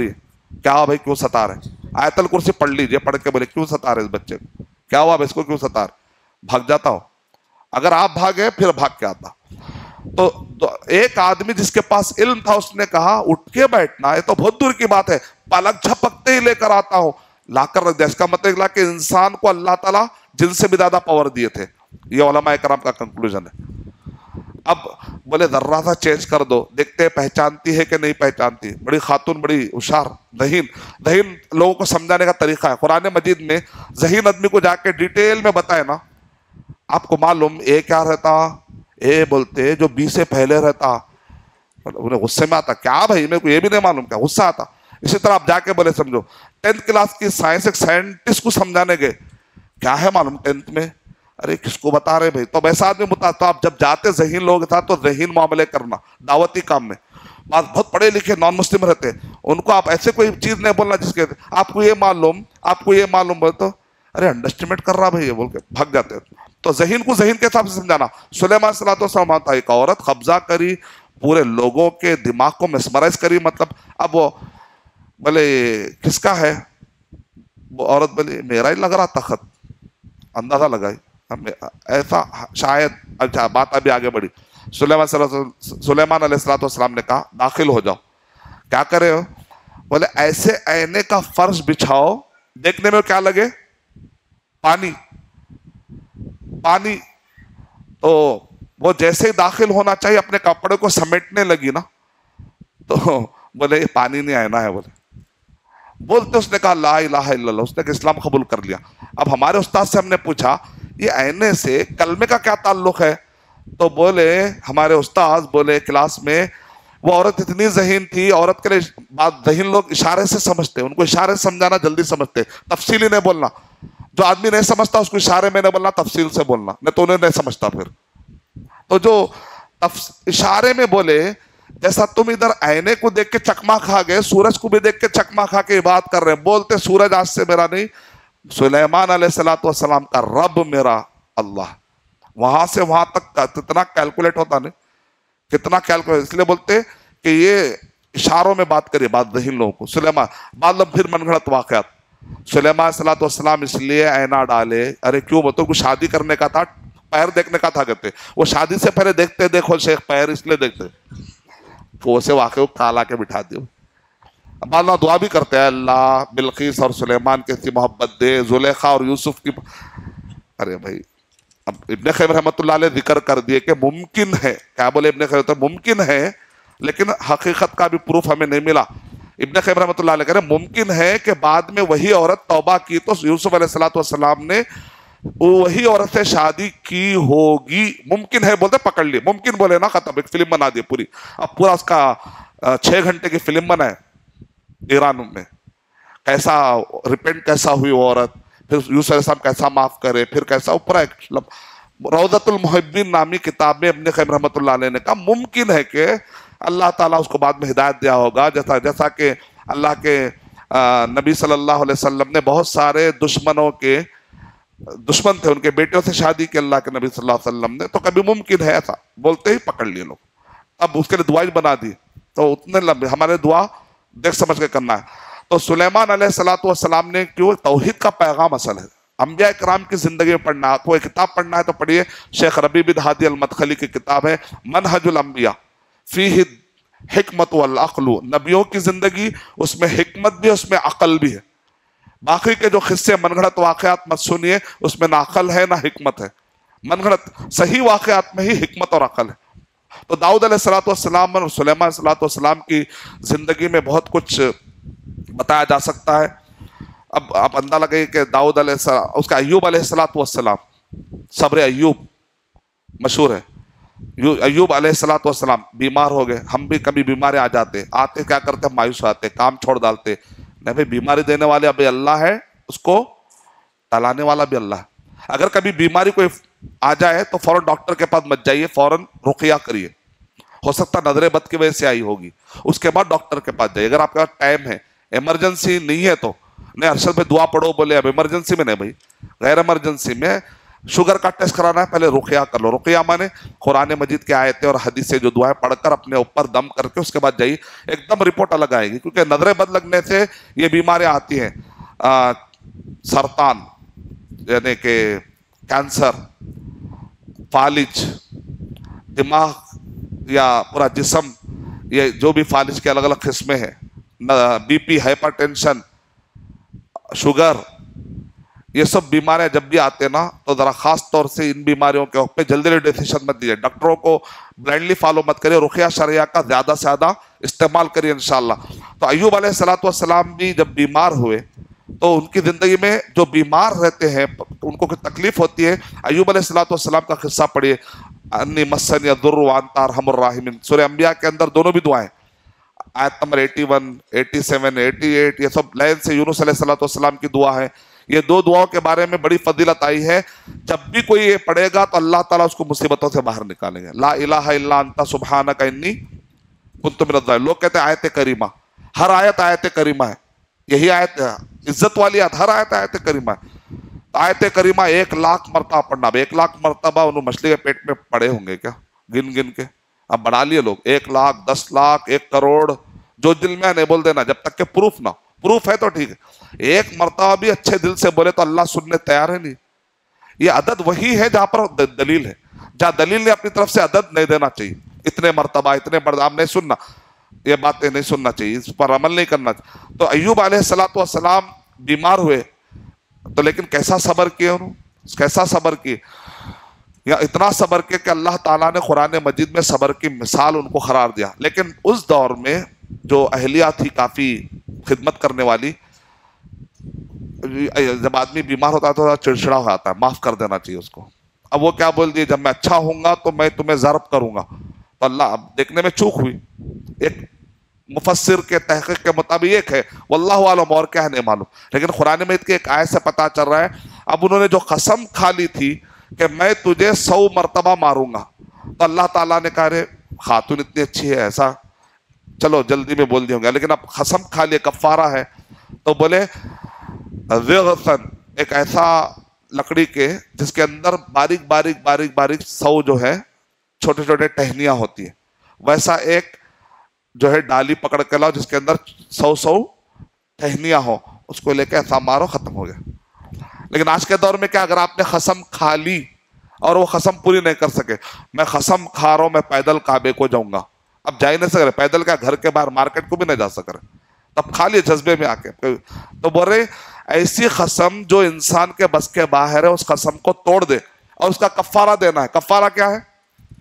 کیا ہوا بھائی کیوں ستا رہے؟ آیت الکرسی پڑھ لیجئے، پڑھ کے بولے کیوں ستا رہے اس بچے کو، کیا ہوا اس کو کیوں ستا رہے؟ بھاگ جاتا ہو، اگر آپ بھاگے پھر بھاگ کے آتا۔ تو ایک آدمی جس کے پاس علم تھا اس نے کہا اٹھ کے بیٹھنا یہ تو بہت دور کی بات ہے، پلک جھپکتے ہی لے کر آتا ہوں، لا کر رکھ دیا۔ اس کا مطلب کہ انسان کو اللہ تعالیٰ جن سے بھی زیادہ پاور دیے تھے، یہ علماء کرام کا کنکلوژن ہے۔ اب بولے ذرا سا چینج کر دو، دیکھتے پہچانتی ہے کہ نہیں پہچانتی۔ بڑی خاتون بڑی ہوشیار، ذہین لوگوں کو سمجھانے کا طریقہ ہے۔ قرآن مجید میں ذہین آدمی کو جا کے ڈیٹیل میں بتائے نا، آپ کو معلوم اے کیا رہتا، اے بولتے جو بی سے پہلے رہتا، انہیں غصے میں آتا کیا بھائی میرے کو یہ بھی نہیں معلوم، کیا غصہ آتا۔ اسی طرح آپ جا کے بولے سمجھو 10th کلاس کی سائنس ایک سائنٹسٹ کو سمجھانے گئے، کیا ہے معلوم 10th میں، ارے کس کو بتا رہے بھائی، تو ویسا آدمی بتا۔ تو آپ جب جاتے ذہین لوگ تھا تو ذہین معاملے کرنا دعوتی کام میں۔ بہت پڑھے لکھے نان مسلم رہتے، ان کو آپ ایسے کوئی چیز نہیں بولنا جس کے آپ کو یہ معلوم بولے تو ارے انڈرسٹیمیٹ کر رہا بھائی یہ بول کے بھگ جاتے۔ تو ذہین کو ذہین کے حساب سے سمجھانا۔ سلیمان صلی اللہ علیہ وسلم، ایک عورت قبضہ کری، پورے لوگوں کے دماغ کو مسمرائز کری، مطلب اب وہ بولے کس کا ہے، وہ عورت بولے میرا ہی لگ رہا تخت، اندازہ لگائی ایسا شاید۔ اچھا بات ابھی آگے بڑھی، سلیمان علیہ السلام نے کہا داخل ہو جاؤ، کیا کرے ہو، بولے ایسے آئینے کا فرش بچھاؤ دیکھنے میں کیا لگے، پانی۔ تو وہ جیسے ہی داخل ہونا چاہیے اپنے کپڑے کو سمیٹنے لگی نا، تو بولے یہ پانی نہیں آئینہ ہے، بولتے اس نے کہا لا الہ الا اللہ، اس نے کہ اسلام قبول کر لیا۔ اب ہمارے استاد سے ہم نے پوچھا یہ آئینے سے کلمے کا کیا تعلق ہے، تو بولے ہمارے استاد بولے کلاس میں وہ عورت اتنی ذہین تھی، عورت کے لیے بات ذہین لوگ اشارے سے سمجھتے، ان کو اشارے سے سمجھانا جلدی سمجھتے، تفصیلی نہیں بولنا۔ جو آدمی نہیں سمجھتا اس کو اشارے میں نہیں بولنا، تفصیل سے بولنا، نہیں تو انہیں نہیں سمجھتا پھر۔ تو جو اشارے میں بولے، جیسا تم ادھر آئینے کو دیکھ کے چکما کھا گئے، سورج کو بھی دیکھ کے چکما کھا کے بات کر رہے ہیں، بولتے سورج آج سے میرا نہیں، سلیمان علیہ السلام کا رب میرا اللہ۔ وہاں سے وہاں تک کتنا کیلکولیٹ ہوتا نہیں، کتنا کیلکولیٹ، اس لیے بولتے کہ یہ اشاروں میں بات کریے، بات ذہین لوگوں کو۔ سلیمان بعد میں پھر من گھڑت واقعات، سلیمان صلی اللہ علیہ وسلم اس لیے آئینہ ڈالے، ارے کیوں بولتے کو شادی کرنے کا تھا، پیر دیکھنے کا تھا، کہتے وہ شادی سے پہلے دیکھتے دیکھو شیخ پیر اس لیے دیکھتے، تو اسے واقعی کالا کے بٹھا دیو۔ بعد میں دعا بھی کرتے ہیں اللہ بلقیس اور سلیمان کی محبت دے، زلیخا اور یوسف کی۔ ارے بھائی اب ابن قیم رحمۃ اللہ علیہ ذکر کر دیے کہ ممکن ہے، کیا بولے ابن قیم، ممکن ہے لیکن حقیقت کا بھی پروف ہمیں نہیں ملا۔ ابن قیم رحمۃ اللہ علیہ کہہ رہے ممکن ہے کہ بعد میں وہی عورت توبہ کی تو یوسف علیہ السلام نے وہی عورت سے شادی کی ہوگی، ممکن ہے بولتے پکڑ لی، ممکن بولے نا ختم، ایک فلم بنا دی پوری۔ اب پورا اس کا 6 گھنٹے کی فلم بنا ہے ایران میں، کیسا ریپینٹ کیسا ہوئی وہ عورت، پھر یوسف علیہ السلام کیسا معاف کرے، پھر کیسا اوپر روضۃ المحبین نامی کتاب میں ابن قیم رحمۃ اللہ علیہ نے کہا ممکن ہے کہ اللہ تعالیٰ اس کو بعد میں ہدایت دیا ہوگا، جیسا کہ اللہ کے نبی صلی اللہ علیہ وسلم نے بہت سارے دشمن تھے، ان کے بیٹوں سے شادی کی اللہ کے نبی صلی اللہ علیہ وسلم نے، تو کبھی ممکن ہے ایسا بولتے ہی پکڑ لیے لوگ۔ اب اس کے لیے دعا ہی بنا دی، تو اتنے لمبے ہمارے دعا دیکھ سمجھ کے کرنا ہے۔ تو سلیمان علیہ السلام نے کیوں توحید کا پیغام اصل ہے، انبیاء کرام کی زندگی میں پڑھنا، کوئی کتاب پڑھنا ہے تو پڑھیے، شیخ ربیع بن ہادی المدخلی کی کتاب ہے منہج الانبیاء فیہ حکمت والعقل، نبیوں کی زندگی، اس میں حکمت بھی ہے، اس میں عقل بھی ہے۔ باقی کے جو قصے من گھڑت واقعات مت سنیے، اس میں نہ عقل ہے نہ حکمت ہے، من گھڑت صحیح واقعات میں ہی حکمت اور عقل ہے۔ تو داؤد علیہ السلام اور سلیمان علیہ السلام کی زندگی میں بہت کچھ بتایا جا سکتا ہے۔ اب آپ اندازہ لگائیے کہ داؤد علیہ السلام، اس کا ایوب علیہ السلام، صبر ایوب مشہور ہے۔ ایوب علیہ السلام بیمار ہو گئے، ہم بھی کبھی بیمارے آ جاتے، آتے کیا کرتے، مایوس آتے، کام چھوڑ ڈالتے، نہیں بھائی بیماری دینے والے ابھی اللہ ہے، اس کو ٹلانے والا بھی اللہ ہے۔ اگر کبھی بیماری کوئی آ جائے تو فوراً ڈاکٹر کے پاس مت جائیے، فوراً رقیہ کریے، ہو سکتا نظر بد کی وجہ سے آئی ہوگی، اس کے بعد ڈاکٹر کے پاس جائیے۔ اگر آپ کے پاس ٹائم ہے، ایمرجنسی نہیں ہے تو نہیں ارشد بھائی دعا پڑھو بولے اب ایمرجنسی میں نہیں بھائی، غیر ایمرجنسی میں शुगर का टेस्ट कराना है, पहले रुकिया कर लो। रुकिया माने कुरान मजीद की आयतें और हदीसें जो दुआएं पढ़कर अपने ऊपर दम करके उसके बाद जाइए, एकदम रिपोर्ट अलग आएगी। क्योंकि नजरें बद लगने से ये बीमारियां आती हैं, सरतान यानी कि कैंसर, फालिज, दिमाग या पूरा जिस्म, ये जो भी फालिज के अलग अलग किस्में हैं, बीपी, हाइपरटेंशन, शुगर, ये सब बीमारियां जब भी आते हैं ना, तो जरा खास तौर से इन बीमारियों के ऊपर जल्दी डिसीजन मत दीजिए। डॉक्टरों को ब्लाइंडली फॉलो मत करिए, रुकिया शरिया का ज्यादा से ज्यादा इस्तेमाल करिए इंशाल्लाह। तो अय्यूब अलैहिस्सलाम भी जब बीमार हुए तो उनकी जिंदगी में जो बीमार रहते हैं उनको तकलीफ होती है। अय्यूब अलैहिस्सलाम का किस्सा पढ़िए, अन्नी मस्सनी यद्दुर्रु व अंता अरहमुर राहिमीन, सूरह अंबिया के अंदर दोनों भी दुआएं, आयत नंबर 81, 87, 88, ये सब लाइन से यूनुस अलैहिस्सलाम की दुआ है। ये दो दुआओं के बारे में बड़ी फजीलत आई है, जब भी कोई ये पढ़ेगा तो अल्लाह ताला उसको मुसीबतों से बाहर निकालेंगे। ला इलाहा इल्ला अंता सुब्हानका इन्नी कुन्तु मिनज़ ज़ालिमीन। लोग कहते हैं आयत करीमा, हर आयत आयत करीमा है, यही आयत है, इज्जत वाली आयत, हर आयत आयत करीमा है। तो आयत करीमा 1,00,000 मरतबा पढ़ना, 1,00,000 मरतबा उन्होंने मछली के पेट में पड़े होंगे क्या, गिन गिन के। अब बढ़ा लिए लोग 1,00,000, 10,00,000, 1 करोड़, जो दिल में नहीं बोल देना, जब तक के प्रूफ ना, प्रूफ है तो ठीक है। एक मर्तबा भी अच्छे दिल से बोले तो अल्लाह सुनने तैयार है नहीं। ये अदद वही है जहां पर दलील है, जहां दलील ने अपनी तरफ से अदद नहीं देना चाहिए, इतने मर्तबा, इतने बर्दाम नहीं सुनना, ये बातें नहीं सुनना चाहिए, इस पर अमल नहीं करना चाहिए। तो अय्यूब अलैहिस्सलाम बीमार हुए तो लेकिन कैसा सब्र किए उन्होंने, कैसा सब्र किए, या इतना सब्र किए कि अल्लाह ताला ने कुरान मजीद में सब्र की मिसाल उनको करार दिया। लेकिन उस दौर में जो अहलिया थी काफी खिदमत करने वाली, जब आदमी बीमार होता है तो चिड़चिड़ा हो जाता है, माफ कर देना चाहिए उसको। अब वो क्या बोल दिए, जब मैं अच्छा होऊंगा तो मैं तुम्हें ज़र्ब करूंगा। तो अल्लाह, अब देखने में चूक हुई, एक मुफस्सिर के तहकीक के मुताबिक एक है, वल्लाहु आलम और क्या है नहीं मालूम, लेकिन कुरान में की एक आयत से पता चल रहा है। अब उन्होंने जो कसम खा ली थी कि मैं तुझे 100 मरतबा मारूंगा, तो अल्लाह ताला ने कहा रे खातून इतनी अच्छी है, ऐसा चलो जल्दी में बोल दिया होंगे, लेकिन अब कसम खा लिया, कफ़ारा है। तो बोले ज़िग़सन, एक ऐसा लकड़ी के जिसके अंदर बारीक बारीक बारीक बारीक 100 जो है छोटे छोटे टहनियां होती है, वैसा एक जो है डाली पकड़ के लाओ जिसके अंदर 100 टहनियां हो, उसको लेके ऐसा मारो, खत्म हो गया। लेकिन आज के दौर में क्या, अगर आपने कसम खा ली और वो कसम पूरी नहीं कर सके, मैं कसम खा रहा हूं मैं पैदल काबे को जाऊंगा, अब जा ही नहीं सक रहे, पैदल का घर के बाहर मार्केट को भी नहीं जा सक रहे, तब खा लिए जज्बे में आके। तो बोल रहे ऐसी कसम जो इंसान के बस के बाहर है, उस कसम को तोड़ दे और उसका कफ्फारा देना है। कफ्फारा क्या है,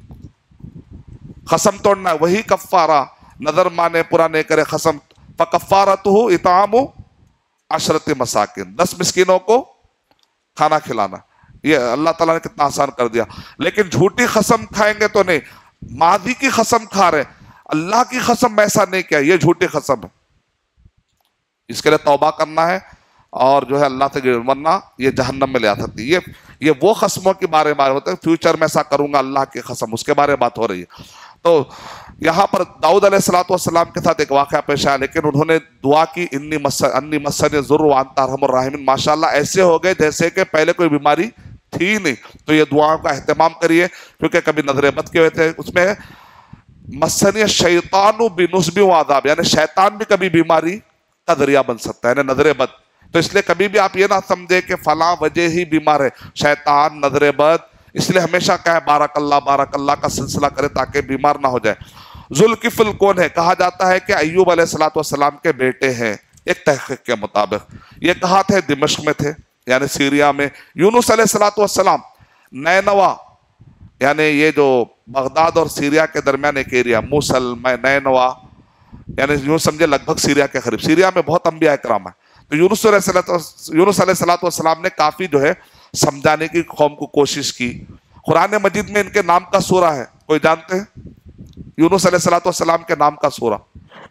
कसम तोड़ना है, वही कफ्फारा, नजर माने पूरा नहीं करे कसम, फकफ्फारतुहु इतामु 10 मसाकिन, 10 मिस्किनों को खाना खिलाना। ये अल्लाह ताला ने कितना आसान कर दिया। लेकिन झूठी कसम खाएंगे तो नहीं, मादी की कसम खा रहे, अल्लाह की कसम ऐसा नहीं किया, ये झूठी कसम है, इसके लिए तौबा करना है और जो है अल्लाह से, वरना ये जहन्नम में ले आ सकती है। ये वो कसमों के बारे में होता है, फ्यूचर में ऐसा करूंगा अल्लाह की कसम, उसके बारे में बात हो रही है। तो यहाँ पर दाऊद अलैहिस्सलाम के साथ एक वाक़या पेश आया, लेकिन उन्होंने दुआ की, अन्नी मस्सनी ज़ुर्रु व अंता अरहमुर राहिमीन, माशाल्लाह ऐसे हो गए जैसे कि पहले कोई बीमारी थी नहीं। तो ये दुआओं का एहतमाम करिए, क्योंकि कभी नजर बद के हुए थे, उसमें मस्सनी शैतानु बिनुस्बि व अज़ाब, यानी शैतान भी कभी बीमारी का जरिया बन सकता है, नजर बद। तो इसलिए कभी भी आप ये ना समझे कि फला वजह ही बीमार है, शैतान, नजर बद, इसलिए हमेशा कहे बारकल्ला बारकल्ला का सिलसिला करे ताकि बीमार ना हो जाए। जुल्किफल कौन है, कहा जाता है कि अय्यूब अलैहिस्सलाम के बेटे हैं, एक तहकीक के मुताबिक। ये कहाँ थे, दिमश्क में थे, यानी सीरिया में। यूनुस अलैहिस्सलाम नैनवा, यानी ये जो बगदाद और सीरिया के दरमियान एक एरिया, मूसल में नैनवा, यानी यूं समझे लगभग सीरिया के करीब। सीरिया में बहुत अंबिया इकराम है। तो यूनुस अलैहिस्सलाम ने काफी जो है समझाने की कौम को कोशिश की। कुरान मजीद में इनके नाम का सूरा है, कोई जानते हैं यूनुस अलैहिस्सलाम के नाम का सूरा?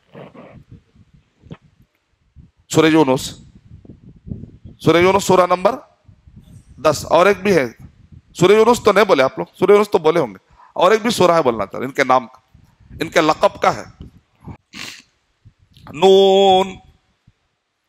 सूरह यूनुस, सूरह नंबर 10। और एक भी है सूरह यूनुस, तो नहीं बोले आप लोग, सूरह यूनुस तो बोले होंगे, और एक भी सूरा है बोलना चाह, इनके नाम का, इनके लक़ब का है। नून,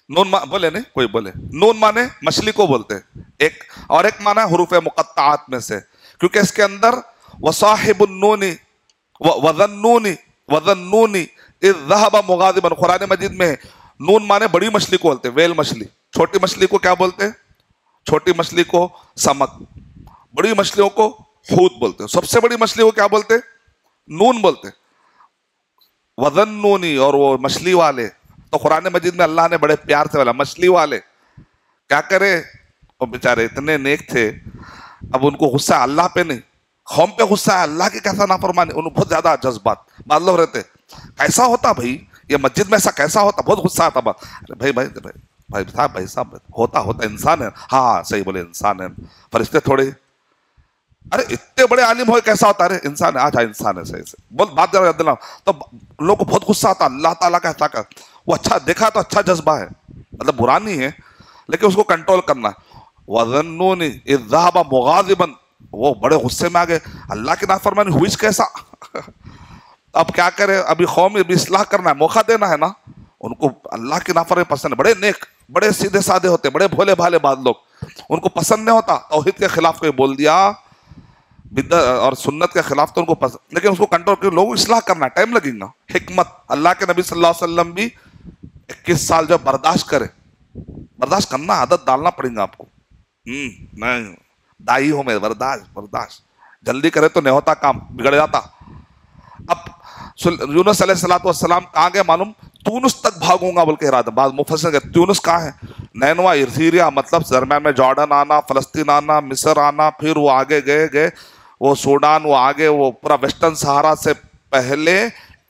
नून बोले नहीं, कोई बोले नून माने मछली को बोलते हैं एक, और एक माना है हुरूफ मुक़त्तआत में से, क्योंकि इसके अंदर वसाहिबुन नूनी वज़न्नूनी वज़न्नूनी इज़ ज़हबा मुग़ाज़िबन, कुरान मजीद में नून माने बड़ी मछली को बोलते हैं वेल मछली, छोटी मछली को क्या बोलते हैं? छोटी मछली को समक, बड़ी मछलियों को हूत बोलते हैं, सबसे बड़ी मछली को क्या बोलते हैं? नून बोलते हैं। वज़न्नूनी, और वो मछली वाले, तो कुरान मजीद में अल्लाह ने बड़े प्यार से बोला मछली वाले। क्या करे, वो बेचारे इतने नेक थे, अब उनको गुस्सा अल्लाह पे नहीं, कौम पे गुस्सा है, अल्लाह की कैसा नाफरमानी, उनको बहुत ज्यादा जज्बात। बाद लोग रहते कैसा होता भाई, ये मस्जिद में ऐसा कैसा होता, बहुत गुस्सा आता। अरे भाई भाई भाई भाई साहब होता इंसान है। हाँ सही बोले, इंसान है, फरिश्ते थोड़े। अरे इतने बड़े आलिम हो कैसा होता, अरे इंसान है, अच्छा इंसान है, सही से बोल बात जरा। तो लोगों को बहुत गुस्सा आता, अल्लाह ताला का ऐसा कर, वो अच्छा देखा तो अच्छा जज्बा है, मतलब बुरा नहीं है, लेकिन उसको कंट्रोल करना है। वज़न्नूनी इज़ ज़हबा मुग़ाज़िबन, वो बड़े गुस्से में आ गए, अल्लाह की नाफरमानी हुई कैसा। अब क्या करे, अभी कौम में भी इस्लाह करना है, मौका देना है ना, उनको अल्लाह की नाफरमानी पसंद है, बड़े नेक, बड़े सीधे साधे होते, बड़े भोले भाले बाद लोग, उनको पसंद नहीं होता तौहीद के खिलाफ कोई बोल दिया, बिदअत और सुन्नत के खिलाफ, तो उनको पसंद, लेकिन उसको कंट्रोल कर, लोगों को इस्लाह करना है, टाइम लगेगा। हिकमत, अल्लाह के नबी सल्लल्लाहु अलैहि वसल्लम भी 21 साल जब बर्दाश्त करे, बर्दाश्त करना, आदत डालना पड़ेगा आपको। नहीं दाई हो मैं, बर्दाश्त जल्दी करे तो नहीं होता, काम बिगड़ जाता। अब यूनुस अलैहिस्सलाम कहाँ गए मालूम? तूनुस तक भागूंगा बोल के इरादा, बाद मुफस्सिर कहते तूनुस कहाँ है? नैनवा सीरिया, मतलब दरम्यान में जॉर्डन आना, फलस्तीन आना, मिस्र आना, फिर वो आगे गए वो सूडान, वो आगे वो पूरा वेस्टर्न सहारा से पहले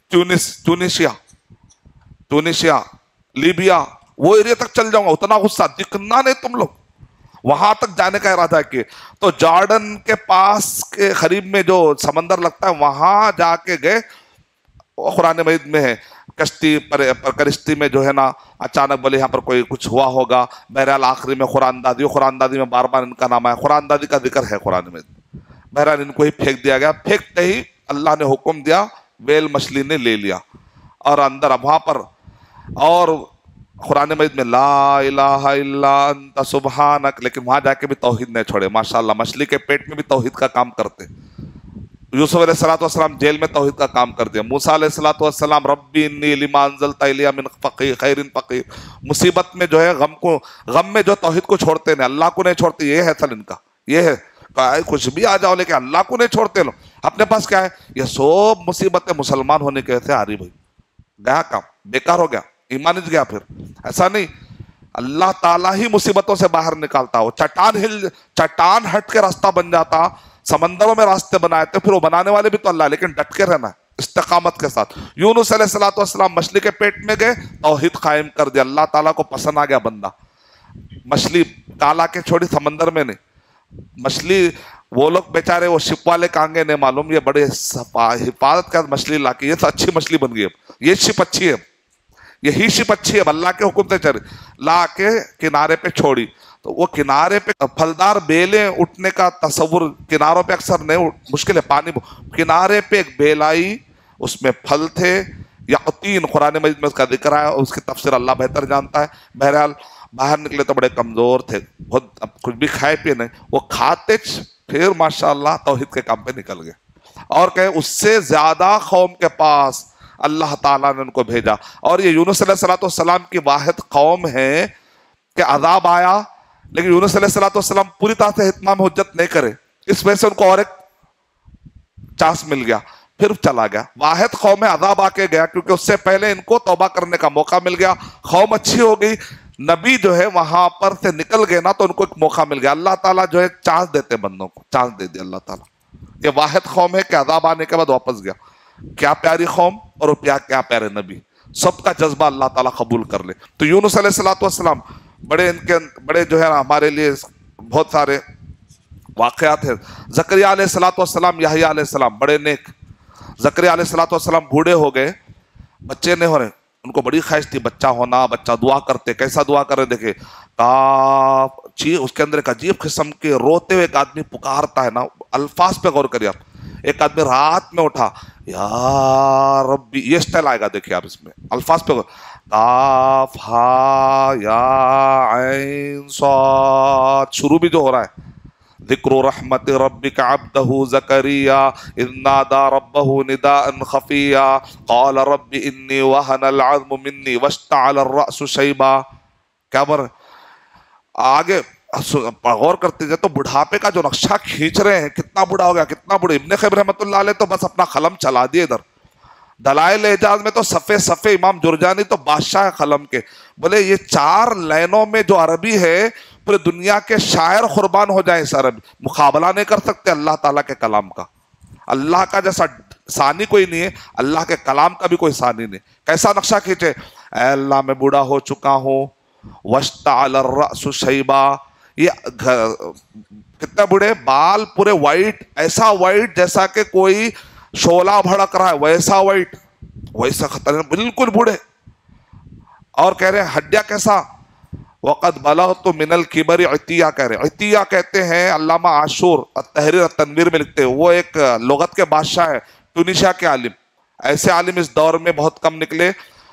ट्यूनिशिया, लीबिया, वो एरिया तक चल जाऊंगा, उतना गुस्सा, दिखना नहीं तुम लोग, वहां तक जाने का इरादा किए। तो जॉर्डन के पास के करीब में जो समंदर लगता है, वहां जाके गए। कुरान मजीद में है कश्ती पर कश्ती में जो है ना, अचानक बोले यहाँ पर कोई कुछ हुआ होगा। बहरहाल आखिरी में कुरानदादी में बार बार इनका नाम आया, कुरानदादी का जिक्र है कुरान में। बहरहाल इनको ही फेंक दिया गया, फेंकते ही अल्लाह ने हुक्म दिया, वेल मछली ने ले लिया, और अंदर अब वहां पर, और कुरान मजीद में ला इलाहा इल्ला अंता सुब्हानक, लेकिन वहां जाके भी तौहीद नहीं छोड़े। माशाअल्लाह, मछली के पेट में भी तौहीद का काम करते। यूसुफ अलैहिस्सलाम जेल में तौहीद का काम कर दिया। मूसा अलैहिस्सलाम रब्बी इन्नी लिमा अंज़लता इलैया मिन खैरिन फ़क़ीर, मुसीबत में जो है, गम में जो तौहीद को छोड़ते नहीं, अल्लाह को नहीं छोड़ते, ये है असल इनका, ये है कुछ भी आ जाओ लेकिन अल्लाह को नहीं छोड़ते लो। अपने पास क्या है, ये सब मुसीबतें मुसलमान होने के वजह से आ रही भाई, गया काम, बेकार हो गया, ईमान गया। फिर ऐसा नहीं, अल्लाह ताला ही मुसीबतों से बाहर निकालता हो। चट्टान हट के रास्ता बन जाता, समंदरों में रास्ते बनाए थे, फिर वो बनाने वाले भी तो अल्लाह, लेकिन डट के रहना है इस्तिकामत के साथ। यूनुस अलैहिस्सलाम मछली के पेट में गए, तौहीद कायम कर दिया, अल्लाह ताला को पसंद आ गया बंदा। मछली काला के छोड़ी समंदर में नहीं, मछली वो लोग बेचारे वो शिप वाले कांगे नहीं मालूम, ये बड़े हिफाजत का मछली ला के, ये तो अच्छी मछली बन गई, ये शिप अच्छी है, यही शिप अच्छी है, अल्लाह के हुक्म से चले, ला के किनारे पे छोड़ी। तो वो किनारे पे फलदार बेलें उठने का तस्वुर किनारों पे अक्सर नहीं, मुश्किल है। पानी किनारे पे एक बेल आई, उसमें फल थे, यक़तीन कुरान मजीद में उसका जिक्र है, उसकी तफसीर अल्लाह बेहतर जानता है। बहरहाल बाहर निकले तो बड़े कमजोर थे, बहुत, अब कुछ भी खाए पिए नहीं, वो खाते फिर माशाअल्लाह तौहीद के काम पे निकल गए। और कहे उससे ज्यादा कौम के पास अल्लाह ताला ने उनको भेजा। और ये यूनुस अलैहिस्सलाम की वाहिद कौम है कि अजाब आया, लेकिन यूनुस अलैहिस्सलाम पूरी तरह से इत्माम हुज्जत नहीं करे, इस वजह से उनको और एक चांस मिल गया, फिर चला गया। वाहिद कौम में अजाब आके गया, क्योंकि उससे पहले इनको तौबा करने का मौका मिल गया, कौम अच्छी हो गई, नबी जो है वहां पर से निकल गए ना, तो उनको एक मौका मिल गया। अल्लाह ताला जो है चांस देते बंदों को, चांस दे दिया अल्लाह ताला। ये वाहिद कौम है कि अजाब आने के बाद वापस गया। क्या प्यारी कौम और क्या प्यारे नबी, सबका जज्बा अल्लाह ताला कबूल कर ले। तो यूनुस अलैहिस्सलाम बड़े जो है हमारे लिए बहुत सारे वाक़यात है। ज़करिया अलैहिस्सलाम, यहया अलैहिस्सलाम बड़े नेक। ज़करिया अलैहिस्सलाम बूढ़े हो गए, बच्चे नहीं हो रहे, उनको बड़ी ख्वाहिश थी बच्चा होना, बच्चा दुआ करते, कैसा दुआ कर रहे देखे, उसके अंदर एक अजीब किस्म के रोते हुए एक आदमी पुकारता है ना, अल्फाज पे गौर करिए आप। एक आदमी रात में उठा, या रब्बी, ये स्टाइल आएगा देखिए आप इसमें, अल्फाज पे काफ हा या ऐन साद, शुरू भी जो हो रहा है, ذکر رحمت ربک عبدہ زکریا اذ نادى ربہ نداء خفیا قال رب انی وہن العظم منی واشتعل الرأس شیبا. کیا بر آگے غور کرتے جائے تو بڑھاپے کا جو نقشہ کھینچ رہے ہیں، کتنا بڑھا ہو گیا، کتنا بڑھا. ابن خیبر رحمۃ اللہ علیہ تو بس اپنا قلم چلا دیے ادھر. دلائل اعجاز میں تو صفے صفے امام جرجانی تو بادشاہ قلم کے، بولے یہ 4 لائنوں میں جو عربی ہے پورے دنیا کے شاعر قربان ہو جائیں اس عربی، مقابلہ نہیں کر سکتے اللہ تعالیٰ کے کلام کا. اللہ کا جیسا ثانی کوئی نہیں ہے، اللہ کے کلام کا بھی کوئی ثانی نہیں. کیسا نقشہ کھینچے، اے اللہ میں بوڑھا ہو چکا ہوں، واشتعل الرأس شیبا، یہ کتنے بوڑھے، بال پورے وائٹ، ایسا وائٹ جیسا کہ کوئی شعلہ بھڑک رہا ہے، ویسا وائٹ، ویسا خطرناک، بالکل بوڑھے. اور کہہ رہے ہیں ہڈیا کیسا، وقد بلغت من الکبر عتیہ، کہہ رہے عتیہ کہتے ہیں علامہ عاشور التحریر التنویر میں لکھتے ہیں، وہ ایک لغت کے بادشاہ ہے، ٹونیشیا کے عالم. ایسے عالم اس دور میں بہت کم نکلے.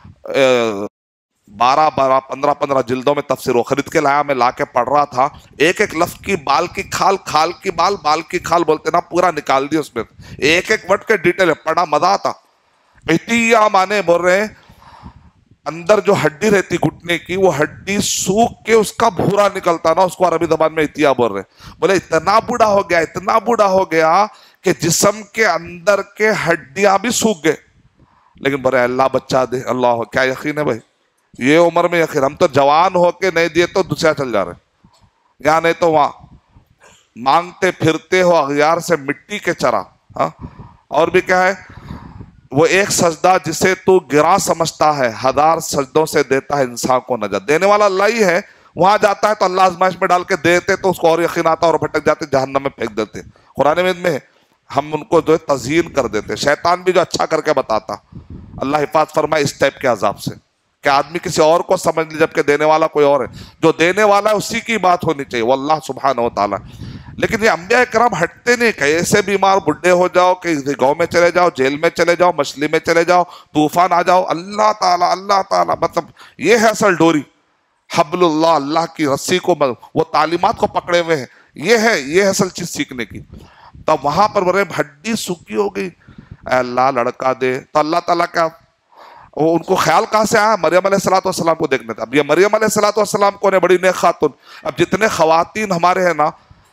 15 جلدوں میں تفسیر وہ خرید کے لایا، میں لا کے پڑھ رہا تھا. ایک ایک لفظ کی بال کی کھال، کھال کی بال، بال کی کھال بولتے نا، پورا نکال دی اس میں، ایک ایک ورڈ کے ڈیٹیل پڑھا، مزہ آتا. عتیہ مانے بول رہے ہیں اندر جو ہڈی رہتی گھٹنے کی، وہ ہڈی سوکھ کے اس کا بھورا نکلتا نا، اس کو عربی زبان میں عتیہ بول رہے ہیں. بولے اتنا بوڑھا ہو گیا، اتنا بوڑھا ہو گیا کہ جسم کے اندر کے ہڈیاں بھی سوکھ گئے. لیکن بولے اللہ بچہ دے. اللہ کیا یقین ہے بھائی، یہ عمر میں یقین. ہم تو جوان ہو کے نہیں دیے تو دوسرا چل جا رہے، یا نہیں تو وہاں مانگتے پھرتے ہو اغیار سے مٹی کے چرا. اور بھی کیا ہے، وہ ایک سجدہ جسے تو گرا سمجھتا ہے، 1000 سجدوں سے دیتا ہے انسان کو نجات. دینے والا اللہ ہی ہے. وہاں جاتا ہے تو اللہ آزمائش میں ڈال کے دیتے تو اس کو اور یقین آتا اور بھٹک جاتے، جہنم میں پھینک دیتے. قرآن میں ہم ان کو جو ہے تزیین کر دیتے. شیطان بھی جو اچھا کر کے بتاتا. اللہ حفاظت فرمائے اس ٹائپ کے عذاب سے کہ آدمی کسی اور کو سمجھ لے جبکہ دینے والا کوئی اور ہے. جو دینے والا ہے اسی کی بات ہونی چاہیے، واللہ سبحانہ و تعالی. لیکن یہ انبیاء کرام ہٹتے نہیں، کیسے بیمار بڈھے ہو جاؤ، کسی گاؤں میں چلے جاؤ، جیل میں چلے جاؤ، مچھلی میں چلے جاؤ، طوفان آ جاؤ، اللہ تعالیٰ اللہ تعالیٰ. مطلب یہ ہے اصل ڈوری، حبل اللہ، اللہ کی رسی کو، وہ تعلیمات کو پکڑے ہوئے ہیں. یہ ہے اصل چیز سیکھنے کی. تب وہاں پر بولے ہڈی سوکھی ہو گئی، اے اللہ لڑکا دے. تو اللہ تعالیٰ کا وہ ان کو خیال کہاں سے آیا، مریم علیہ السلام کو دیکھنے تھا. اب یہ مریم علیہ السلام کو نے بڑی نیک خاتون. اب جتنے خواتین ہمارے ہیں نا،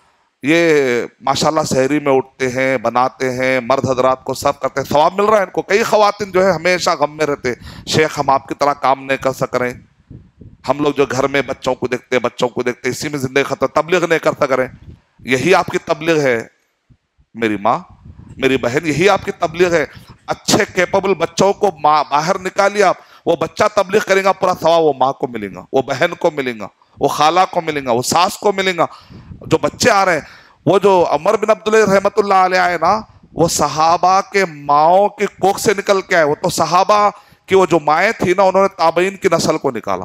یہ ماشاءاللہ سحری میں اٹھتے ہیں، بناتے ہیں، مرد حضرات کو سب کرتے ہیں، ثواب مل رہا ہے ان کو. کئی خواتین جو ہے ہمیشہ غم میں رہتے، شیخ ہم آپ کی طرح کام نہیں کر سک رہے، ہم لوگ جو گھر میں بچوں کو دیکھتے اسی میں زندگی ختم، تبلیغ نہیں کر سک رہے. یہی آپ کی تبلیغ ہے میری ماں، میری بہن، یہی آپ کی تبلیغ ہے. اچھے کیپبل بچوں کو باہر نکالیے آپ، وہ بچہ تبلیغ کرے گا، پورا ثواب وہ ماں کو ملے گا، وہ بہن کو ملے گا، وہ خالہ کو ملے گا، وہ ساس کو ملے گا. جو بچے آ رہے ہیں، وہ جو عمر بن عبداللہ رحمۃ اللہ علیہ آئے نا، وہ صحابہ کے ماؤں کی کوکھ سے نکل کے آئے. وہ تو صحابہ کی وہ جو مائیں تھی نا، انہوں نے تابعین کی نسل کو نکالا.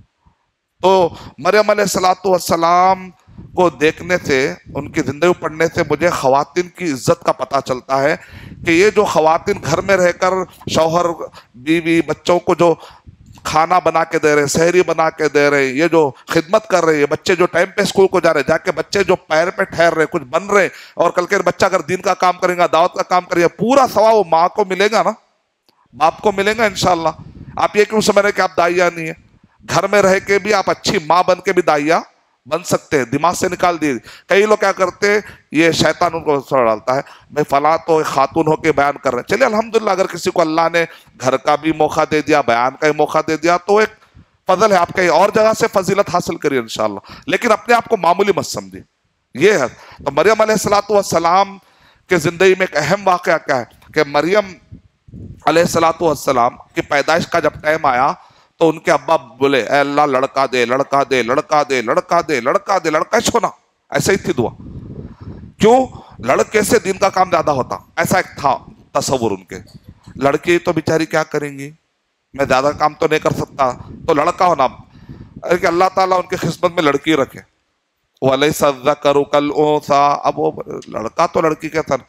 تو مریم علیہ السلام کو دیکھنے سے، ان کی زندگی پڑھنے سے مجھے خواتین کی عزت کا پتہ چلتا ہے کہ یہ جو خواتین گھر میں رہ کر شوہر بیوی بچوں کو جو کھانا بنا کے دے رہے، سحری بنا کے دے رہے، یہ جو خدمت کر رہے، یہ بچے جو ٹائم پہ اسکول کو جا رہے، جا کے بچے جو پیر پہ ٹھہر رہے، کچھ بن رہے، اور کل کے بچہ اگر دین کا کام کرے گا، دعوت کا کام کرے گا، پورا ثواب وہ ماں کو ملے گا نا، باپ کو ملے گا انشاءاللہ. آپ یہ کیوں سمجھ رہے کہ آپ داعیہ نہیں ہیں؟ گھر میں رہ کے بھی آپ اچھی ماں بن کے بھی داعیہ بن سکتے ہیں. دماغ سے نکال دیے. کئی لوگ کیا کرتے ہیں، یہ شیطان ان کو سوڑ ڈالتا ہے، میں فلاں تو خاتون ہو کے بیان کر رہے ہیں. چلیے الحمدللہ، اگر کسی کو اللہ نے گھر کا بھی موقع دے دیا، بیان کا بھی موقع دے دیا، تو ایک فضل ہے. آپ کہیں اور جگہ سے فضیلت حاصل کریے انشاءاللہ، لیکن اپنے آپ کو معمولی مت سمجھیے. یہ ہے. تو مریم علیہ السلام کے زندگی میں ایک اہم واقعہ کیا ہے کہ مریم علیہ السلام کی پیدائش کا جب ٹائم آیا تو ان کے ابا بولے، اے اللہ لڑکا دے، لڑکا دے، لڑکا دے، لڑکا دے، لڑکا دے، لڑکا چھونا. ایسے ہی تھی دعا. کیوں؟ لڑکے سے دین کا کام زیادہ ہوتا، ایسا ایک تھا تصور ان کے. لڑکی تو بیچاری کیا کریں گی، میں زیادہ کام تو نہیں کر سکتا، تو لڑکا ہونا. کہ اللہ تعالیٰ ان کی خدمت میں لڑکی رکھے. وَلَيْسَ الذَّكَرُ كَالْأُنثَىٰ. اب وہ لڑکا تو لڑکی کے سر،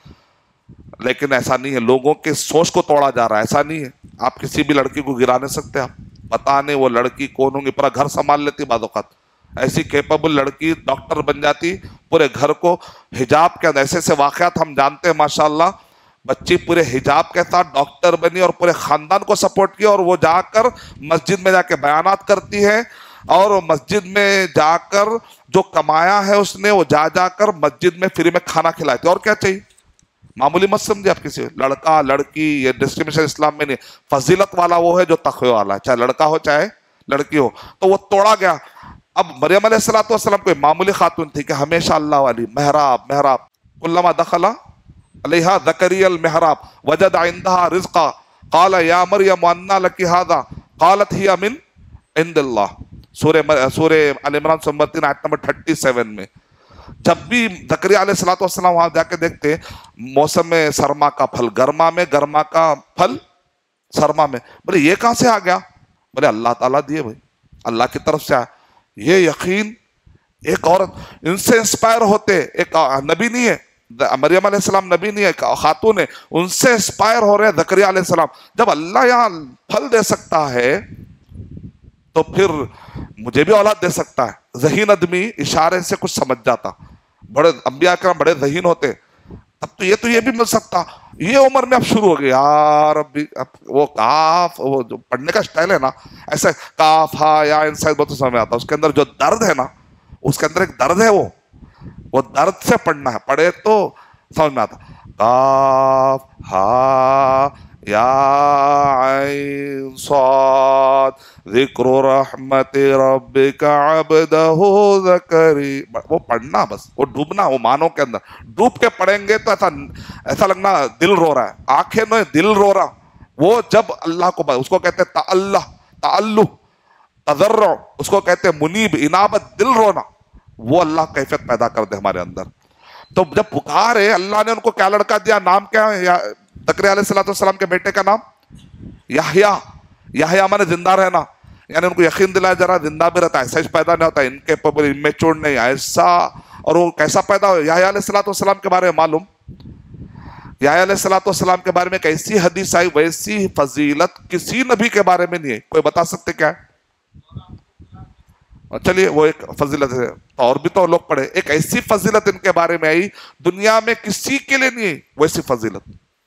لیکن ایسا نہیں ہے. لوگوں کے سوچ کو توڑا جا رہا ہے. ایسا نہیں ہے، آپ کسی بھی لڑکی کو گرا نہیں سکتے. آپ पता नहीं वो लड़की कौन होंगी, पूरा घर संभाल लेती बाद औक़ात, ऐसी कैपेबल लड़की डॉक्टर बन जाती, पूरे घर को हिजाब के अंदर, ऐसे ऐसे वाक़यात हम जानते हैं माशाअल्लाह। बच्ची पूरे हिजाब के साथ डॉक्टर बनी और पूरे खानदान को सपोर्ट किया, और वो जाकर मस्जिद में जाके बयानात करती है, और मस्जिद में जाकर जो कमाया है उसने वो जाकर मस्जिद में फ्री में खाना खिलाती। और क्या चाहिए, मामूली मत समझे आप किसी लड़का लड़की, ये डिस्क्रिमिनेशन इस्लाम में नहीं। फजीलत वाला वो है जो तक़वा वाला है, चाहे लड़का हो चाहे लड़की हो। तो वो तोड़ा गया। अब मरियम अलैहिस्सलाम कोई मामूली खातून थी कि हमेशा अल्लाह वाली, मेहराब मेहराब, कुल्लमा दखला अलैहा ज़करियल मेहराब वजद इंदहा रिज़्क़ा क़ाला या मरियम अन्ना लकी हाज़ा क़ालत हिया मिन इंदिल्लाह। सूरे अल इमरान 3 आयत नंबर 37 में जब भी ज़करिया अलैहिस्सलाम वहां जाके देखते, मौसम में सरमा का फल गर्मा में, गर्मा का फल सरमा में। बोले ये कहां से आ गया? बोले अल्लाह ताला दिए भाई, अल्लाह की तरफ से आया। ये यकीन एक औरत, इनसे इंस्पायर होते, एक नबी नहीं है, मरियम अलैहिस्सलाम नबी नहीं है, खातून है, उनसे इंस्पायर हो रहे हैं ज़करिया अलैहिस्सलाम। जब अल्लाह यहाँ फल दे सकता है तो फिर मुझे भी औलाद दे सकता है। ज़हीन आदमी इशारे से कुछ समझ जाता, बड़े अंबिया करम बड़े ज़हीन होते, अब तो ये भी मिल सकता। ये उम्र में अब शुरू हो गया यार, अब वो काफ, वो जो पढ़ने का स्टाइल है ना, ऐसे काफ हा या इन साइड बहुत समझ आता, उसके अंदर जो दर्द है ना, उसके अंदर एक दर्द है, वो दर्द से पढ़ना है, पढ़े तो समझ में आता। काफ हा या आइन साद ज़िक्र रहमति रब्बिका अब्दहु ज़करी, वो पढ़ना बस, वो डूबना, वो मानो के अंदर डूब के पढ़ेंगे तो ऐसा लगना दिल रो रहा है, आंखें में दिल रो रहा। वो जब अल्लाह को, उसको कहते हैं ताअल्लु तज़र्रु, उसको कहते हैं मुनीब, इनाबत, दिल रोना। वो अल्लाह कैफियत पैदा कर दे हमारे अंदर। तो जब पुकारे, अल्लाह ने उनको क्या लड़का दिया, नाम क्या है? ज़करिया अलैहिस्सलाम के बेटे का नाम याहया। याहया माने जिंदा रहना, यानी उनको यकीन दिलाया जरा जिंदा भी रहता है, ऐसा पैदा नहीं होता, इनके पर इमेच्योर नहीं, ऐसा। और वो कैसा पैदा हो? याहया अलैहिस्सलाम के बारे में मालूम, याहया अलैहिस्सलाम के बारे में कैसी हदीस आई, वैसी फजीलत किसी नबी के बारे में नहीं है। कोई बता सकते क्या है? चलिए वो एक फजीलत है, और भी तो लोग पढ़े। एक ऐसी फजीलत इनके बारे में आई, दुनिया में किसी के लिए नहीं है वैसी फजीलत,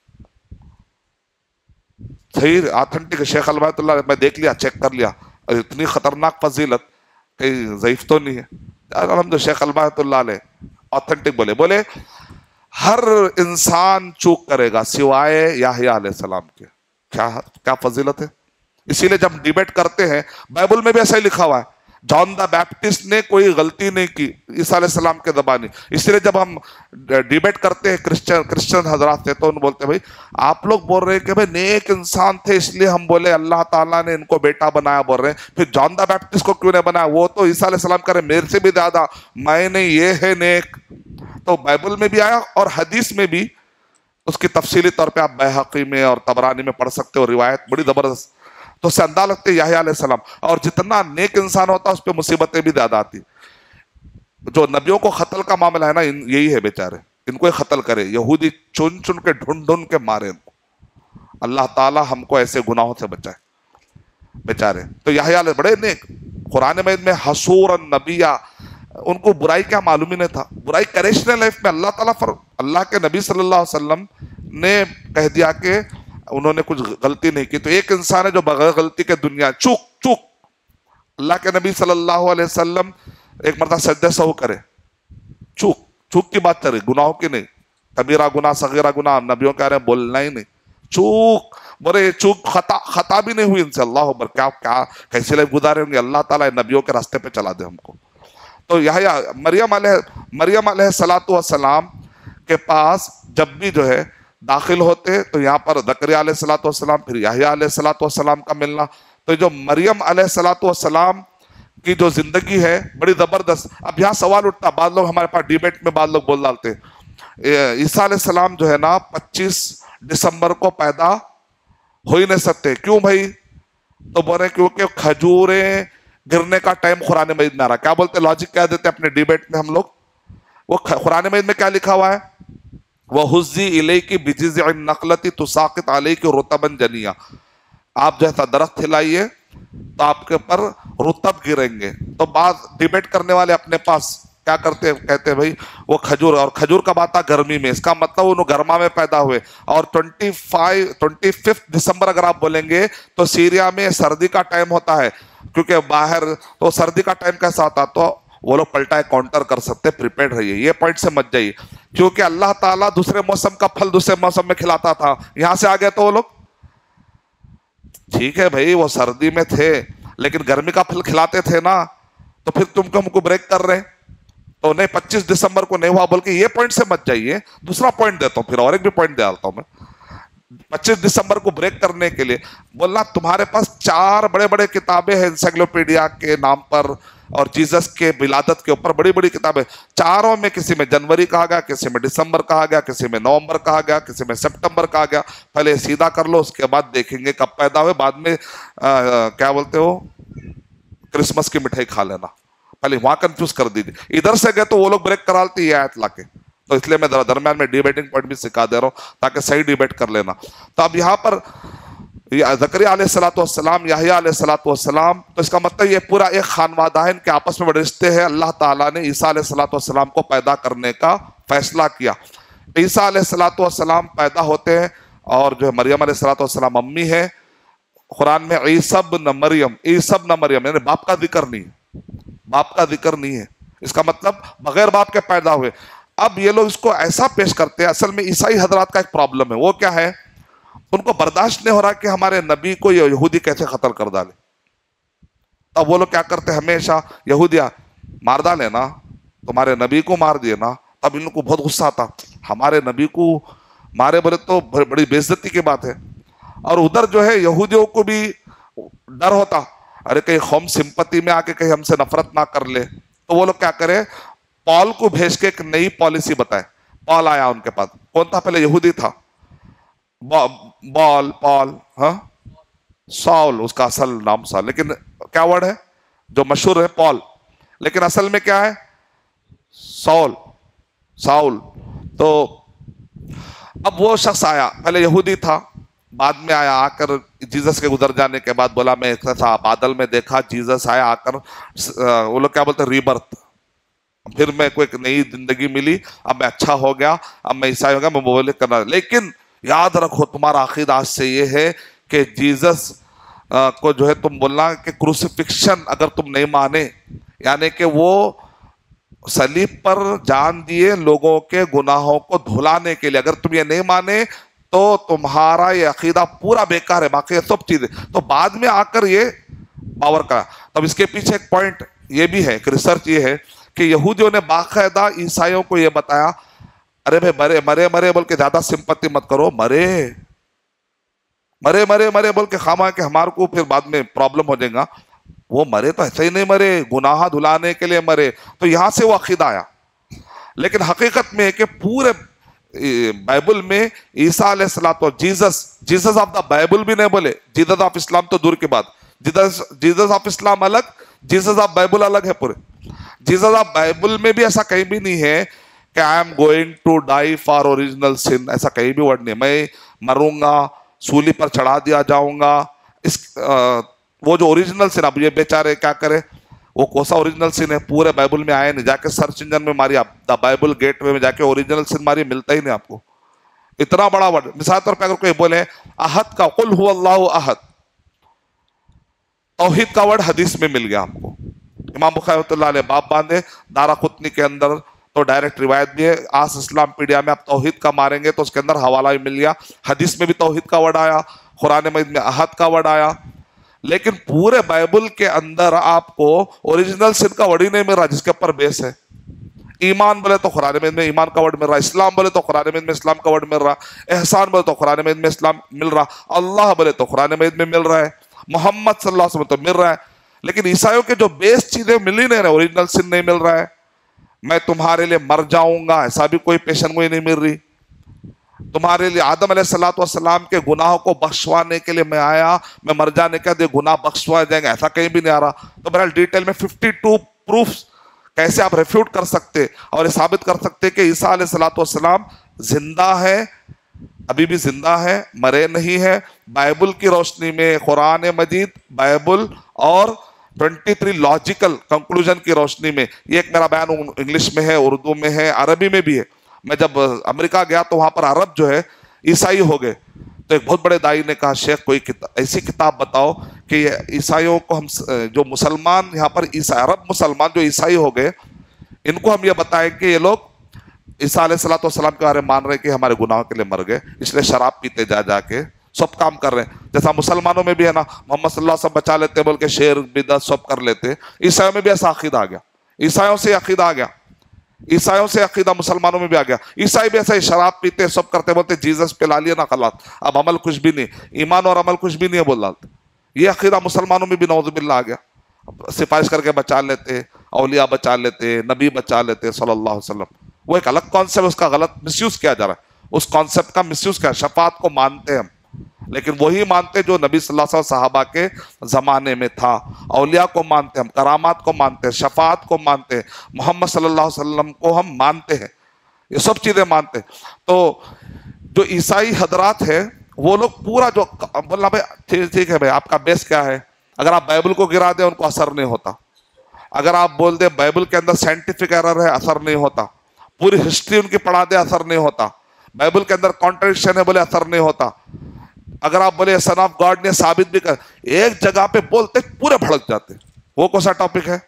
सही ऑथेंटिक। शेख अलबातुल्लाह, मैं देख लिया, चेक कर लिया, इतनी खतरनाक फजीलत, कहीं ज़ईफ तो नहीं है। अल्हम्दुलिल्लाह शेख अलबातुल्लाह ने ऑथेंटिक बोले हर इंसान चूक करेगा सिवाय याहया अलैहिस्सलाम के। क्या फजीलत है। इसीलिए जब डिबेट करते हैं, बाइबल में भी ऐसा ही लिखा हुआ है, जॉन द बैप्टिस्ट ने कोई गलती नहीं की ईसा अलैहिस्सलाम के ज़बानी। इसलिए जब हम डिबेट करते हैं क्रिश्चियन हजरात से, तो उन बोलते हैं भाई आप लोग बोल रहे हैं कि भाई नेक इंसान थे इसलिए हम बोले अल्लाह ताला ने इनको बेटा बनाया, बोल रहे हैं, फिर जॉन द बैप्टिस्ट को क्यों नहीं बनाया? वो तो ईसा अलैहिस्सलाम करे मेरे से भी ज्यादा, मैंने ये है नेक। तो बाइबल में भी आया और हदीस में भी, उसकी तफसीली तौर पर आप बैहक़ी में और तबरानी में पढ़ सकते हो, रिवायत बड़ी जबरदस्त। तो उससे अंदाजा लगते याहया अलैहिस्सलाम, और जितना नेक इंसान होता है उस पर मुसीबतें भी ज्यादा आती। जो नबियों को कत्ल का मामला है ना, यही है बेचारे, इनको ही कत्ल करे, यहूदी चुन चुन के ढूंढ के मारे इनको। अल्लाह ताला हमको ऐसे गुनाहों से बचाए बेचारे। तो याहया बड़े नेक, कुरान मजीद में हसूर नबिया, उनको बुराई क्या मालूम ही नहीं था, बुराई करेशने लाइफ में अल्लाह ताला अल्लाह के नबी सल्लल्लाहु अलैहि वसल्लम ने कह दिया कि उन्होंने कुछ गलती नहीं की। तो एक इंसान है जो बगैर गलती के दुनिया चूक, अल्लाह के नबी सल्लल्लाहु अलैहि वसल्लम एक मरतबा सजदे सहू करे, चूक की बात करे, गुनाहों की नहीं, कबीरा गुनाह सगीरा गुनाह नबियों कह रहे हैं बोलना ही नहीं, चूक बोले चूक खता भी नहीं हुई इनसे। अल्लाह अकबर, क्या कैसे लाइफ गुजारे होंगे, अल्लाह ताला नबियों के रास्ते पे चला दे हमको। तो याहया मरियम अलैहिस्सलाम के पास जब भी जो है दाखिल होते, तो यहाँ पर ज़करिया अलैहिस्सलाम, फिर याहया अलैहिस्सलाम का मिलना। तो जो मरियम अलैहिस्सलाम की जो जिंदगी है बड़ी जबरदस्त। अब यहाँ सवाल उठता, बाद लोग हमारे पास डिबेट में बाद लोग बोल डालते, ईसा अलैहिस्सलाम जो है ना 25 दिसंबर को पैदा हो ही नहीं सकते, क्यों भाई? तो बोले क्योंकि खजूरें गिरने का टाइम कुरान मजीद में आ रहा। क्या बोलते, लॉजिक क्या देते अपने डिबेट में हम लोग? वो कुरान मजीद में क्या लिखा हुआ है, वह हुज़्ज़ी इलैकी बिजिज़्इन नख़लति तुसाक़ित अलैकी रुतबन जनिया, आप जैसा दरख्त खिलाइए تو آپ کے اوپر رطب گریں گے. تو بعض ڈیبیٹ کرنے والے اپنے پاس کیا کرتے ہیں, کہتے ہیں بھائی وہ کھجور, اور کھجور کب آتا گرمی میں, اس کا مطلب وہ گرما میں پیدا ہوئے. اور 25 دسمبر اگر آپ بولیں گے تو سیریا میں سردی کا ٹائم ہوتا ہے, کیونکہ باہر تو سردی کا ٹائم کیسا آتا, تو وہ لوگ پلٹا ہے کاؤنٹر کر سکتے, پریپیئرڈ رہیے, یہ پوائنٹ سے مت جائیے, کیونکہ اللہ تعالیٰ دوسرے موسم کا پھل دوسرے موسم میں کھلاتا تھا, یہاں سے آ گئے تو وہ لوگ ٹھیک ہے بھائی وہ سردی میں تھے لیکن گرمی کا پھل کھلاتے تھے نا, تو پھر تم ہم کو بریک کر رہے, تو نہیں 25 دسمبر کو نہیں ہوا بول کے یہ پوائنٹ سے مت جائیے. دوسرا پوائنٹ دیتا ہوں, پھر اور ایک بھی پوائنٹ ڈالتا ہوں میں. 25 دسمبر کو بریک کرنے کے لیے بولنا تمہارے پاس 4 بڑے بڑے کتابیں ہیں انسائکلوپیڈیا کے نام پر اور جیزس کے ولادت کے اوپر بڑی بڑی کتابیں, چاروں میں کسی میں جنوری کہا گیا, کسی میں دسمبر کہا گیا, کسی میں نومبر کہا گیا, کسی میں سپٹمبر کہا گیا. پہلے سیدھا کر لو, اس کے بعد دیکھیں گے کب پیدا ہوئے, بعد میں کیا بولتے ہو کرسمس کی مٹھائی کھا لینا, پہلے وہاں کنفیوز کر دیجیے. ادھر سے گئے تو وہ لوگ بریک کرالتے یہ آیت لا کے, تو اس لیے میں درمیان میں ڈیبیٹنگ پوائنٹ بھی سکھا دے رہا ہوں تاکہ صحیح ڈیبیٹ کر لینا. تو اب یہاں پر زکریا علیہ الصلوۃ والسلام, یحییٰ علیہ الصلوۃ والسلام, تو اس کا مطلب یہ پورا ایک خانوادہ ہے, ان کے آپس میں بڑے رشتے ہیں. اللہ تعالیٰ نے عیسیٰ علیہ الصلوۃ والسلام کو پیدا کرنے کا فیصلہ کیا. عیسیٰ علیہ الصلوۃ والسلام پیدا ہوتے ہیں اور جو ہے مریم علیہ الصلوۃ والسلام امی ہے. قرآن میں عیسی ابن مریم, عیسی ابن مریم یعنی باپ کا ذکر نہیں ہے, باپ کا ذکر نہیں ہے, اس کا مطلب بغیر باپ کے پیدا ہوئے. اب یہ لوگ اس کو ایسا پیش کرتے ہیں, اصل میں عیسائی حضرات کا ایک پرابلم ہے, وہ کیا ہے, ان کو برداشت نہیں ہو رہا کہ ہمارے نبی کو یہ یہودی کیسے قتل کر ڈالے. اب وہ لوگ کیا کرتے ہیں, ہمیشہ یہودیاں مار ڈالے نا, تمہارے نبی کو مار دیے نا. اب ان کو بہت غصہ آتا, ہمارے نبی کو مارے بولے تو بڑی بے عزتی کی بات ہے. اور ادھر جو ہے یہودیوں کو بھی ڈر ہوتا, ارے کہیں قوم سمپتی میں آ کے کہیں ہم سے نفرت نہ کر لے. تو وہ لوگ کیا کرے, پال کو بھیج کے ایک نئی پالیسی بتائے. پال آیا ان کے پاس, کون تھا پہلے یہودی تھا, پال, ہاں ساؤل اس کا اصل نام سا, لیکن کیا ورڈ ہے جو مشہور ہے پال, لیکن اصل میں کیا ہے ساؤل. تو اب وہ شخص آیا, پہلے یہودی تھا, بعد میں آیا, آ کر جیزس کے گزر جانے کے بعد بولا میں ایسا بادل میں دیکھا جیزس آیا, آ کر وہ لوگ کیا بولتے ریبرتھ, پھر میں کوئی ایک نئی زندگی ملی, اب میں اچھا ہو گیا, اب میں عیسائی ہو گیا, میں مبلغ کرنا. لیکن یاد رکھو تمہارا عقیدہ آج سے یہ ہے کہ جیزس کو جو ہے تم بولنا کہ کروسیفکشن اگر تم نہیں مانے, یعنی کہ وہ صلیب پر جان دیے لوگوں کے گناہوں کو دھلانے کے لیے, اگر تم یہ نہیں مانے تو تمہارا یہ عقیدہ پورا بیکار ہے, باقی سب چیزیں. تو بعد میں آ کر یہ باور کرا. تب اس کے پیچھے ایک پوائنٹ یہ بھی ہے, ایک ریسرچ یہ ہے کہ یہودیوں نے باقاعدہ عیسائیوں کو یہ بتایا, ارے بھائی مرے بول کے زیادہ سمپتی مت کرو, مرے بول کے خامہ کہ ہمارے کو پھر بعد میں پرابلم ہو جائے گا. وہ مرے تو ایسے ہی نہیں مرے, گناہ دھلانے کے لیے مرے. تو یہاں سے وہ عقیدہ آیا. لیکن حقیقت میں ہے کہ پورے بائبل میں عیسیٰ علیہ السلام جیزس آف دا بائبل بھی نہیں بولے, جیزس آف اسلام تو دور کی بات, جیزس آف اسلام الگ, جیزس آف بائبل الگ ہے. پورے جیزس آف بائبل میں بھی ایسا کہیں بھی نہیں ہے کہ I am going to die for original sin, ایسا کہیں بھی ورڈ نہیں, میں مروں گا, سولی پر چڑھا دیا جاؤں گا. وہ جو اوریجنل سن, اب یہ بیچارے کیا کرے, وہ کوسا اوریجنل سن ہے, پورے بائبل میں آئے نہیں, جا کے سرچ انجن میں ماری, دا بائبل گیٹ وے میں جا کے اوریجنل سن ماری, ملتا ہی نہیں آپ کو. اتنا بڑا ورڈ. مثال طور پہ اگر کوئی بولے احد کا, قل هو اللہ احد, توحید کا ورڈ حدیث میں مل گیا آپ کو. امام بخاری رحمۃ اللہ علیہ باب باندھے دارقطنی کے اندر, تو ڈائریکٹ روایت بھی ہے. آس اسلام پیڈیا میں آپ توحید کا ماریں گے تو اس کے اندر حوالہ بھی مل گیا. حدیث میں بھی توحید کا ورڈ آیا, قرآن مجید میں احد کا ورڈ آیا. لیکن پورے بائبل کے اندر آپ کو اوریجنل سن کا ورڈ ہی نہیں مل رہا جس کے اوپر بیس ہے. ایمان بولے تو قرآن مجید میں ایمان کا ورڈ مل رہا, اسلام بولے تو قرآن مجید میں اسلام کا ورڈ مل رہا, احسان بولے تو قرآن مجید میں اسلام مل رہا, اللہ بولے تو قرآن مجید میں مل رہا ہے, محمد صلی اللہ علیہ وسلم تو مل رہا ہے. لیکن عیسائیوں کے جو بیس چیزیں مل ہی نہیں رہے, اوریجنل سن نہیں مل رہا ہے. میں تمہارے لیے مر جاؤں گا, ایسا بھی کوئی پیشن گوئی نہیں مل رہی. تمہارے لیے آدم علیہ الصلوۃ والسلام کے گناہوں کو بخشوانے کے لیے میں آیا, میں مر جانے کا دے گناہ بخشوائے جائیں گے, ایسا کہیں بھی نہیں آ رہا. تو بہرحال ڈیٹیل میں 52 پروفز کیسے آپ ریفیوٹ کر سکتے اور یہ ثابت کر سکتے کہ عیسیٰ علیہ الصلوۃ والسلام زندہ ہے, ابھی بھی زندہ ہیں، مرے نہیں ہیں. بائبل کی روشنی میں، قرآن مجید، بائبل اور 23 لاجیکل کنکلوژن کی روشنی میں. یہ ایک میرا بیان انگلش میں ہے، اردو میں ہے، عربی میں بھی ہے. میں جب امریکہ گیا تو وہاں پر عرب جو ہے عیسائی ہو گئے. تو ایک بہت بڑے دائی نے کہا شیخ کوئی ایسی کتاب بتاؤ کہ عیسائیوں کو ہم جو مسلمان یہاں پر عرب مسلمان جو عیسائی ہو گئے ان کو ہم یہ بتائیں کہ یہ لوگ عیسیٰ علیہ الصلوۃ والسلام کے بارے میں مان رہے کہ ہمارے گناہوں کے لیے مر گئے، اس لیے شراب پیتے جا جا کے سب کام کر رہے ہیں. جیسا مسلمانوں میں بھی ہے نا، محمد صلی اللہ علیہ وسلم بچا لیتے بول کے شیر بدعت سب کر لیتے، عیسائیوں میں بھی ایسا عقیدہ آ گیا. عیسائیوں سے عقیدہ آ گیا، عیسائیوں سے عقیدہ مسلمانوں میں بھی آ گیا. عیسائی بھی ایسا ہی شراب پیتے سب کرتے، بولتے جیزس پلا لیے نا خلاص، اب عمل کچھ بھی نہیں، ایمان اور عمل کچھ بھی نہیں ہے بول ڈالتے. یہ عقیدہ مسلمانوں میں بھی نعوذ باللہ آ گیا. سفارش کر کے بچا لیتے، اولیاء بچا لیتے، نبی بچا لیتے صلی اللہ علیہ وسلم. وہ ایک الگ کانسیپٹ، اس کا غلط مس یوز کیا جا رہا ہے. اس کانسیپٹ کا مس یوز کیا. شفاعت کو مانتے ہم، لیکن وہی مانتے جو نبی صلی اللہ علیہ وسلم صحابہ کے زمانے میں تھا. اولیاء کو مانتے ہم، کرامات کو مانتے ہیں، شفاعت کو مانتے ہیں، محمد صلی اللہ علیہ وسلم کو ہم مانتے ہیں، یہ سب چیزیں مانتے ہیں. تو جو عیسائی حضرات ہیں وہ لوگ پورا جو بولنا بھائی ٹھیک ہے بھائی آپ کا بیس کیا ہے. اگر آپ بائبل کو گرا دیں ان کو اثر نہیں ہوتا. اگر آپ بول دیں بائبل کے اندر سائنٹیفک ایرر ہے اثر نہیں ہوتا. پوری ہسٹری ان کی پڑھا دے اثر نہیں ہوتا. بائبل کے اندر کانٹرڈکشن ہے بولے اثر نہیں ہوتا. اگر آپ بولے سن آف گاڈ نے ثابت بھی کر، ایک جگہ پہ بولتے پورے بھڑک جاتے. وہ کون سا ٹاپک ہے؟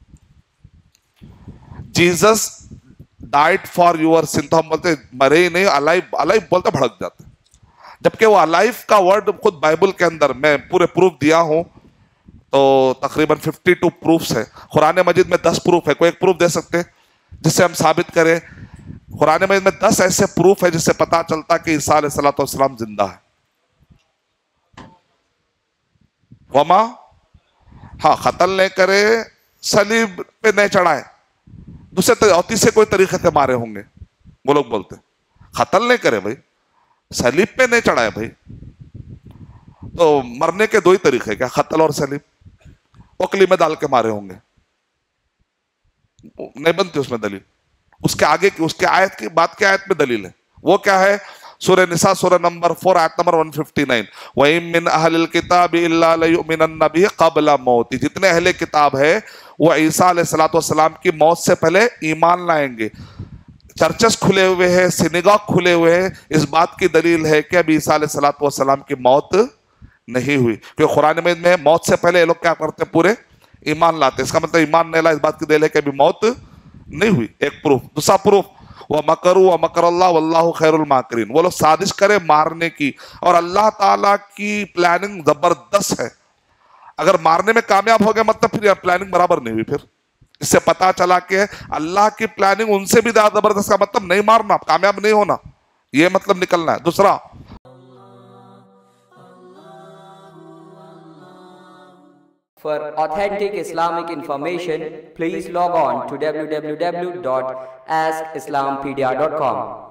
Jesus died for your sin, تو ہم بولتے مرے ہی نہیں، الائیو الائیو بولتے بھڑک جاتے. جبکہ وہ الائیو کا ورڈ خود بائبل کے اندر میں پورے پروف دیا ہوں. تو تقریباً 52 پروفس ہے. قرآن مجید میں 10 پروف ہے. کوئی ایک پروف دے سکتے جس سے ہم ثابت کریں؟ قرآن مجید میں 10 ایسے پروف ہے جس سے پتا چلتا کہ عیسیٰ علیہ الصلوۃ والسلام زندہ ہے. وما، ہاں قتل نہیں کرے، صلیب پہ نہیں چڑھائے، دوسرے اور تیسرے کوئی طریقے سے مارے ہوں گے. وہ لوگ بولتے قتل نہیں کرے بھائی، صلیب پہ نہیں چڑھائے بھائی. تو مرنے کے دو ہی طریقے کیا، قتل اور صلیب. اوکلی میں ڈال کے مارے ہوں گے، نہیں بنتی اس میں دلیل. اس کے آگے کی، اس کے آیت کی بات کے آیت میں دلیل ہے. وہ کیا ہے؟ سورہ نساء سورہ نمبر 4 آیت نمبر 159. وَإِن مِّنْ أَهْلِ الْكِتَابِ إِلَّا لَيُؤْمِنَنَّ بِهِ قَبْلَ مَوْتِهِ. جتنے اہل کتاب ہے وہ عیسیٰ علیہ الصلوۃ والسلام کی موت سے پہلے ایمان لائیں گے. چرچز کھلے ہوئے ہیں، سینگاگ کھلے ہوئے ہیں. اس بات کی دلیل ہے کہ اب عیسیٰ علیہ الصلوۃ والسلام کی موت نہیں ہوئی. کیونکہ قرآن میں موت سے پہلے یہ لوگ کیا کرتے ہیں؟ پورے ایمان لاتے. اس کا مطلب ایمان نہیں لا، اس بات کی دلیل ہے کہ ابھی موت نہیں ہوئی. ایک پروف. دوسرا پروف وَمَكَرُوا وَمَكَرَ اللَّهُ وَاللَّهُ خَيْرُ الْمَاكِرِينَ. وہ لوگ سازش کرے مارنے کی، اور اللہ تعالیٰ کی پلاننگ زبردست ہے. اگر مارنے میں کامیاب ہو گئے مطلب پھر پلاننگ برابر نہیں ہوئی. پھر اس سے پتا چلا کہ اللہ کی پلاننگ ان سے بھی زیادہ زبردست، کا مطلب نہیں مارنا، کامیاب نہیں ہونا، یہ مطلب نکلنا ہے. دوسرا For authentic Islamic information, please log on to www.askislampedia.com.